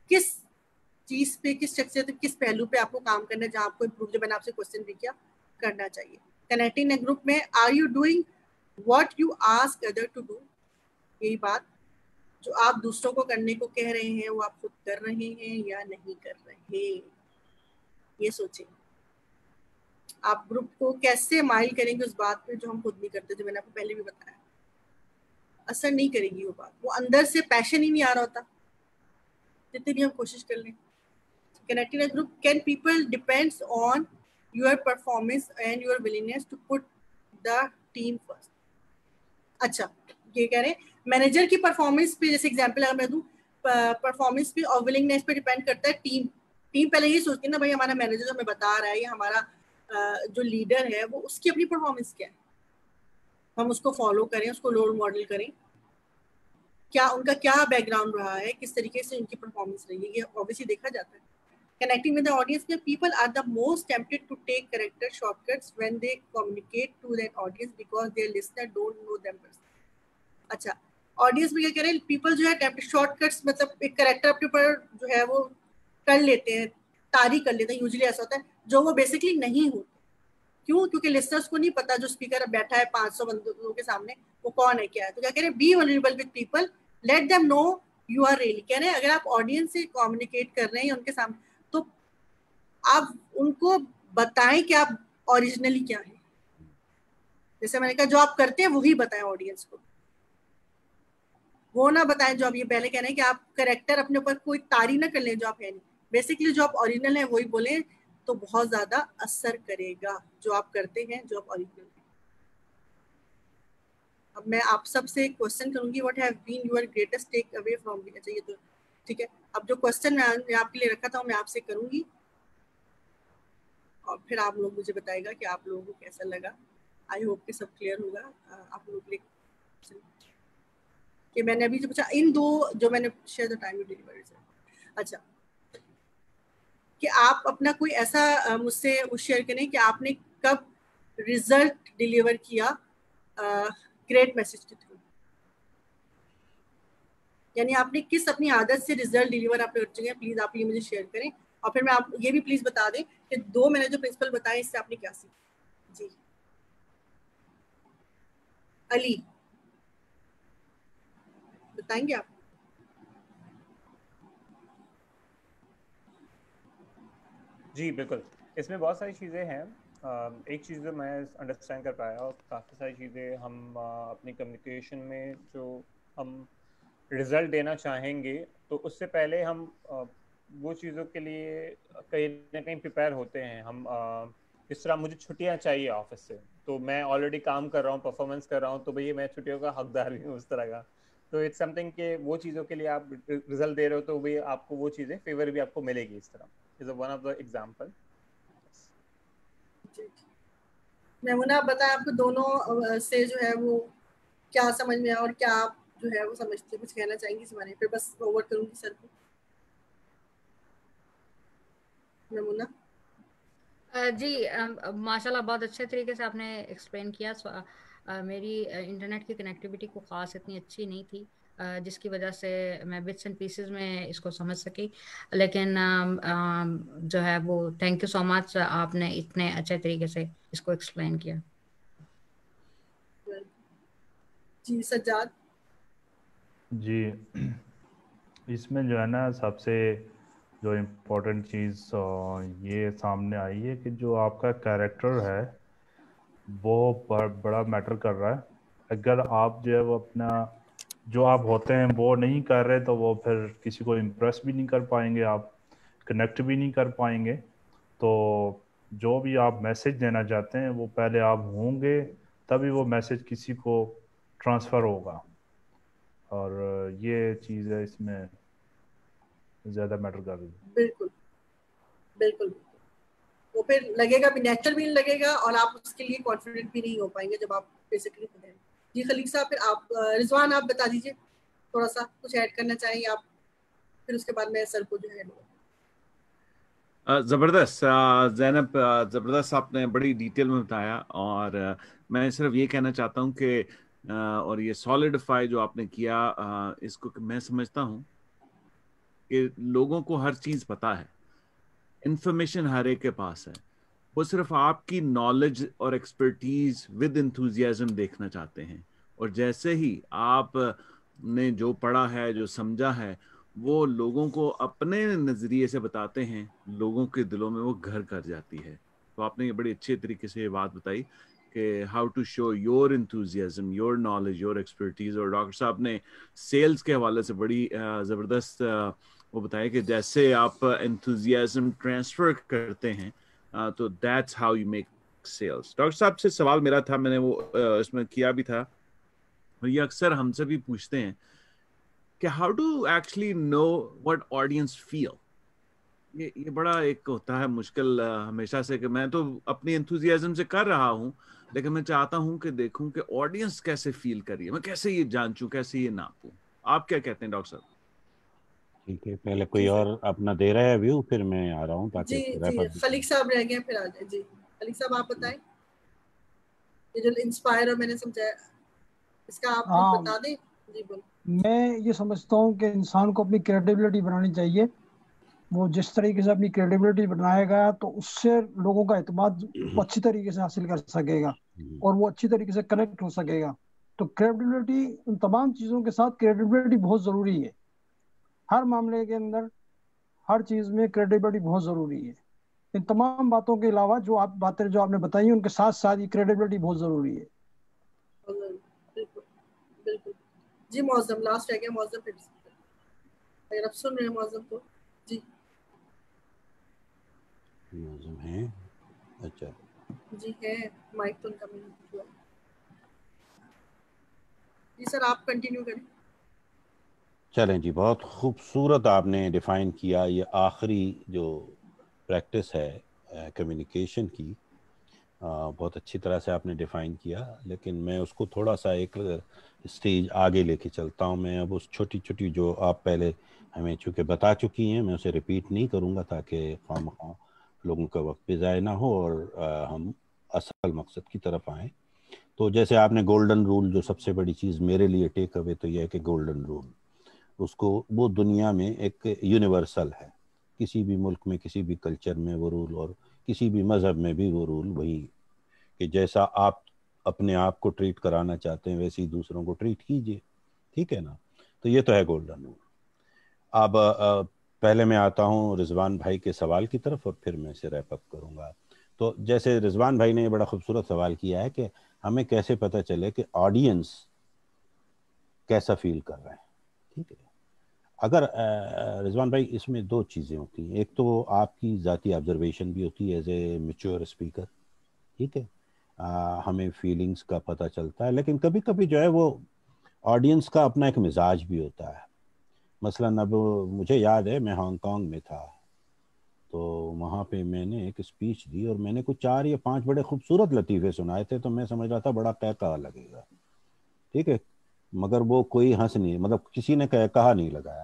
کس چیز پہ, کس شخصیت, کس پہلو پہ آپ کو کام کرنا ہے جہاں آپ کو امپروو, جو میں نے آپ سے کوشچن بھی کیا, کرنا چاہیے. کنیکٹنگ اے گروپ میں are you doing what you ask other to do, یہی بات جو آپ دوسروں کو کرنے کو کہہ رہے ہیں وہ آپ خود کر رہے ہیں یا نہیں کر رہے, یہ سوچیں. آپ گروپ کو کیسے مائل کریں گے اس بات پہ جو ہم خود نہیں کرتے, جو میں نے آپ کو پہلے بھی بتایا. اثر نہیں کرے گی وہ بات, وہ اندر سے پیشن ہی نہیں آ رہا ہوتا جتنی بھی ہم کوشش کر لیں. Connecting a group, can people depends on your performance and your willingness to put the team first. اچھا یہ کہہ رہے ہیں مینیجر کی پرفارمنس پہ, جیسے ایگزامپل اگر میں دوں, پرفارمنس پہ اور ولنگنیس پہ ڈیپینڈ کرتا ہے ٹیم. ٹیم پہلے یہ سوچتی ہے نا بھائی ہمارا مینیجر جو ہمیں بتا رہا ہے یا ہمارا جو لیڈر ہے وہ اس کی اپنی پرفارمنس کیا ہے, ہم اس کو فالو کریں, اس کو رول ماڈل کریں, کیا ان کا کیا بیک گراؤنڈ رہا ہے, کس طریقے سے ان کی پرفارمنس رہی ہے, یہ اوبویسلی دیکھا جاتا ہے. Connecting with the audience, people are the most tempted to take character shortcuts when they communicate to that audience because their listener don't know them personally. اچھا آڈینس میں کیا کہہ رہے ہیں, پیپل جو ہے شارٹ کٹس, مطلب ایک کریکٹر اپنے اوپر جو ہے وہ کر لیتے ہیں, طاری کر لیتے ہیں, یوزلی ایسا ہوتا ہے جو وہ بیسکلی نہیں ہوتے. کیوں؟ کیونکہ لسنرس کو نہیں پتا جو اسپیکر بیٹھا ہے پانچ سو بندوں کے سامنے وہ کون ہے, کیا ہے. تو کیا کہہ رہے ہیں, be vulnerable with people, let them know you are really. کہہ رہے ہیں اگر آپ آڈینس سے کمیونیکیٹ کر رہے ہیں ان کے سامنے تو آپ ان کو بتائیں کہ آپ اوریجنلی کیا ہے. جیسے میں نے کہا جو آپ کرتے ہیں وہی بتائیں آڈینس کو, وہ نہ بتائیں جو آپ یہ پہلے کہہ رہے ہیں کہ آپ کریکٹر اپنے اوپر کوئی طاری نہ کر لیں جو آپ ہے نہیں. بیسکلی جو آپ اوریجنل ہیں وہی بولیں تو بہت زیادہ اثر کرے گا جو آپ کرتے ہیں, جو آپ اوریجنل ہیں. اب میں آپ سب سے ایک کوشچن کروں گی, what have been your greatest takeaway from the. اچھا یہ تو ٹھیک ہے, اب جو کوشچن میں آپ کے لیے رکھا تھا میں آپ سے کروں گی اور پھر آپ لوگ مجھے بتائے گا کہ آپ لوگوں کو کیسا لگا. آئی ہوپ کہ سب کلیئر ہوگا آپ لوگوں کے لیے. کہ میں نے ابھی جو پوچھا ان دو جو میں نے شیئر دا ٹائم ڈیلیوری سے, اچھا کہ آپ اپنا کوئی ایسا مجھ سے وہ شیئر کریں کہ آپ نے کب ریزلٹ ڈیلیور کیا گریٹ میسج کے تھرو, یعنی آپ نے کس اپنی عادت سے ریزلٹ ڈیلیور آپ کر چکے ہیں, پلیز آپ یہ مجھے شیئر کریں. اور پھر میں آپ یہ بھی پلیز بتا دیں کہ دو میں نے جو پرنسپل بتائے اس سے آپ نے کیا سیکھا. جی علی بتائیں گے آپ؟ جی بالکل, اس میں بہت ساری چیزیں ہیں. ایک چیز جو میں انڈرسٹینڈ کر پایا, اور کافی ساری چیزیں ہم اپنی کمیونیکیشن میں جو ہم رزلٹ دینا چاہیں گے تو اس سے پہلے ہم وہ چیزوں کے لیے کہیں نہ کہیں پریپیئر ہوتے ہیں. ہم اس طرح مجھے چھٹیاں چاہیے آفس سے, تو میں آلریڈی کام کر رہا ہوں, پرفارمنس کر رہا ہوں, تو بھئی میں چھٹیوں کا حقدار بھی ہوں اس طرح کا. تو اٹس سم تھنگ کہ وہ چیزوں کے لیے آپ رزلٹ دے رہے ہو تو بھئی آپ کو وہ چیزیں فیور بھی آپ کو ملے گی. اس طرح is one of the example. Maimoona آپ بتائیں آپ کو دونوں سے جو ہے وہ کیا سمجھ میں آیا اور کیا آپ جو ہے وہ سمجھتے کچھ کہنا چاہیں گے اس بارے میں, پھر بس فارورڈ کروں گی سر کو. میمونہ جی ماشاءاللہ بہت اچھے طریقے سے آپ نے ایکسپلین کیا. میری انٹرنیٹ کی کنیکٹیوٹی کو خاص اتنی اچھی نہیں تھی جس کی وجہ سے میں بٹس اینڈ پیسز میں اس کو سمجھ سکی, لیکن جو ہے وہ تھینک یو سو مچ, آپ نے اتنے اچھے طریقے سے اس کو ایکسپلین کیا. جی سجاد. جی اس میں جو ہے نا سب سے جو امپورٹنٹ چیز یہ سامنے آئی ہے کہ جو آپ کا کیریکٹر ہے وہ بڑا میٹر کر رہا ہے. اگر آپ جو ہے وہ اپنا جو آپ ہوتے ہیں وہ نہیں کر رہے تو وہ پھر کسی کو امپریس بھی نہیں کر پائیں گے, آپ کنیکٹ بھی نہیں کر پائیں گے. تو جو بھی آپ میسج دینا چاہتے ہیں وہ پہلے آپ ہوں گے تبھی وہ میسج کسی کو ٹرانسفر ہوگا, اور یہ چیز ہے اس میں زیادہ میٹر کر رہی ہے. بالکل بالکل, وہ پھر لگے گا بھی نیچرل بھی نہیں لگے گا اور آپ اس کے لیے کانفیڈنٹ بھی نہیں ہو پائیں گے جب آپ بیسکلی خود ہیں. جی خلیق صاحب, پھر آپ رضوان آپ بتا دیجیے تھوڑا سا کچھ ایڈ کرنا چاہیں آپ, پھر اس کے بعد میں سر کو جو ہے. زبردست زینب, زبردست آپ نے بڑی ڈیٹیل میں بتایا, اور میں صرف یہ کہنا چاہتا ہوں کہ اور یہ سالڈیفائی جو آپ نے کیا اس کو میں سمجھتا ہوں کہ لوگوں کو ہر چیز پتا ہے, انفارمیشن ہر ایک کے پاس ہے, وہ صرف آپ کی نالج اور ایکسپرٹیز ود انتھوزیازم دیکھنا چاہتے ہیں. اور جیسے ہی آپ نے جو پڑھا ہے, جو سمجھا ہے, وہ لوگوں کو اپنے نظریے سے بتاتے ہیں, لوگوں کے دلوں میں وہ گھر کر جاتی ہے. تو آپ نے یہ بڑی اچھے طریقے سے یہ بات بتائی کہ how to show your enthusiasm, your knowledge, your expertise. اور ڈاکٹر صاحب نے سیلز کے حوالے سے بڑی زبردست وہ بتایا کہ جیسے آپ انتھوزیازم ٹرانسفر کرتے ہیں تو that's how you make sales. Doctor صاحب سے سوال میرا تھا, میں نے وہ اس میں کیا بھی تھا, اور یہ اکثر ہم سے بھی پوچھتے ہیں کہ how to actually know what audience feel. یہ یہ بڑا ایک ہوتا ہے مشکل ہمیشہ سے, کہ میں تو اپنی انتھوزیازم سے کر رہا ہوں, لیکن میں چاہتا ہوں کہ دیکھوں کہ آڈینس کیسے فیل کر رہی ہے, میں کیسے یہ جانچوں, کیسے یہ ناپوں. آپ کیا کہتے ہیں ڈاکٹر صاحب؟ ٹھیک ہے, پہلے کوئی اور اپنا دے رہا ہے ویو, پھر میں آ رہا ہوں تاکہ جی جی خلیق صاحب رہ گئے, پھر آ جائیں. جی خلیق صاحب آپ بتائیں, یہ جو انسپائر میں نے سمجھایا اس کا آپ کچھ بتا دیں. جی بول. میں یہ سمجھتا ہوں کہ انسان کو اپنی کریڈیبلٹی بنانی چاہیے. وہ جس طریقے سے اپنی کریڈیبلٹی بنائے گا تو اس سے لوگوں کا اعتماد اچھی طریقے سے حاصل کر سکے گا, اور وہ اچھی طریقے سے کنیکٹ ہو سکے گا. تو کریڈیبلٹی, ان تمام چیزوں کے ساتھ کریڈیبلٹی بہت ضروری ہے. ہر معاملے کے اندر, ہر چیز میں کریڈیبلٹی بہت ضروری ہے. ان تمام باتوں کے علاوہ جو آپ باتیں جو آپ نے بتائی ان کے ساتھ ساتھ یہ کریڈیبلٹی بہت ضروری ہے. بالکل بالکل. جی معظم لاسٹ رہ گیا, معظم پھر اگر آپ سن رہے ہیں معظم تو. جی معظم ہیں, اچھا جی ہے, مائک تو ان کا میں نے. جی سر آپ کنٹینیو کریں. چلیں جی, بہت خوبصورت آپ نے ڈیفائن کیا. یہ آخری جو پریکٹس ہے کمیونیکیشن کی, بہت اچھی طرح سے آپ نے ڈیفائن کیا, لیکن میں اس کو تھوڑا سا ایک اسٹیج آگے لے کے چلتا ہوں. میں اب اس چھوٹی چھوٹی جو آپ پہلے ہمیں چونکہ بتا چکی ہیں, میں اسے ریپیٹ نہیں کروں گا تاکہ خواہ مخواہ لوگوں کا وقت بھی ضائع نہ ہو اور ہم اصل مقصد کی طرف آئیں. تو جیسے آپ نے گولڈن رول, جو سب سے بڑی چیز میرے لیے ٹیک اوے تو یہ ہے کہ گولڈن رول, اس کو وہ دنیا میں ایک یونیورسل ہے. کسی بھی ملک میں, کسی بھی کلچر میں وہ رول, اور کسی بھی مذہب میں بھی وہ رول وہی, کہ جیسا آپ اپنے آپ کو ٹریٹ کرانا چاہتے ہیں ویسے ہی دوسروں کو ٹریٹ کیجئے. ٹھیک ہے نا؟ تو یہ تو ہے گولڈن رول. اب پہلے میں آتا ہوں رضوان بھائی کے سوال کی طرف, اور پھر میں اسے ریپ اپ کروں گا. تو جیسے رضوان بھائی نے یہ بڑا خوبصورت سوال کیا ہے کہ ہمیں کیسے پتہ چلے کہ آڈینس کیسا فیل کر رہے ہیں. ٹھیک ہے, اگر رضوان بھائی اس میں دو چیزیں ہوتی ہیں. ایک تو آپ کی ذاتی آبزرویشن بھی ہوتی ہے ایز اے میچور اسپیکر. ٹھیک ہے, ہمیں فیلنگز کا پتہ چلتا ہے, لیکن کبھی کبھی جو ہے وہ آڈینس کا اپنا ایک مزاج بھی ہوتا ہے. مثلاً اب مجھے یاد ہے میں ہانگ کانگ میں تھا, تو وہاں پہ میں نے ایک اسپیچ دی اور میں نے کچھ چار یا پانچ بڑے خوبصورت لطیفے سنائے تھے. تو میں سمجھ رہا تھا بڑا قہقہ لگے گا, ٹھیک ہے, مگر وہ کوئی ہنس نہیں, مطلب کسی نے کہا نہیں لگایا.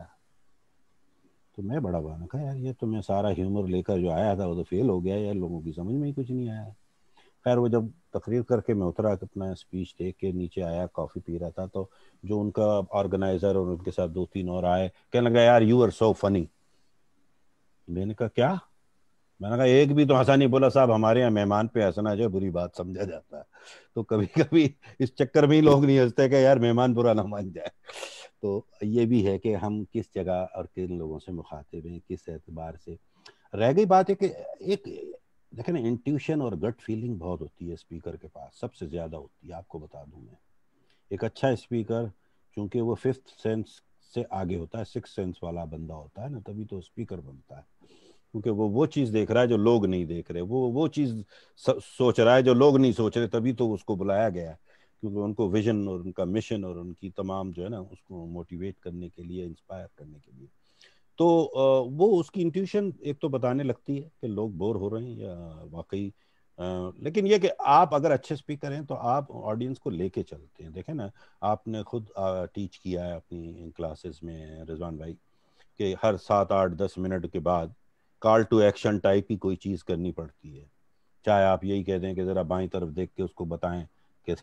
تو میں بڑا بانا کہا یار یہ تو میں سارا ہیومر لے کر جو آیا تھا وہ تو فیل ہو گیا, یار لوگوں کی سمجھ میں ہی کچھ نہیں آیا. خیر وہ جب تقریر کر کے میں اترا, اپنا اسپیچ دے کے نیچے آیا, کافی پی رہا تھا, تو جو ان کا آرگنائزر اور ان کے ساتھ دو تین اور آئے, کہنے لگا یار یو آر سو فنی. میں نے کہا کیا؟ میں نے کہا ایک بھی تو ہنسا نہیں. بولا صاحب ہمارے یہاں مہمان پہ ہنسنا جو بری بات سمجھا جاتا ہے, تو کبھی کبھی اس چکر میں ہی لوگ نہیں ہنستے کہ یار مہمان برا نہ مان جائے. تو یہ بھی ہے کہ ہم کس جگہ اور کن لوگوں سے مخاطب ہیں, کس اعتبار سے. رہ گئی بات ہے کہ ایک دیکھیں نا, انٹیوشن اور گٹ فیلنگ بہت ہوتی ہے اسپیکر کے پاس, سب سے زیادہ ہوتی ہے. آپ کو بتا دوں میں, ایک اچھا اسپیکر چونکہ وہ ففتھ سینس سے آگے ہوتا ہے, سکس سینس والا بندہ ہوتا ہے نا, تبھی تو اسپیکر بنتا ہے. کیونکہ وہ وہ چیز دیکھ رہا ہے جو لوگ نہیں دیکھ رہے, وہ وہ چیز سوچ رہا ہے جو لوگ نہیں سوچ رہے, تبھی تو اس کو بلایا گیا ہے. کیونکہ ان کو ویژن اور ان کا مشن اور ان کی تمام جو ہے نا اس کو موٹیویٹ کرنے کے لیے, انسپائر کرنے کے لیے. تو وہ اس کی انٹیوشن ایک تو بتانے لگتی ہے کہ لوگ بور ہو رہے ہیں یا واقعی. لیکن یہ کہ آپ اگر اچھے اسپیکر ہیں تو آپ آڈینس کو لے کے چلتے ہیں. دیکھیں نا, آپ نے خود ٹیچ کیا ہے اپنی کلاسز میں رضوان بھائی, کہ ہر سات آٹھ دس منٹ کے بعد کال ٹو ایکشن ٹائپ کی کوئی چیز کرنی پڑتی ہے. چاہے آپ یہی کہہ دیں کہ ذرا بائیں طرف دیکھ کے اس کو بتائیں کہ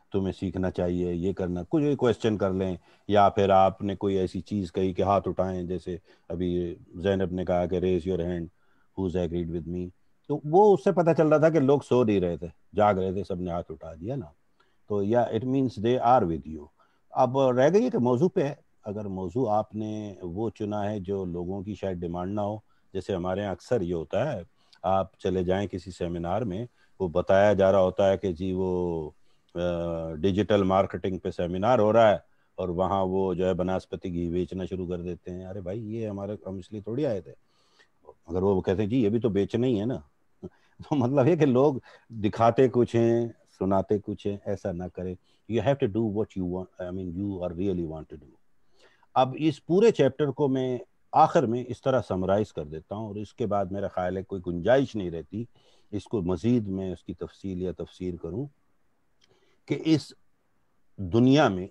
تمہیں سیکھنا چاہیے یہ کرنا, کچھ کویشچن کر لیں, یا پھر آپ نے کوئی ایسی چیز کہی کہ ہاتھ اٹھائیں, جیسے ابھی زینب نے کہا کہ raise your hand who's agreed with me, تو وہ اس سے پتہ چل رہا تھا کہ لوگ سو نہیں رہے تھے, جاگ رہے تھے, سب نے ہاتھ اٹھا دیا نا, تو یا it means they are with you. اب رہ گئی ہے کہ موضوع پہ ہے, اگر موضوع آپ نے وہ چنا ہے جو لوگوں کی شاید ڈیمانڈ نہ ہو, جیسے ہمارے یہاں اکثر یہ ہوتا ہے, آپ چلے جائیں کسی سیمینار میں, وہ بتایا جا رہا ہوتا ہے کہ جی وہ ڈیجیٹل مارکیٹنگ پہ سیمینار ہو رہا ہے, اور وہاں وہ جو ہے بناسپتی گھی بیچنا شروع کر دیتے ہیں. ارے بھائی یہ ہمارے, ہم اس لیے تھوڑی آئے تھے. اگر وہ کہتے ہیں جی یہ بھی تو بیچنا ہی ہے نا, تو مطلب یہ کہ لوگ دکھاتے کچھ ہیں, سناتے کچھ ہیں, ایسا نہ کریں. You have to do what you want, I mean you are really want to do. اب اس پورے چیپٹر کو میں آخر میں اس طرح سمرائز کر دیتا ہوں, اور اس کے بعد میرا خیال ہے کوئی گنجائش نہیں رہتی اس کو مزید میں اس کی تفصیل یا تفسیر کروں, کہ اس دنیا میں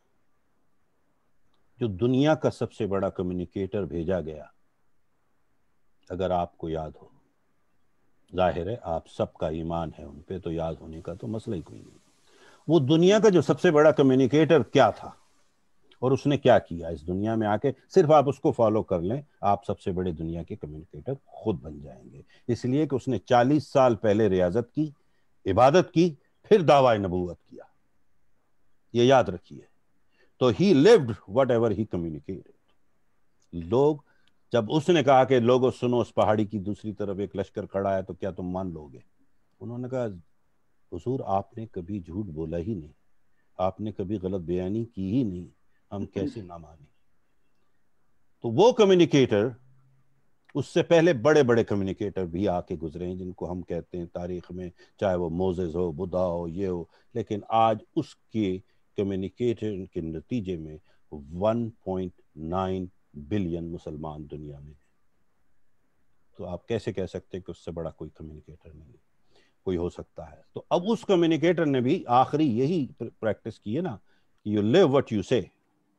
جو دنیا کا سب سے بڑا کمیونیکیٹر بھیجا گیا, اگر آپ کو یاد ہو, ظاہر ہے آپ سب کا ایمان ہے ان پہ, تو یاد ہونے کا تو مسئلہ ہی کوئی نہیں. وہ دنیا کا جو سب سے بڑا کمیونیکیٹر کیا تھا اور اس نے کیا کیا اس دنیا میں آ کے, صرف آپ اس کو فالو کر لیں, آپ سب سے بڑے دنیا کے کمیونیکیٹر خود بن جائیں گے. اس لیے کہ اس نے چالیس سال پہلے ریاضت کی, عبادت کی, پھر دعوی نبوت کیا, یہ یاد رکھیے. تو he lived whatever he communicated. لوگ جب اس نے کہا کہ لوگوں سنو, اس پہاڑی کی دوسری طرف ایک لشکر کھڑا ہے, تو کیا تم مان لو گے؟ انہوں نے کہا حضور آپ نے کبھی جھوٹ بولا ہی نہیں, آپ نے کبھی غلط بیانی کی ہی نہیں, ہم کیسے نہ مانیں. تو وہ کمیونیکیٹر, اس سے پہلے بڑے بڑے کمیونیکیٹر بھی آ کے گزرے ہیں, جن کو ہم کہتے ہیں تاریخ میں, چاہے وہ موزز ہو, بدھا ہو, یہ ہو, لیکن آج اس کے کمیونیکیٹر کے نتیجے میں ون پوائنٹ نائن بلین مسلمان دنیا میں. تو آپ کیسے کہہ سکتے کہ اس سے بڑا کوئی کمیونیکیٹر نہیں کوئی ہو سکتا ہے؟ تو اب اس کمیونیکیٹر نے بھی آخری یہی پریکٹس کی ہے نا, یو لیو وٹ یو سے.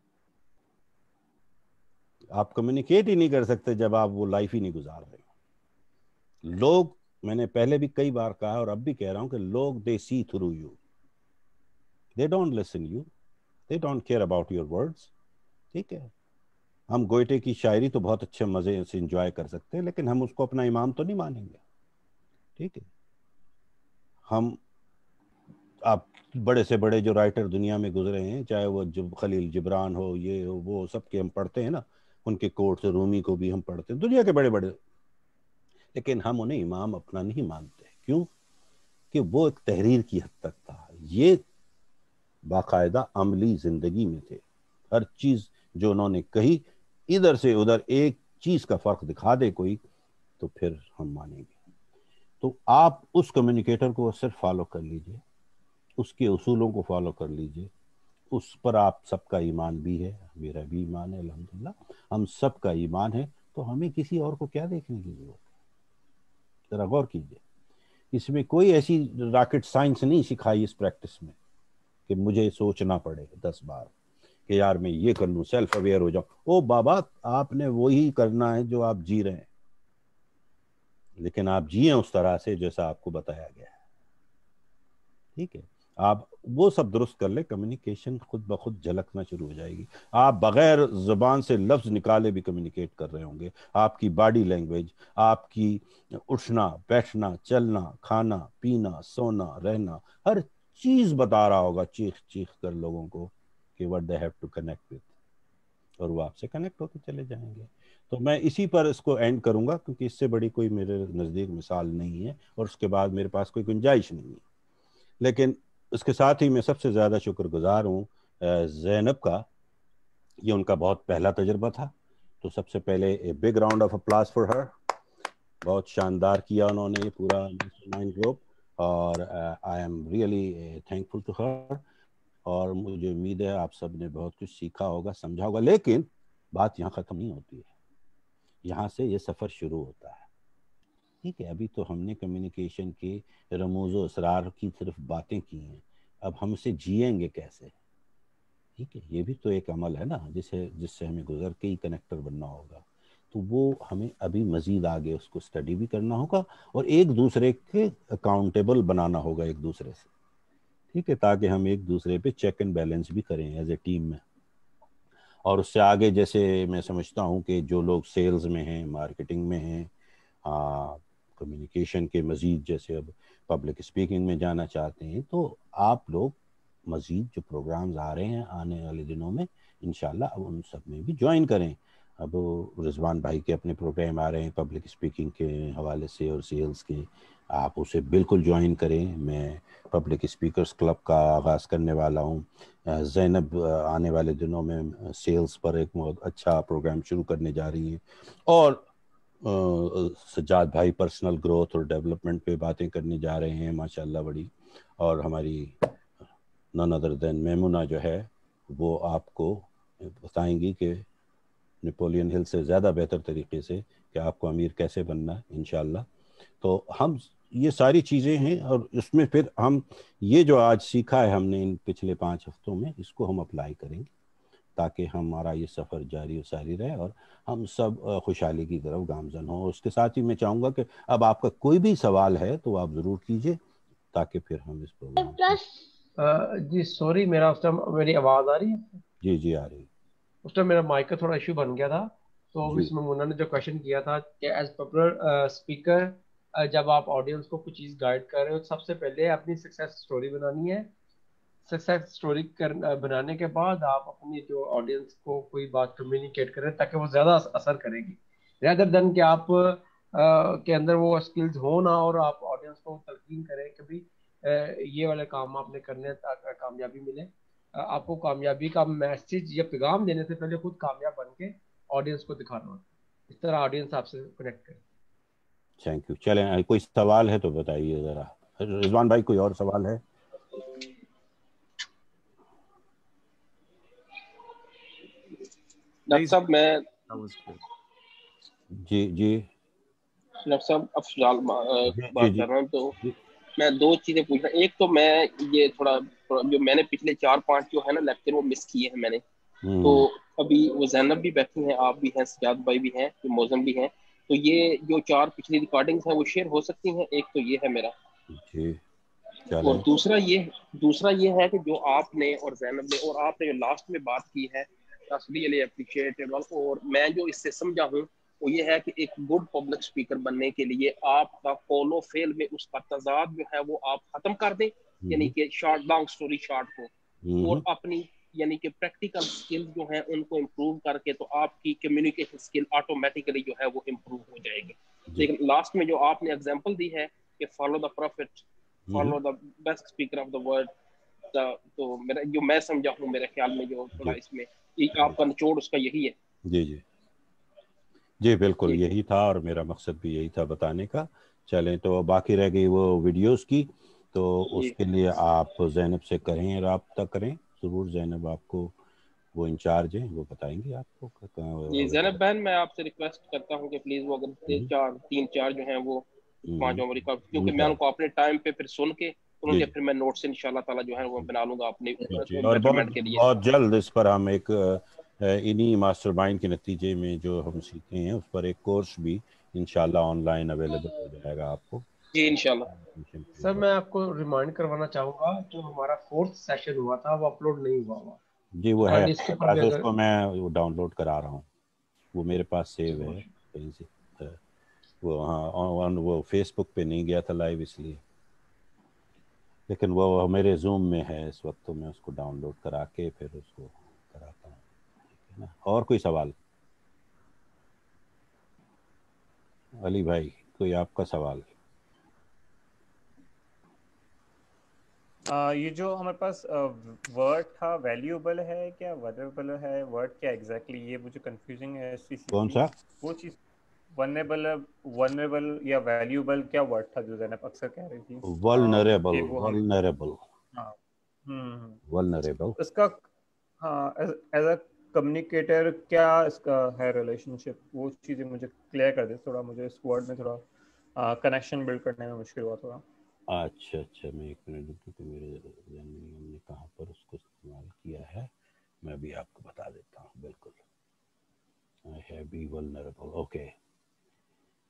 آپ کمیونیکیٹ ہی نہیں کر سکتے جب آپ وہ لائف ہی نہیں گزار رہے. لوگ, میں نے پہلے بھی کئی بار کہا اور اب بھی کہہ رہا ہوں, کہ لوگ they see through you, they don't listen you, they don't care about your words. ٹھیک ہے, ہم گوئٹے کی شاعری تو بہت اچھے مزے سے انجوائے کر سکتے ہیں, لیکن ہم اس کو اپنا امام تو نہیں مانیں گے. ٹھیک ہے, ہم آپ بڑے سے بڑے جو رائٹر دنیا میں گزرے ہیں, چاہے وہ خلیل جبران ہو, یہ ہو, وہ سب کے ہم پڑھتے ہیں نا, ان کے کوٹس, رومی کو بھی ہم پڑھتے ہیں, دنیا کے بڑے بڑے, لیکن ہم انہیں امام اپنا نہیں مانتے. کیوں؟ کہ وہ ایک تحریر کی حد تک تھا, یہ باقاعدہ عملی زندگی میں تھے. ہر چیز جو انہوں نے کہی, ادھر سے ادھر ایک چیز کا فرق دکھا دے کوئی, تو پھر ہم مانیں گے. تو آپ اس کمیونیکیٹر کو صرف فالو کر لیجئے, اس کے اصولوں کو فالو کر لیجئے, اس پر آپ سب کا ایمان بھی ہے, میرا بھی ایمان ہے الحمدللہ, ہم سب کا ایمان ہے. تو ہمیں کسی اور کو کیا دیکھنے کی ضرورت ہے؟ ذرا غور کیجئے, اس میں کوئی ایسی راکٹ سائنس نہیں سکھائی اس پریکٹس میں کہ مجھے سوچنا پڑے دس بار کہ یار میں یہ کر لوں, سیلف اویئر ہو جاؤں. او بابا, آپ نے وہی کرنا ہے جو آپ جی رہے ہیں, لیکن آپ جیئیں اس طرح سے جیسا آپ کو بتایا گیا ہے. ٹھیک ہے, آپ وہ سب درست کر لیں, کمیونیکیشن خود بخود جھلکنا شروع ہو جائے گی. آپ بغیر زبان سے لفظ نکالے بھی کمیونیکیٹ کر رہے ہوں گے. آپ کی باڈی لینگویج, آپ کی اٹھنا بیٹھنا, چلنا, کھانا پینا, سونا رہنا, ہر چیز بتا رہا ہوگا چیخ چیخ کر لوگوں کو کہ what they have to connect with, اور وہ آپ سے کنیکٹ ہوتے چلے جائیں گے. تو میں اسی پر اس کو اینڈ کروں گا, کیونکہ اس سے بڑی کوئی میرے نزدیک مثال نہیں ہے, اور اس کے بعد میرے پاس کوئی گنجائش نہیں ہے. لیکن اس کے ساتھ ہی میں سب سے زیادہ شکر گزار ہوں زینب کا, یہ ان کا بہت پہلا تجربہ تھا. تو سب سے پہلے a big round of applause for her, بہت شاندار کیا انہوں نے یہ پورا گروپ, اور I am really thankful to her. اور مجھے امید ہے آپ سب نے بہت کچھ سیکھا ہوگا, سمجھا ہوگا. لیکن بات یہاں ختم نہیں ہوتی ہے, یہاں سے یہ سفر شروع ہوتا ہے. ٹھیک ہے, ابھی تو ہم نے کمیونیکیشن کے رموز و اسرار کی صرف باتیں کی ہیں, اب ہم اسے جیئیں گے کیسے؟ ٹھیک ہے, یہ بھی تو ایک عمل ہے نا, جسے جس سے ہمیں گزر کے ہی کنیکٹر بننا ہوگا. تو وہ ہمیں ابھی مزید آگے اس کو اسٹڈی بھی کرنا ہوگا, اور ایک دوسرے کے اکاؤنٹیبل بنانا ہوگا ایک دوسرے سے. ٹھیک ہے, تاکہ ہم ایک دوسرے پہ چیک اینڈ بیلنس بھی کریں ایز اے ٹیم میں. اور اس سے آگے جیسے میں سمجھتا ہوں کہ جو لوگ سیلز میں ہیں, مارکیٹنگ میں ہیں, کمیونیکیشن کے مزید جیسے اب پبلک اسپیکنگ میں جانا چاہتے ہیں, تو آپ لوگ مزید جو پروگرامز آ رہے ہیں آنے والے دنوں میں انشاءاللہ اب ان سب میں بھی جوائن کریں. اب رضوان بھائی کے اپنے پروگرام آ رہے ہیں پبلک اسپیکنگ کے حوالے سے اور سیلز کے, آپ اسے بالکل جوائن کریں. میں پبلک اسپیکرز کلب کا آغاز کرنے والا ہوں. زینب آنے والے دنوں میں سیلز پر ایک بہت اچھا پروگرام شروع کرنے جا رہی ہیں, اور سجاد بھائی پرسنل گروتھ اور ڈیولپمنٹ پہ باتیں کرنے جا رہے ہیں ماشاءاللہ بڑی. اور ہماری نن ادر دین میمونہ جو ہے وہ آپ کو بتائیں گی کہ نیپولین ہل سے زیادہ بہتر طریقے سے کہ آپ کو امیر کیسے بننا ہے انشاءاللہ. تو ہم یہ ساری چیزیں ہیں, اور اس میں پھر ہم یہ جو آج سیکھا ہے ہم نے ان پچھلے پانچ ہفتوں میں, اس کو ہم اپلائی کریں گے تاکہ ہمارا یہ سفر جاری و ساری رہے اور ہم سب خوشحالی کی طرف گامزن ہوں. اس کے ساتھ ہی میں چاہوں گا کہ اب آپ کا کوئی بھی سوال ہے تو آپ ضرور کیجئے تاکہ پھر ہم اس پروگرام. جی سوری, میرا اس ٹائم میری آواز آ رہی ہے؟ جی جی آ رہی. اس ٹائم میرا مائک کا تھوڑا ایشو بن گیا تھا. تو جی اس میں مونا نے جو کوشچن کیا تھا کہ ایز پاپولر اسپیکر جب آپ آڈینس کو کچھ چیز گائیڈ کر رہے ہو, سب سے پہلے اپنی سکسیس اسٹوری بنانی ہے. سکسیس اسٹوری بنانے کے بعد آپ اپنی جو آڈینس کو کوئی بات کمیونیکیٹ کریں تاکہ وہ زیادہ اثر کرے گی, ریدر دین کہ آپ کے اندر وہ اسکلز ہو نہ اور آپ آڈینس کو تلقین کریں کہ بھائی یہ والے کام آپ نے کرنے تاکہ کامیابی ملے. آپ کو کامیابی کا میسج یا پیغام دینے سے پہلے خود کامیاب بن کے آڈینس کو دکھانا ہوتا ہے, اس طرح آڈینس آپ سے کنیکٹ کرے. Thank you. چلیں کوئی سوال ہے تو بتائیے ذرا. رضوان بھائی کوئی اور سوال ہے؟ ڈاکٹر صاحب میں جی جی ڈاکٹر صاحب افضال جی بات جی کر رہا ہوں. تو جی میں دو چیزیں پوچھ رہا ہوں. ایک تو میں یہ تھوڑا جو میں نے پچھلے چار پانچ جو ہے نا لیکچر وہ مس کیے ہیں میں نے, تو ابھی وہ زینب بھی بیٹھی ہیں, آپ بھی ہیں, سجاد بھائی بھی ہیں, موزم بھی ہیں, تو یہ جو چار پچھلی ریکارڈنگز ہیں وہ شیئر ہو سکتی ہیں؟ ایک تو یہ ہے میرا. جی اور دوسرا یہ دوسرا یہ ہے کہ جو آپ نے اور زینب نے اور آپ نے جو لاسٹ میں بات کی ہے ریئلی اپریشیٹیبل, اور میں جو اس سے سمجھا ہوں وہ یہ ہے کہ ایک گڈ پبلک اسپیکر بننے کے لیے آپ کا فول و فیل میں اس کا تضاد جو ہے وہ آپ ختم کر دیں, یعنی کہ شارٹ لانگ سٹوری شارٹ کو, اور اپنی یعنی کہ پریکٹیکل اسکل جو ہیں ان کو امپروو کر کے تو آپ کی کمیونیکیشن اسکل آٹومیٹیکلی جو ہے وہ امپروو ہو جائے گی. لیکن لاسٹ میں جو آپ نے ایگزامپل دی ہے کہ follow the prophet, follow the best speaker of the world, تو میرا جو میں سمجھا ہوں میرے خیال میں جو تھوڑا اس میں آپ کا نچوڑ اس کا یہی ہے. جی جی جی بالکل یہی تھا, اور میرا مقصد بھی یہی تھا بتانے کا. چلیں تو باقی رہ گئی وہ ویڈیوز کی, تو اس کے لیے آپ زینب سے کریں, رابطہ کریں ضرور. زینب آپ کو وہ انچارج ہیں, وہ بتائیں گے آپ کو. جی زینب بہن میں آپ سے ریکویسٹ کرتا ہوں کہ پلیز وہ اگر چار تین چار جو ہیں وہ پانچ عمری کا, کیونکہ میں ان کو اپنے ٹائم پہ پھر سن کے ان کے پھر میں نوٹس انشاءاللہ تعالی جو ہے وہ بنا لوں گا اپنے بیٹرمنٹ کے لیے. بہت جلد اس پر ہم ایک انہی ماسٹر مائنڈ کے نتیجے میں جو ہم سیکھے ہیں اس پر ایک کورس بھی انشاءاللہ آن لائن اویلیبل ہو جائے گا آپ کو. جی انشاءاللہ. سر میں آپ کو ریمائنڈ کروانا چاہوں گا جو ہمارا فورتھ سیشن ہوا تھا وہ اپلوڈ نہیں ہوا ہوا. جی وہ ہے اس کو میں ڈاؤن لوڈ کرا رہا ہوں, وہ میرے پاس سیو ہے کہیں سے. وہ ہاں وہ فیس بک پہ نہیں گیا تھا لائیو اس لیے, لیکن وہ میرے زوم میں ہے اس وقت, تو میں اس کو ڈاؤن لوڈ کرا کے پھر اس کو کراتا ہوں. ٹھیک ہے نا. اور کوئی سوال؟ علی بھائی کوئی آپ کا سوال؟ Uh, یہ جو ہمارے پاس ورڈ uh, تھا ویلیوبل ہے کیا ورنیبل ہے, ورڈ کیا ایگزیکٹلی, یہ مجھے کنفیوزنگ ہے اس چیز کی. کون سا وہ چیز ورنیبل ورنیبل یا ویلیوبل کیا ورڈ تھا جو زینب اکثر کہہ رہی تھی؟ ولنریبل. ولنریبل ہاں ہم ولنریبل اس کا ہاں ایز اے کمیونیکیٹر کیا اس کا ہے ریلیشن شپ, وہ چیزیں مجھے کلیئر کر دے تھوڑا. مجھے اس ورڈ میں تھوڑا کنیکشن بلڈ کرنے میں مشکل ہوا تھوڑا. اچھا اچھا میں ایک منٹ کیونکہ میرے ذہن میں ہم نے کہاں پر اس کو استعمال کیا ہے, میں بھی آپ کو بتا دیتا ہوں. بالکل I have be vulnerable. Okay.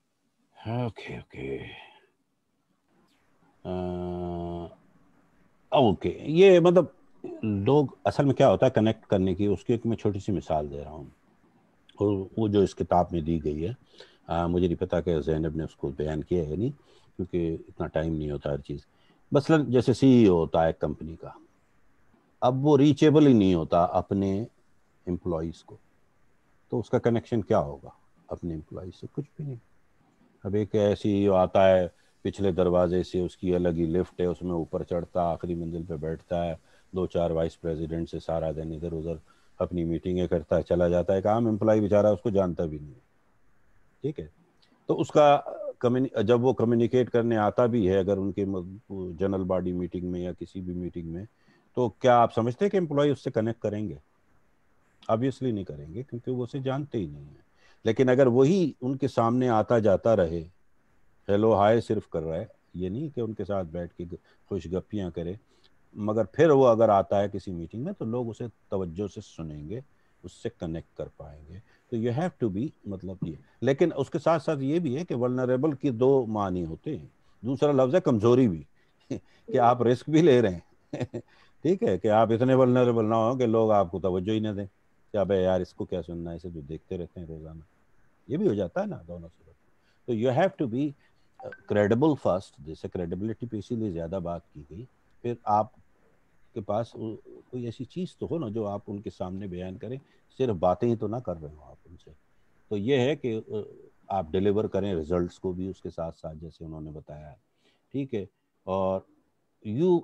Okay, okay. Okay یہ مطلب لوگ اصل میں کیا ہوتا ہے کنیکٹ کرنے کی, اس کی ایک میں چھوٹی سی مثال دے رہا ہوں, اور وہ جو اس کتاب میں دی گئی ہے, آ, مجھے نہیں پتا کہ زینب نے اس کو بیان کیا ہے نہیں, کیونکہ اتنا ٹائم نہیں ہوتا ہر چیز. مثلا جیسے سی ای او ہوتا ہے ایک کمپنی کا, اب وہ ریچیبل ہی نہیں ہوتا اپنے امپلائیز کو, تو اس کا کنیکشن کیا ہوگا اپنے امپلائیز سے؟ کچھ بھی نہیں. اب ایک سی ای او آتا ہے پچھلے دروازے سے, اس کی الگ ہی لفٹ ہے, اس میں اوپر چڑھتا ہے, آخری منزل پہ بیٹھتا ہے, دو چار وائس پریزیڈنٹ سے سارا دن ادھر ادھر اپنی میٹنگیں کرتا ہے, چلا جاتا ہے. ایک عام امپلائی بیچارہ اس کو جانتا بھی نہیں, ٹھیک ہے. تو اس کا جب وہ کمیونیکیٹ کرنے آتا بھی ہے اگر ان کے جنرل باڈی میٹنگ میں یا کسی بھی میٹنگ میں, تو کیا آپ سمجھتے ہیں کہ امپلائی اس سے کنیکٹ کریں گے؟ آبویسلی نہیں کریں گے, کیونکہ وہ اسے جانتے ہی نہیں ہیں. لیکن اگر وہی ان کے سامنے آتا جاتا رہے, ہیلو ہائے صرف کر رہا ہے, یہ نہیں کہ ان کے ساتھ بیٹھ کے خوش گپیاں کرے, مگر پھر وہ اگر آتا ہے کسی میٹنگ میں تو لوگ اسے توجہ سے سنیں گے, اس سے کنیکٹ کر پائیں گے. تو یو ہیو ٹو بی مطلب یہ. لیکن اس کے ساتھ ساتھ یہ بھی ہے کہ ولنریبل کی دو معنی ہوتے ہیں. دوسرا لفظ ہے کمزوری بھی, کہ آپ رسک بھی لے رہے ہیں, ٹھیک ہے, کہ آپ اتنے ولنریبل نہ ہوں کہ لوگ آپ کو توجہ ہی نہ دیں, کہ ابے یار اس کو کیا سننا ہے, اسے جو دیکھتے رہتے ہیں روزانہ. یہ بھی ہو جاتا ہے نا دونوں صورت. تو you have to be credible first, جیسے کریڈیبلٹی پہ اسی لیے زیادہ بات کی گئی. پھر آپ کے پاس کوئی ایسی چیز تو ہو نا جو آپ ان کے سامنے بیان کریں, صرف باتیں ہی تو نہ کر رہے ہوں آپ ان سے. تو یہ ہے کہ آپ ڈیلیور کریں ریزلٹس کو بھی اس کے ساتھ ساتھ, جیسے انہوں نے بتایا, ٹھیک ہے. اور you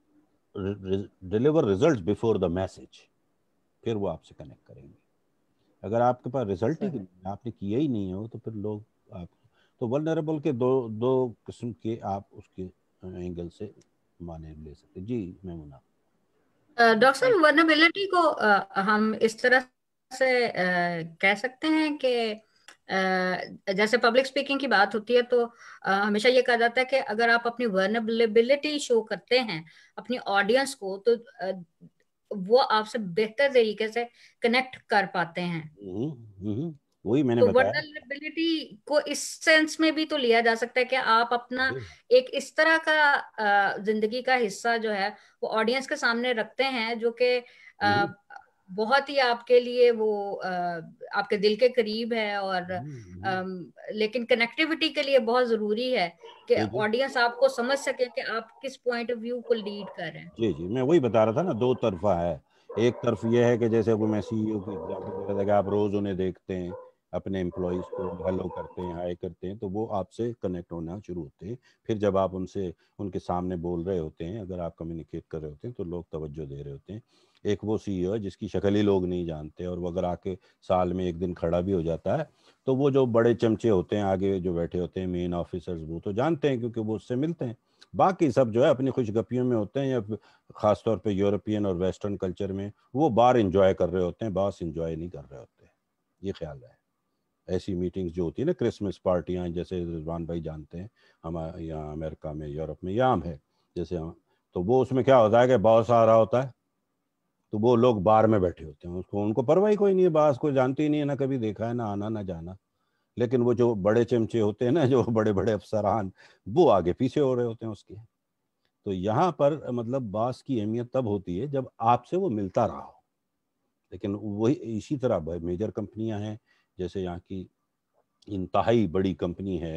deliver results before the message, پھر وہ آپ سے کنیکٹ کریں گے. اگر آپ کے پاس رزلٹ ہی آپ نے کیا ہی نہیں ہو تو پھر لوگ آپ, تو ولنریبل کے دو دو قسم کے آپ اس کے اینگل سے معنی لے سکتے. جی میمونہ. ڈاکٹر صاحب ورنیبلٹی کو ہم اس طرح سے کہہ سکتے ہیں کہ جیسے پبلک اسپیکنگ کی بات ہوتی ہے تو ہمیشہ یہ کہا جاتا ہے کہ اگر آپ اپنی ورنیبلٹی شو کرتے ہیں اپنی آڈینس کو تو وہ آپ سے بہتر طریقے سے کنیکٹ کر پاتے ہیں. وہی میں نے تو بتایا, ورنیبلٹی کو اس سینس میں بھی تو لیا جا سکتا ہے کہ آپ اپنا ایک اس طرح کا زندگی کا حصہ جو ہے وہ آڈینس کے سامنے رکھتے ہیں جو کہ بہت ہی آپ کے لیے وہ آپ کے دل کے قریب ہے, اور لیکن کنیکٹیوٹی کے لیے بہت ضروری ہے کہ آڈینس آپ کو سمجھ سکے کہ آپ کس پوائنٹ آف ویو کو لیڈ کر رہے ہیں. جی جی میں وہی بتا رہا تھا نا, دو طرفہ ہے. ایک طرف یہ ہے کہ جیسے میں سی ای او کی ایگزامپل دے رہا تھا کہ آپ روز انہیں دیکھتے ہیں, اپنے امپلائیز کو ہیلو کرتے ہیں, ہائی کرتے ہیں, تو وہ آپ سے کنیکٹ ہونا شروع ہوتے ہیں. پھر جب آپ ان سے ان کے سامنے بول رہے ہوتے ہیں, اگر آپ کمیونیکیٹ کر رہے ہوتے ہیں تو لوگ توجہ دے رہے ہوتے ہیں. ایک وہ سی ای او ہے جس کی شکل ہی لوگ نہیں جانتے, اور وہ اگر آ کے سال میں ایک دن کھڑا بھی ہو جاتا ہے تو وہ جو بڑے چمچے ہوتے ہیں آگے جو بیٹھے ہوتے ہیں مین آفیسرز, وہ تو جانتے ہیں کیونکہ وہ اس سے ملتے ہیں. باقی سب جو ہے اپنی خوش گپیوں میں ہوتے ہیں, یا خاص طور پہ یورپین اور ویسٹرن کلچر میں وہ بار انجوائے کر رہے ہوتے ہیں, باس انجوائے نہیں کر رہے ہوتے. یہ خیال ہے. ایسی میٹنگز جو ہوتی ہیں نا, کرسمس پارٹیاں, جیسے رضوان بھائی جانتے ہیں ہمارے یہاں امریکہ میں یورپ میں یہ عام ہے, جیسے تو وہ اس میں کیا ہوتا ہے کہ باس آ رہا ہوتا ہے تو وہ لوگ بار میں بیٹھے ہوتے ہیں, اس کو ان کو پرواہ ہی کوئی نہیں ہے, باس کو جانتے ہی نہیں ہے, نہ کبھی دیکھا ہے, نہ آنا نہ جانا. لیکن وہ جو بڑے چمچے ہوتے ہیں نا, جو بڑے بڑے افسران, وہ آگے پیچھے ہو رہے ہوتے ہیں اس کے. تو یہاں پر مطلب باس کی اہمیت تب ہوتی ہے جب آپ سے وہ ملتا رہا ہو. لیکن وہی اسی طرح میجر کمپنیاں ہیں, جیسے یہاں کی انتہائی بڑی کمپنی ہے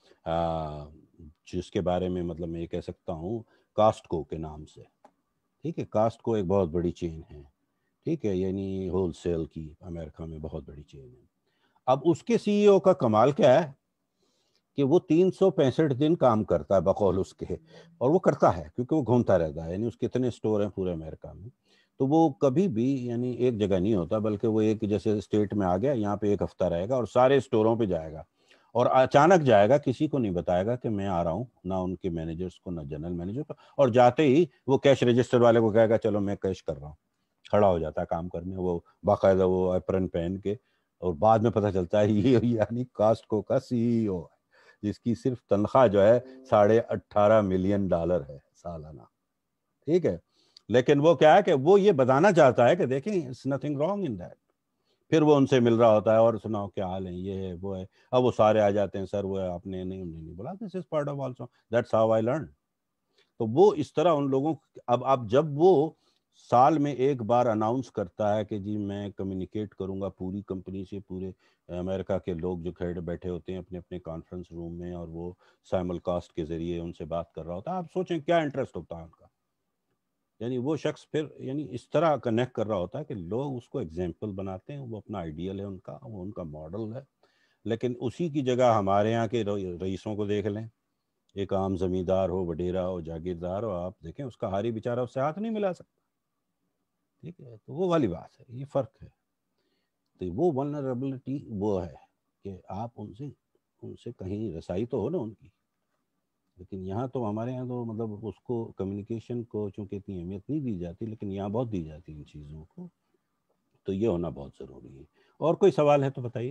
جس کے بارے میں مطلب میں یہ کہہ سکتا ہوں کاسٹکو کے نام سے, ٹھیک ہے. کاسٹکو ایک بہت بڑی چین ہے, ٹھیک ہے, یعنی ہول سیل کی امریکہ میں بہت بڑی چین ہے. اب اس کے سی ای او کا کمال کیا ہے کہ وہ تین سو پینسٹھ دن کام کرتا ہے بقول اس کے, اور وہ کرتا ہے کیونکہ وہ گھومتا رہتا ہے, یعنی اس کے اتنے اسٹور ہیں پورے امریکہ میں, تو وہ کبھی بھی یعنی ایک جگہ نہیں ہوتا, بلکہ وہ ایک جیسے اسٹیٹ میں آ گیا, یہاں پہ ایک ہفتہ رہے گا اور سارے اسٹوروں پہ جائے گا, اور اچانک جائے گا, کسی کو نہیں بتائے گا کہ میں آ رہا ہوں, نہ ان کے مینیجرس کو, نہ جنرل مینیجر کو, اور جاتے ہی وہ کیش رجسٹر والے کو کہے گا چلو میں کیش کر رہا ہوں, کھڑا ہو جاتا ہے کام کرنے, وہ باقاعدہ وہ اپرن پہن کے, اور بعد میں پتہ چلتا ہے یہ یعنی کاسٹکو کا سی ای او ہے جس کی صرف تنخواہ جو ہے ساڑھے اٹھارہ ملین ڈالر ہے سالانہ, ٹھیک ہے. لیکن وہ کیا ہے کہ وہ یہ بتانا چاہتا ہے کہ دیکھیں it's nothing wrong in that. پھر وہ ان سے مل رہا ہوتا ہے, اور سناؤ کیا حال ہے, یہ ہے وہ ہے, اب وہ سارے آ جاتے ہیں, سر وہ ہے آپ نے نہیں نہیں بولا, this is part of also, that's how I learn. تو وہ اس طرح ان لوگوں اب اب جب وہ سال میں ایک بار اناؤنس کرتا ہے کہ جی میں کمیونیکیٹ کروں گا پوری کمپنی سے، پورے امریکہ کے لوگ جو کھڑے بیٹھے ہوتے ہیں اپنے اپنے کانفرنس روم میں، اور وہ سائمل کاسٹ کے ذریعے ان سے بات کر رہا ہوتا ہے، آپ سوچیں کیا انٹرسٹ ہوتا ہے ان کا. یعنی وہ شخص پھر یعنی اس طرح کنیکٹ کر رہا ہوتا ہے کہ لوگ اس کو ایگزامپل بناتے ہیں، وہ اپنا آئیڈیل ہے ان کا، وہ ان کا ماڈل ہے. لیکن اسی کی جگہ ہمارے یہاں کے رئیسوں کو دیکھ لیں، ایک عام زمیندار ہو، وڈیرا ہو، جاگیردار ہو، آپ دیکھیں اس کا ہاری بیچارہ اس سے ہاتھ نہیں ملا سکتا. ٹھیک ہے، تو وہ والی بات ہے، یہ فرق ہے. تو وہ ولنریبلٹی وہ ہے کہ آپ ان سے ان سے کہیں رسائی تو ہو نا ان کی. لیکن یہاں تو ہمارے یہاں تو مطلب اس کو کمیونیکیشن کو چونکہ اتنی اہمیت نہیں دی جاتی، لیکن یہاں بہت دی جاتی ان چیزوں کو. تو یہ ہونا بہت ضروری ہے. اور کوئی سوال ہے تو بتائیے.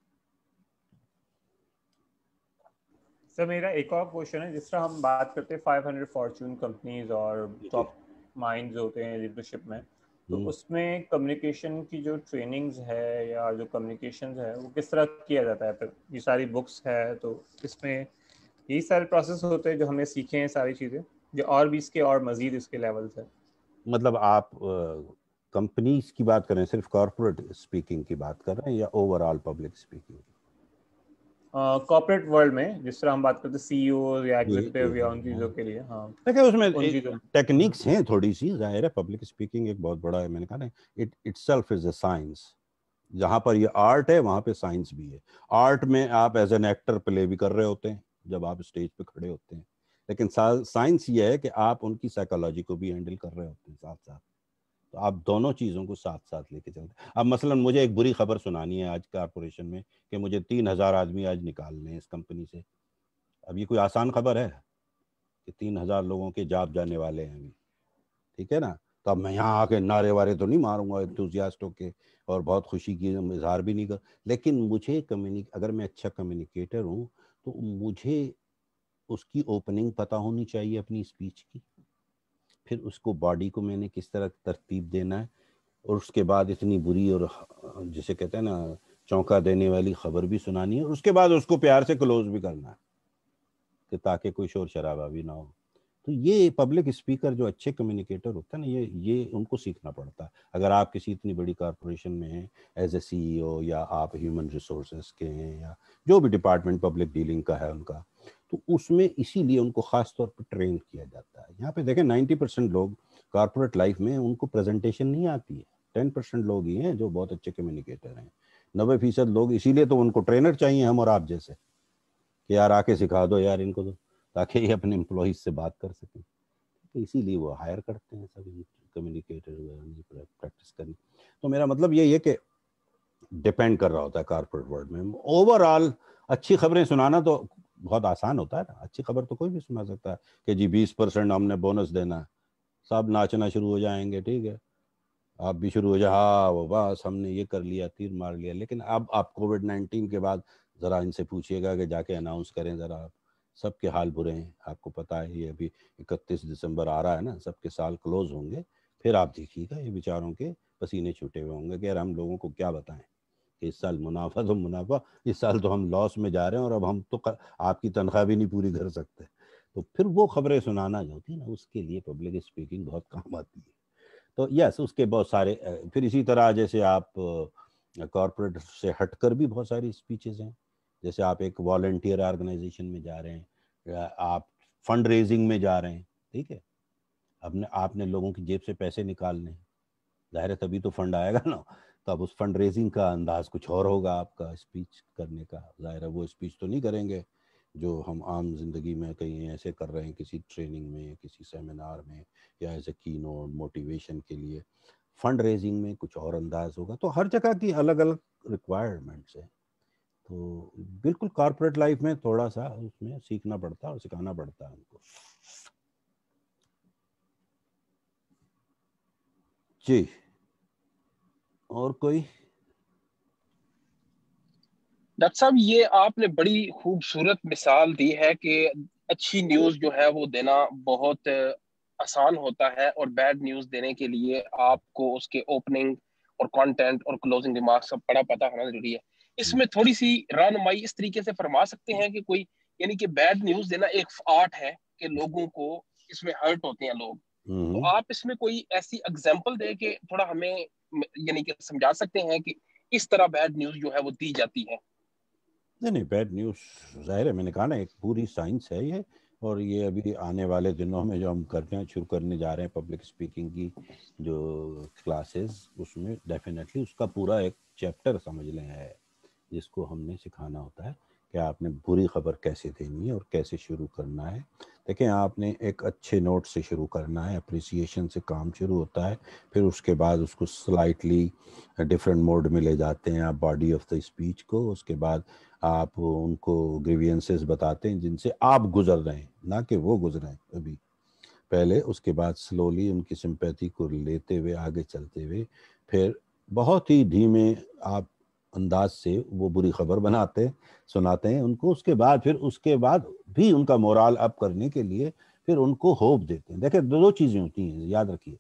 سر میرا ایک اور کوشچن ہے، جس طرح ہم بات کرتے ہیں فائیو ہنڈریڈ فارچون کمپنیز اور ٹاپ مائنڈز ہوتے ہیں لیڈرشپ میں، تو اس میں کمیونیکیشن کی جو ٹریننگز ہے یا جو کمیونیکیشنز ہے وہ کس طرح کیا جاتا ہے؟ پھر یہ ساری بکس ہے تو اس میں یہی سارے پروسیس ہوتے ہیں جو ہم نے سیکھے ہیں ساری چیزیں، جو اور بھی اس کے اور مزید اس کے لیولز ہیں؟ مطلب آپ کمپنیز کی بات کر رہے ہیں، صرف کارپوریٹ اسپیکنگ کی بات کر رہے ہیں، یا overall public speaking? Corporate world میں جس طرح ہم بات کرتے ہیں سی ای اوز یا ایگزیکٹو یا ان چیزوں کے لیے. ہاں دیکھیں اس میں ٹیکنیکس ہیں تھوڑی سی، ظاہر ہے پبلک اسپیکنگ ایک بہت بڑا ہے، میں نے کہا نا it itself is a science. جہاں پر یہ آرٹ ہے وہاں پہ سائنس بھی ہے. آرٹ میں آپ ایز این ایکٹر پلے بھی کر رہے ہوتے ہیں جب آپ اسٹیج پہ کھڑے ہوتے ہیں، لیکن سائنس یہ ہے کہ آپ ان کی سائیکالوجی کو بھی ہینڈل کر رہے ہوتے ہیں ساتھ ساتھ. تو آپ دونوں چیزوں کو ساتھ ساتھ لے کے چلتے ہیں. اب مثلا مجھے ایک بری خبر سنانی ہے آج کارپوریشن میں کہ مجھے تین ہزار آدمی آج نکالنے ہیں اس کمپنی سے. اب یہ کوئی آسان خبر ہے کہ تین ہزار لوگوں کے جاب جانے والے ہیں ابھی، ٹھیک ہے نا؟ تو اب میں یہاں آ کے نعرے وارے تو نہیں ماروں گا انتھوزیاسٹ ہو کے اور بہت خوشی کی اظہار بھی نہیں کر، لیکن مجھے کمیونی اگر میں اچھا کمیونیکیٹر ہوں تو مجھے اس کی اوپننگ پتہ ہونی چاہیے اپنی اسپیچ کی، پھر اس کو باڈی کو میں نے کس طرح ترتیب دینا ہے، اور اس کے بعد اتنی بری اور جسے کہتے ہیں نا چونکا دینے والی خبر بھی سنانی ہے، اور اس کے بعد اس کو پیار سے کلوز بھی کرنا ہے کہ تاکہ کوئی شور شرابہ بھی نہ ہو. تو یہ پبلک اسپیکر جو اچھے کمیونیکیٹر ہوتا ہے نا، یہ یہ ان کو سیکھنا پڑتا ہے. اگر آپ کسی اتنی بڑی کارپوریشن میں ہیں ایز اے سی ای او، یا آپ ہیومن ریسورسز کے ہیں، یا جو بھی ڈپارٹمنٹ پبلک ڈیلنگ کا ہے ان کا، تو اس میں اسی لیے ان کو خاص طور پہ ٹرین کیا جاتا ہے. یہاں پہ دیکھیں نائنٹی پرسینٹ لوگ کارپوریٹ لائف میں ان کو پریزنٹیشن نہیں آتی ہے، ٹین پرسینٹ لوگ ہی ہیں جو بہت اچھے کمیونیکیٹر ہیں. نوے فیصد لوگ، اسی لیے تو ان کو ٹرینر چاہیے ہم اور آپ جیسے، کہ یار آ کے سکھا دو یار ان کو، تاکہ یہ اپنے امپلائیز سے بات کر سکیں. اسی لیے وہ ہائر کرتے ہیں سب کمیونیکیٹر پریکٹس کرنی. تو میرا مطلب یہ ہے کہ ڈپینڈ کر رہا ہوتا ہے کارپوریٹ ورلڈ میں. اوور آل اچھی خبریں سنانا تو بہت آسان ہوتا ہے نا، اچھی خبر تو کوئی بھی سنا سکتا ہے کہ جی بیس پرسینٹ ہم نے بونس دینا ہے، سب ناچنا شروع ہو جائیں گے، ٹھیک ہے، آپ بھی شروع ہو جائے، ہاں بس ہم نے یہ کر لیا، تیر مار لیا. لیکن اب آپ کووڈ نائنٹین کے بعد ذرا ان سے پوچھیے گا کہ جا کے اناؤنس کریں ذرا، آپ سب کے حال برے ہیں، آپ کو پتہ ہے. یہ ابھی اکتیس دسمبر آ رہا ہے نا، سب کے سال کلوز ہوں گے، پھر آپ دیکھیے گا یہ بیچاروں کے پسینے چھوٹے ہوئے ہوں گے کہ یار ہم لوگوں کو کیا بتائیں کہ اس سال منافع تو منافع، اس سال تو ہم لاس میں جا رہے ہیں، اور اب ہم تو آپ کی تنخواہ بھی نہیں پوری کر سکتے. تو پھر وہ خبریں سنانا جو ہوتی ہے نا، اس کے لیے پبلک اسپیکنگ بہت کام آتی ہے. تو یس اس کے بہت سارے، پھر اسی طرح جیسے آپ کارپوریٹ سے ہٹ کر بھی بہت ساری اسپیچز ہیں. جیسے آپ ایک والنٹیئر آرگنائزیشن میں جا رہے ہیں، یا آپ فنڈ ریزنگ میں جا رہے ہیں، ٹھیک ہے، اب نے آپ نے لوگوں کی جیب سے پیسے نکالنے، ظاہر ہے تبھی تو فنڈ آئے گا نا. تو اب اس فنڈ ریزنگ کا انداز کچھ اور ہوگا آپ کا اسپیچ کرنے کا. ظاہر ہے وہ اسپیچ تو نہیں کریں گے جو ہم عام زندگی میں کہیں ایسے کر رہے ہیں، کسی ٹریننگ میں، کسی سیمینار میں، یا ایز اے کی نوٹ موٹیویشن کے لیے. فنڈ ریزنگ میں کچھ اور انداز ہوگا. تو ہر جگہ کی الگ الگ ریکوائرمنٹس ہیں. تو بالکل کارپوریٹ لائف میں تھوڑا سا اس میں سیکھنا پڑتا ہے اور سکھانا پڑتا ہے ان کو. جی اور کوئی؟ ڈاکٹر صاحب یہ آپ نے بڑی خوبصورت مثال دی ہے کہ اچھی نیوز جو ہے وہ دینا بہت آسان ہوتا ہے، اور بیڈ نیوز دینے کے لیے آپ کو اس کے اوپننگ اور کانٹینٹ اور کلوزنگ ریمارکس کا بڑا پتہ ہونا ضروری ہے. اس میں تھوڑی سی رہنمائی اس طریقے سے فرما سکتے ہیں کہ کوئی، یعنی کہ بیڈ نیوز دینا ایک آرٹ ہے کہ لوگوں کو اس میں ہرٹ ہوتے ہیں لوگ. تو آپ اس میں کوئی ایسی اگزامپل دے کہ تھوڑا ہمیں یعنی کہ سمجھا سکتے ہیں کہ اس طرح بیڈ نیوز جو ہے وہ دی جاتی ہے؟ نہیں نہیں بیڈ نیوز ظاہر ہے، میں نے کہا نا ایک پوری سائنس ہے یہ، اور یہ ابھی آنے والے دنوں میں جو ہم کرنے شروع کرنے جا رہے ہیں پبلک اسپیکنگ کی جو کلاسز، اس میں ڈیفینیٹلی اس کا پورا ایک چیپٹر سمجھ لیں ہے جس کو ہم نے سکھانا ہوتا ہے کہ آپ نے بری خبر کیسے دینی ہے اور کیسے شروع کرنا ہے. دیکھیں آپ نے ایک اچھے نوٹ سے شروع کرنا ہے، اپریسیشن سے کام شروع ہوتا ہے، پھر اس کے بعد اس کو سلائٹلی ڈفرینٹ موڈ میں لے جاتے ہیں آپ باڈی آف دا اسپیچ کو. اس کے بعد آپ ان کو گریوینسز بتاتے ہیں جن سے آپ گزر رہے ہیں، نہ کہ وہ گزرے ہیں ابھی پہلے. اس کے بعد سلولی ان کی سمپیتھی کو لیتے ہوئے آگے چلتے ہوئے پھر بہت ہی دھیمے آپ انداز سے وہ بری خبر بناتے سناتے ہیں ان کو. اس کے بعد پھر اس کے بعد بھی ان کا مورال اپ کرنے کے لیے پھر ان کو ہوپ دیتے ہیں. دیکھیں دو دو چیزیں ہوتی ہیں، یاد رکھیے.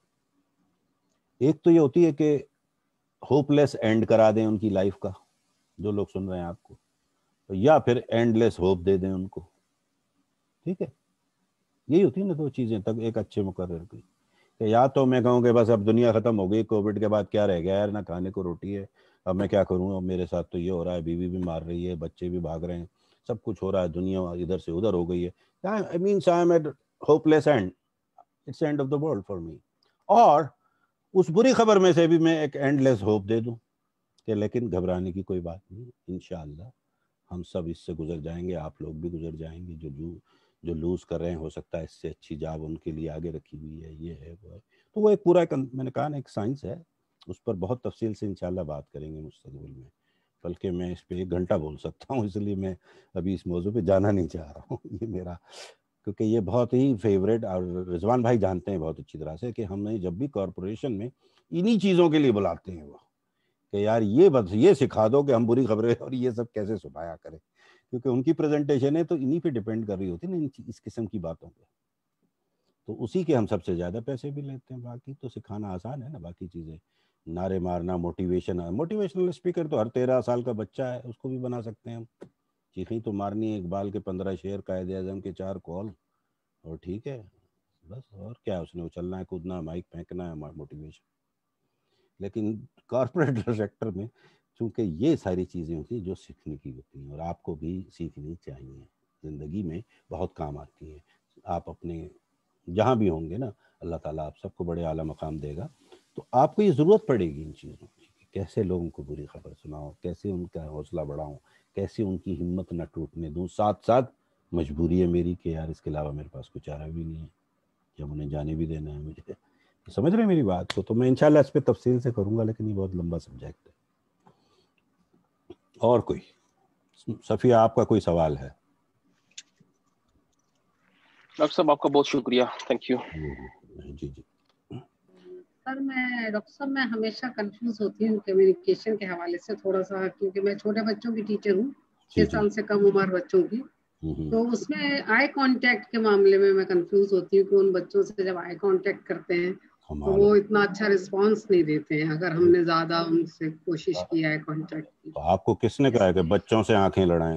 ایک تو یہ ہوتی ہے کہ ہوپ لیس اینڈ کرا دیں ان کی لائف کا، جو لوگ سن رہے ہیں آپ کو، یا پھر اینڈ لیس ہوپ دے دیں ان کو. ٹھیک ہے، یہی ہوتی ہے نا دو چیزیں تک ایک اچھے مقرر کی. کہ یا تو میں کہوں کہ بس اب دنیا ختم ہو گئی، کووڈ کے بعد کیا رہ گیا یار، نہ کھانے کو روٹی ہے، اب میں کیا کروں، اب میرے ساتھ تو یہ ہو رہا ہے، بیوی بھی مار رہی ہے، بچے بھی بھاگ رہے ہیں، سب کچھ ہو رہا ہے، دنیا ادھر سے ادھر ہو گئی ہے. I mean I am at hopeless end. It's the end of the world for me. اور اس بری خبر میں سے بھی میں ایک اینڈ لیس ہوپ دے دوں کہ لیکن گھبرانے کی کوئی بات نہیں، انشاءاللہ ہم سب اس سے گزر جائیں گے، آپ لوگ بھی گزر جائیں گے. جو جو جو لوز کر رہے ہیں ہو سکتا ہے اس سے اچھی جاب ان کے لیے آگے رکھی ہوئی ہے، یہ ہے وہ ہے. تو وہ ایک پورا ایک میں نے کہا نا ایک سائنس ہے، اس پر بہت تفصیل سے انشاءاللہ بات کریں گے مستقبل میں. بلکہ میں اس پہ ایک گھنٹہ بول سکتا ہوں، اس لیے میں ابھی اس موضوع پہ جانا نہیں چاہ رہا ہوں. یہ میرا کیونکہ یہ بہت ہی فیوریٹ، اور رضوان بھائی جانتے ہیں بہت اچھی طرح سے کہ ہم نے جب بھی کارپوریشن میں انہی چیزوں کے لیے بلاتے ہیں وہ کہ یار یہ بس یہ سکھا دو کہ ہم بری خبریں اور یہ سب کیسے سنایا کریں، کیونکہ ان کی پریزنٹیشن ہے تو انہی پہ ڈیپینڈ کر رہی ہوتی ہے نا اس قسم کی باتوں پہ. تو اسی کے ہم سب سے زیادہ پیسے بھی لیتے ہیں. باقی تو سکھانا آسان ہے نا، باقی چیزیں نعرے مارنا، موٹیویشن موٹیویشنل اسپیکر تو ہر تیرہ سال کا بچہ ہے اس کو بھی بنا سکتے ہیں ہم. چیخیں تو مارنی ہے اقبال کے پندرہ شعر، قائد اعظم کے چار کال، اور ٹھیک ہے بس. اور کیا اس نے اچلنا ہے، کودنا ہے، مائک پھینکنا ہے، موٹیویشن. لیکن کارپوریٹ سیکٹر میں چونکہ یہ ساری چیزیں ہوتی ہیں جو سیکھنے کی ہوتی ہیں، اور آپ کو بھی سیکھنی چاہیے، زندگی میں بہت کام آتی ہیں. آپ اپنے جہاں بھی ہوں گے نا، اللہ تعالیٰ آپ سب کو بڑے اعلیٰ مقام دے گا، تو آپ کو یہ ضرورت پڑے گی ان چیزوں کی کہ کیسے لوگوں کو بری خبر سناؤ، کیسے ان کا حوصلہ بڑھاؤں، کیسے ان کی ہمت نہ ٹوٹنے دوں. ساتھ ساتھ مجبوری ہے میری کہ یار اس کے علاوہ میرے پاس کچھ چارہ بھی نہیں ہے، جب انہیں جانے بھی دینا ہے مجھے. سمجھ رہے ہیں میری بات کو؟ تو میں انشاءاللہ اس پہ تفصیل سے کروں گا، لیکن یہ بہت لمبا سبجیکٹ ہے. اور کوئی صفیہ آپ کا کوئی سوال ہے؟ ڈاکٹر صاحب آپ کا بہت شکریہ، تھینک یو. جی جی سر میں ڈاکٹر صاحب میں ہمیشہ کنفیوز ہوتی ہوں کمیونیکیشن کے حوالے سے تھوڑا سا، کیونکہ میں چھوٹے بچوں کی ٹیچر ہوں، چھ سال سے کم عمر بچوں کی. تو اس میں آئی کانٹیکٹ کے معاملے میں میں کنفیوز ہوتی ہوں کہ ان بچوں سے جب آئی کانٹیکٹ کرتے ہیں تو وہ اتنا اچھا رسپانس نہیں دیتے ہیں اگر ہم نے زیادہ ان سے کوشش کی آئی کانٹیکٹ کی. تو آپ کو کس نے کہا کہ بچوں سے آنکھیں لڑائیں؟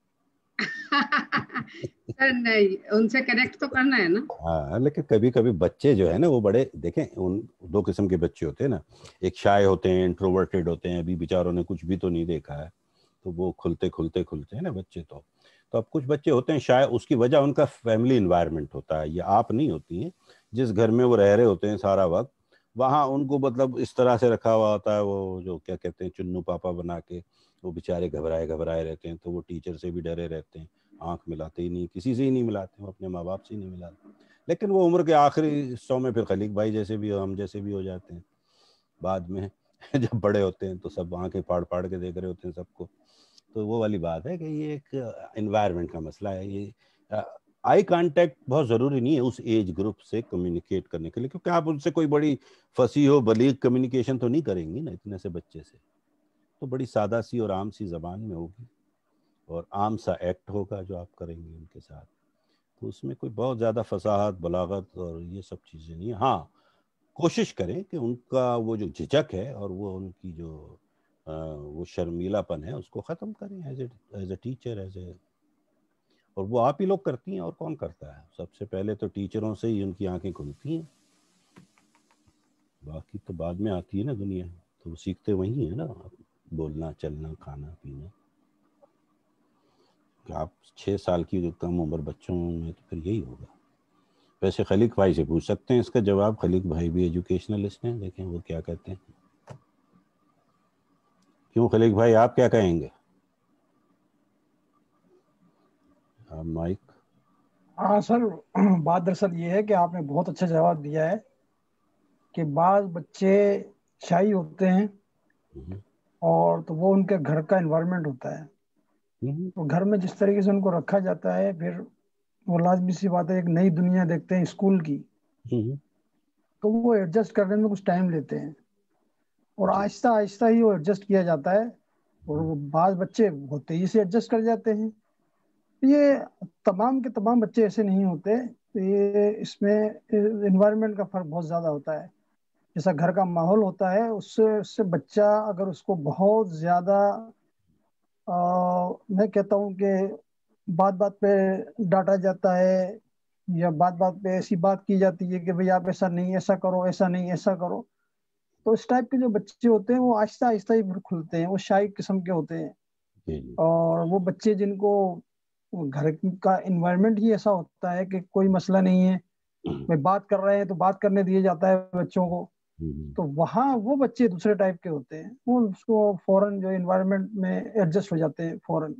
سر نہیں، ان سے کنیکٹ تو کرنا ہے نا. ہاں لیکن کبھی کبھی بچے جو ہے نا وہ بڑے، دیکھیں ان دو قسم کے بچے ہوتے ہیں نا، ایک شائے ہوتے ہیں، انٹروورٹیڈ ہوتے ہیں، ابھی بیچاروں نے کچھ بھی تو نہیں دیکھا ہے تو وہ کھلتے کھلتے کھلتے ہیں نا بچے. تو تو اب کچھ بچے ہوتے ہیں شائع، اس کی وجہ ان کا فیملی انوائرمنٹ ہوتا ہے، یہ آپ نہیں ہوتی ہیں. جس گھر میں وہ رہ رہے ہوتے ہیں سارا وقت، وہاں ان کو مطلب اس طرح سے رکھا ہوا ہوتا ہے، وہ جو کیا کہتے ہیں چنو پاپا بنا کے، وہ بیچارے گھبرائے گھبرائے رہتے ہیں. تو وہ ٹیچر سے بھی ڈرے رہتے ہیں، آنکھ ملاتے ہی نہیں، کسی سے ہی نہیں ملاتے، وہ اپنے ماں باپ سے ہی نہیں ملاتے. لیکن وہ عمر کے آخری حصوں میں پھر خلیق بھائی جیسے بھی ہم جیسے بھی ہو جاتے ہیں. بعد میں جب بڑے ہوتے ہیں تو سب آنکھیں پھاڑ پھاڑ کے دیکھ رہے ہوتے ہیں سب کو. تو وہ والی بات ہے کہ یہ ایک انوائرمنٹ کا مسئلہ ہے. یہ آئی کانٹیکٹ بہت ضروری نہیں ہے اس ایج گروپ سے کمیونیکیٹ کرنے کے لیے، کیونکہ آپ ان سے کوئی بڑی فصیح و بلیغ کمیونیکیشن تو نہیں کریں گی نا اتنے سے بچے سے. تو بڑی سادہ سی اور عام سی زبان میں ہوگی، اور عام سا ایکٹ ہوگا جو آپ کریں گے ان کے ساتھ. تو اس میں کوئی بہت زیادہ فصاحت، بلاغت اور یہ سب چیزیں نہیں ہیں. ہاں کوشش کریں کہ ان کا وہ جو جھجک ہے اور وہ ان کی جو وہ شرمیلا پن ہے اس کو ختم کریں as a as a teacher, as a اور وہ آپ ہی لوگ کرتی ہیں، اور کون کرتا ہے؟ سب سے پہلے تو ٹیچروں سے ہی ان کی آنکھیں کھلتی ہیں، باقی تو بعد میں آتی ہے نا دنیا، تو وہ سیکھتے وہی ہیں نا، بولنا چلنا کھانا پینا. کہ آپ چھ سال کی کم عمر بچوں میں تو پھر یہی ہوگا. ویسے خلیق بھائی سے پوچھ سکتے ہیں اس کا جواب، خلیق بھائی بھی ایجوکیشنلسٹ ہیں، دیکھیں وہ کیا کہتے ہیں. کیوں خلیق بھائی آپ کیا کہیں گے؟ مائک. ہاں سر، بات دراصل یہ ہے کہ آپ نے بہت اچھا جواب دیا ہے کہ بعض بچے شائی ہوتے ہیں اور تو وہ ان کے گھر کا انوائرمنٹ ہوتا ہے، تو گھر میں جس طریقے سے ان کو رکھا جاتا ہے، پھر وہ لازمی سی بات ہے ایک نئی دنیا دیکھتے ہیں اسکول کی، تو وہ ایڈجسٹ کرنے میں کچھ ٹائم لیتے ہیں، اور آہستہ آہستہ ہی وہ ایڈجسٹ کیا جاتا ہے، اور وہ بعض بچے بہت تیزی سے ایڈجسٹ کر جاتے ہیں. یہ تمام کے تمام بچے ایسے نہیں ہوتے، یہ اس میں انوائرمنٹ کا فرق بہت زیادہ ہوتا ہے. جیسا گھر کا ماحول ہوتا ہے اس سے اس سے بچہ اگر اس کو بہت زیادہ آ, میں کہتا ہوں کہ بات بات پہ ڈانٹا جاتا ہے، یا بات بات پہ ایسی بات کی جاتی ہے کہ بھئی آپ ایسا نہیں، ایسا کرو، ایسا نہیں، ایسا کرو، تو اس ٹائپ کے جو بچے ہوتے ہیں وہ آہستہ آہستہ ہی کھلتے ہیں، وہ شائی قسم کے ہوتے ہیں. اور وہ بچے جن کو گھر کا انوائرمنٹ ہی ایسا ہوتا ہے کہ کوئی مسئلہ نہیں ہے، میں بات کر رہے ہیں تو بات کرنے دیا جاتا ہے بچوں کو، تو وہاں وہ بچے دوسرے ٹائپ کے ہوتے ہیں، وہ اس کو فوراً جو انوائرمنٹ میں ایڈجسٹ ہو جاتے ہیں فوراً.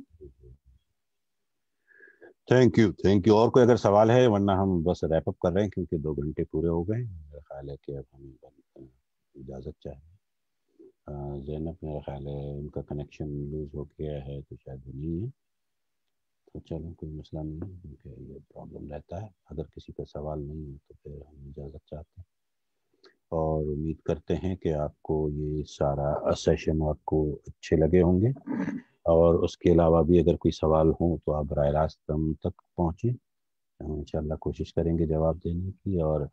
Thank you thank you. اور کوئی اگر سوال ہے، ورنہ ہم بس ریپ اپ کر رہے ہیں کیونکہ دو گھنٹے پورے ہو گئے. میرا خیال ہے کہ اب ہم اجازت چاہیں. زینب میرا خیال ہے ان کا کنیکشن لوز ہو گیا ہے تو شاید وہ نہیں ہے، تو چلو کوئی مسئلہ نہیں ہے، کیونکہ یہ پرابلم رہتا ہے. اگر کسی کا سوال نہیں ہے تو پھر ہم اجازت چاہتے ہیں، اور امید کرتے ہیں کہ آپ کو یہ سارا سیشن آپ کو اچھے لگے ہوں گے. اور اس کے علاوہ بھی اگر کوئی سوال ہوں تو آپ براہ راست ہم تک پہنچیں، ہم انشاءاللہ کوشش کریں گے جواب دینے کی. اور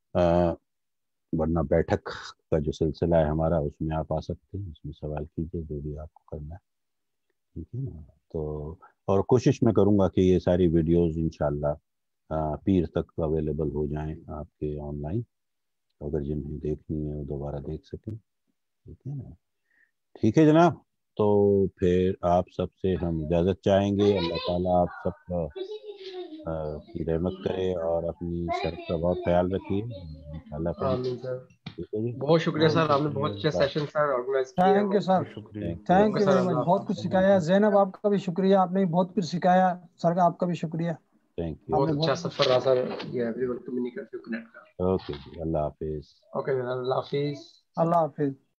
ورنہ بیٹھک کا جو سلسلہ ہے ہمارا، اس میں آپ آ سکتے ہیں، اس میں سوال کیجیے جو بھی آپ کو کرنا ہے، ٹھیک ہے نا. تو اور کوشش میں کروں گا کہ یہ ساری ویڈیوز انشاءاللہ پیر تک اویلیبل ہو جائیں آپ کے آن لائن، اگر جنہیں دیکھنی ہے وہ دوبارہ دیکھ سکیں، ٹھیک ہے نا. ٹھیک ہے جناب، تو پھر آپ سب سے ہم اجازت چاہیں گے. اللہ تعالیٰ آپ سب کا کی رحمت کرے اور اپنی صحت کا بہت خیال رکھیے انشاءاللہ. آمین سر. بہت شکریہ سر، آپ نے بہت اچھا سیشن سر آرگنائز کیا. Thank you sir, thank you very much, بہت کچھ سکھایا. زینب آپ کا بھی شکریہ، آپ نے بہت کچھ سکھایا. سر کا آپ کا بھی شکریہ. Thank you. بہت اچھا سفر رہا سر یہ ایوری ون کمیونیکیٹ کنیکٹ کا. اوکے جی، اللہ حافظ. اوکے اللہ حافظ. اللہ حافظ.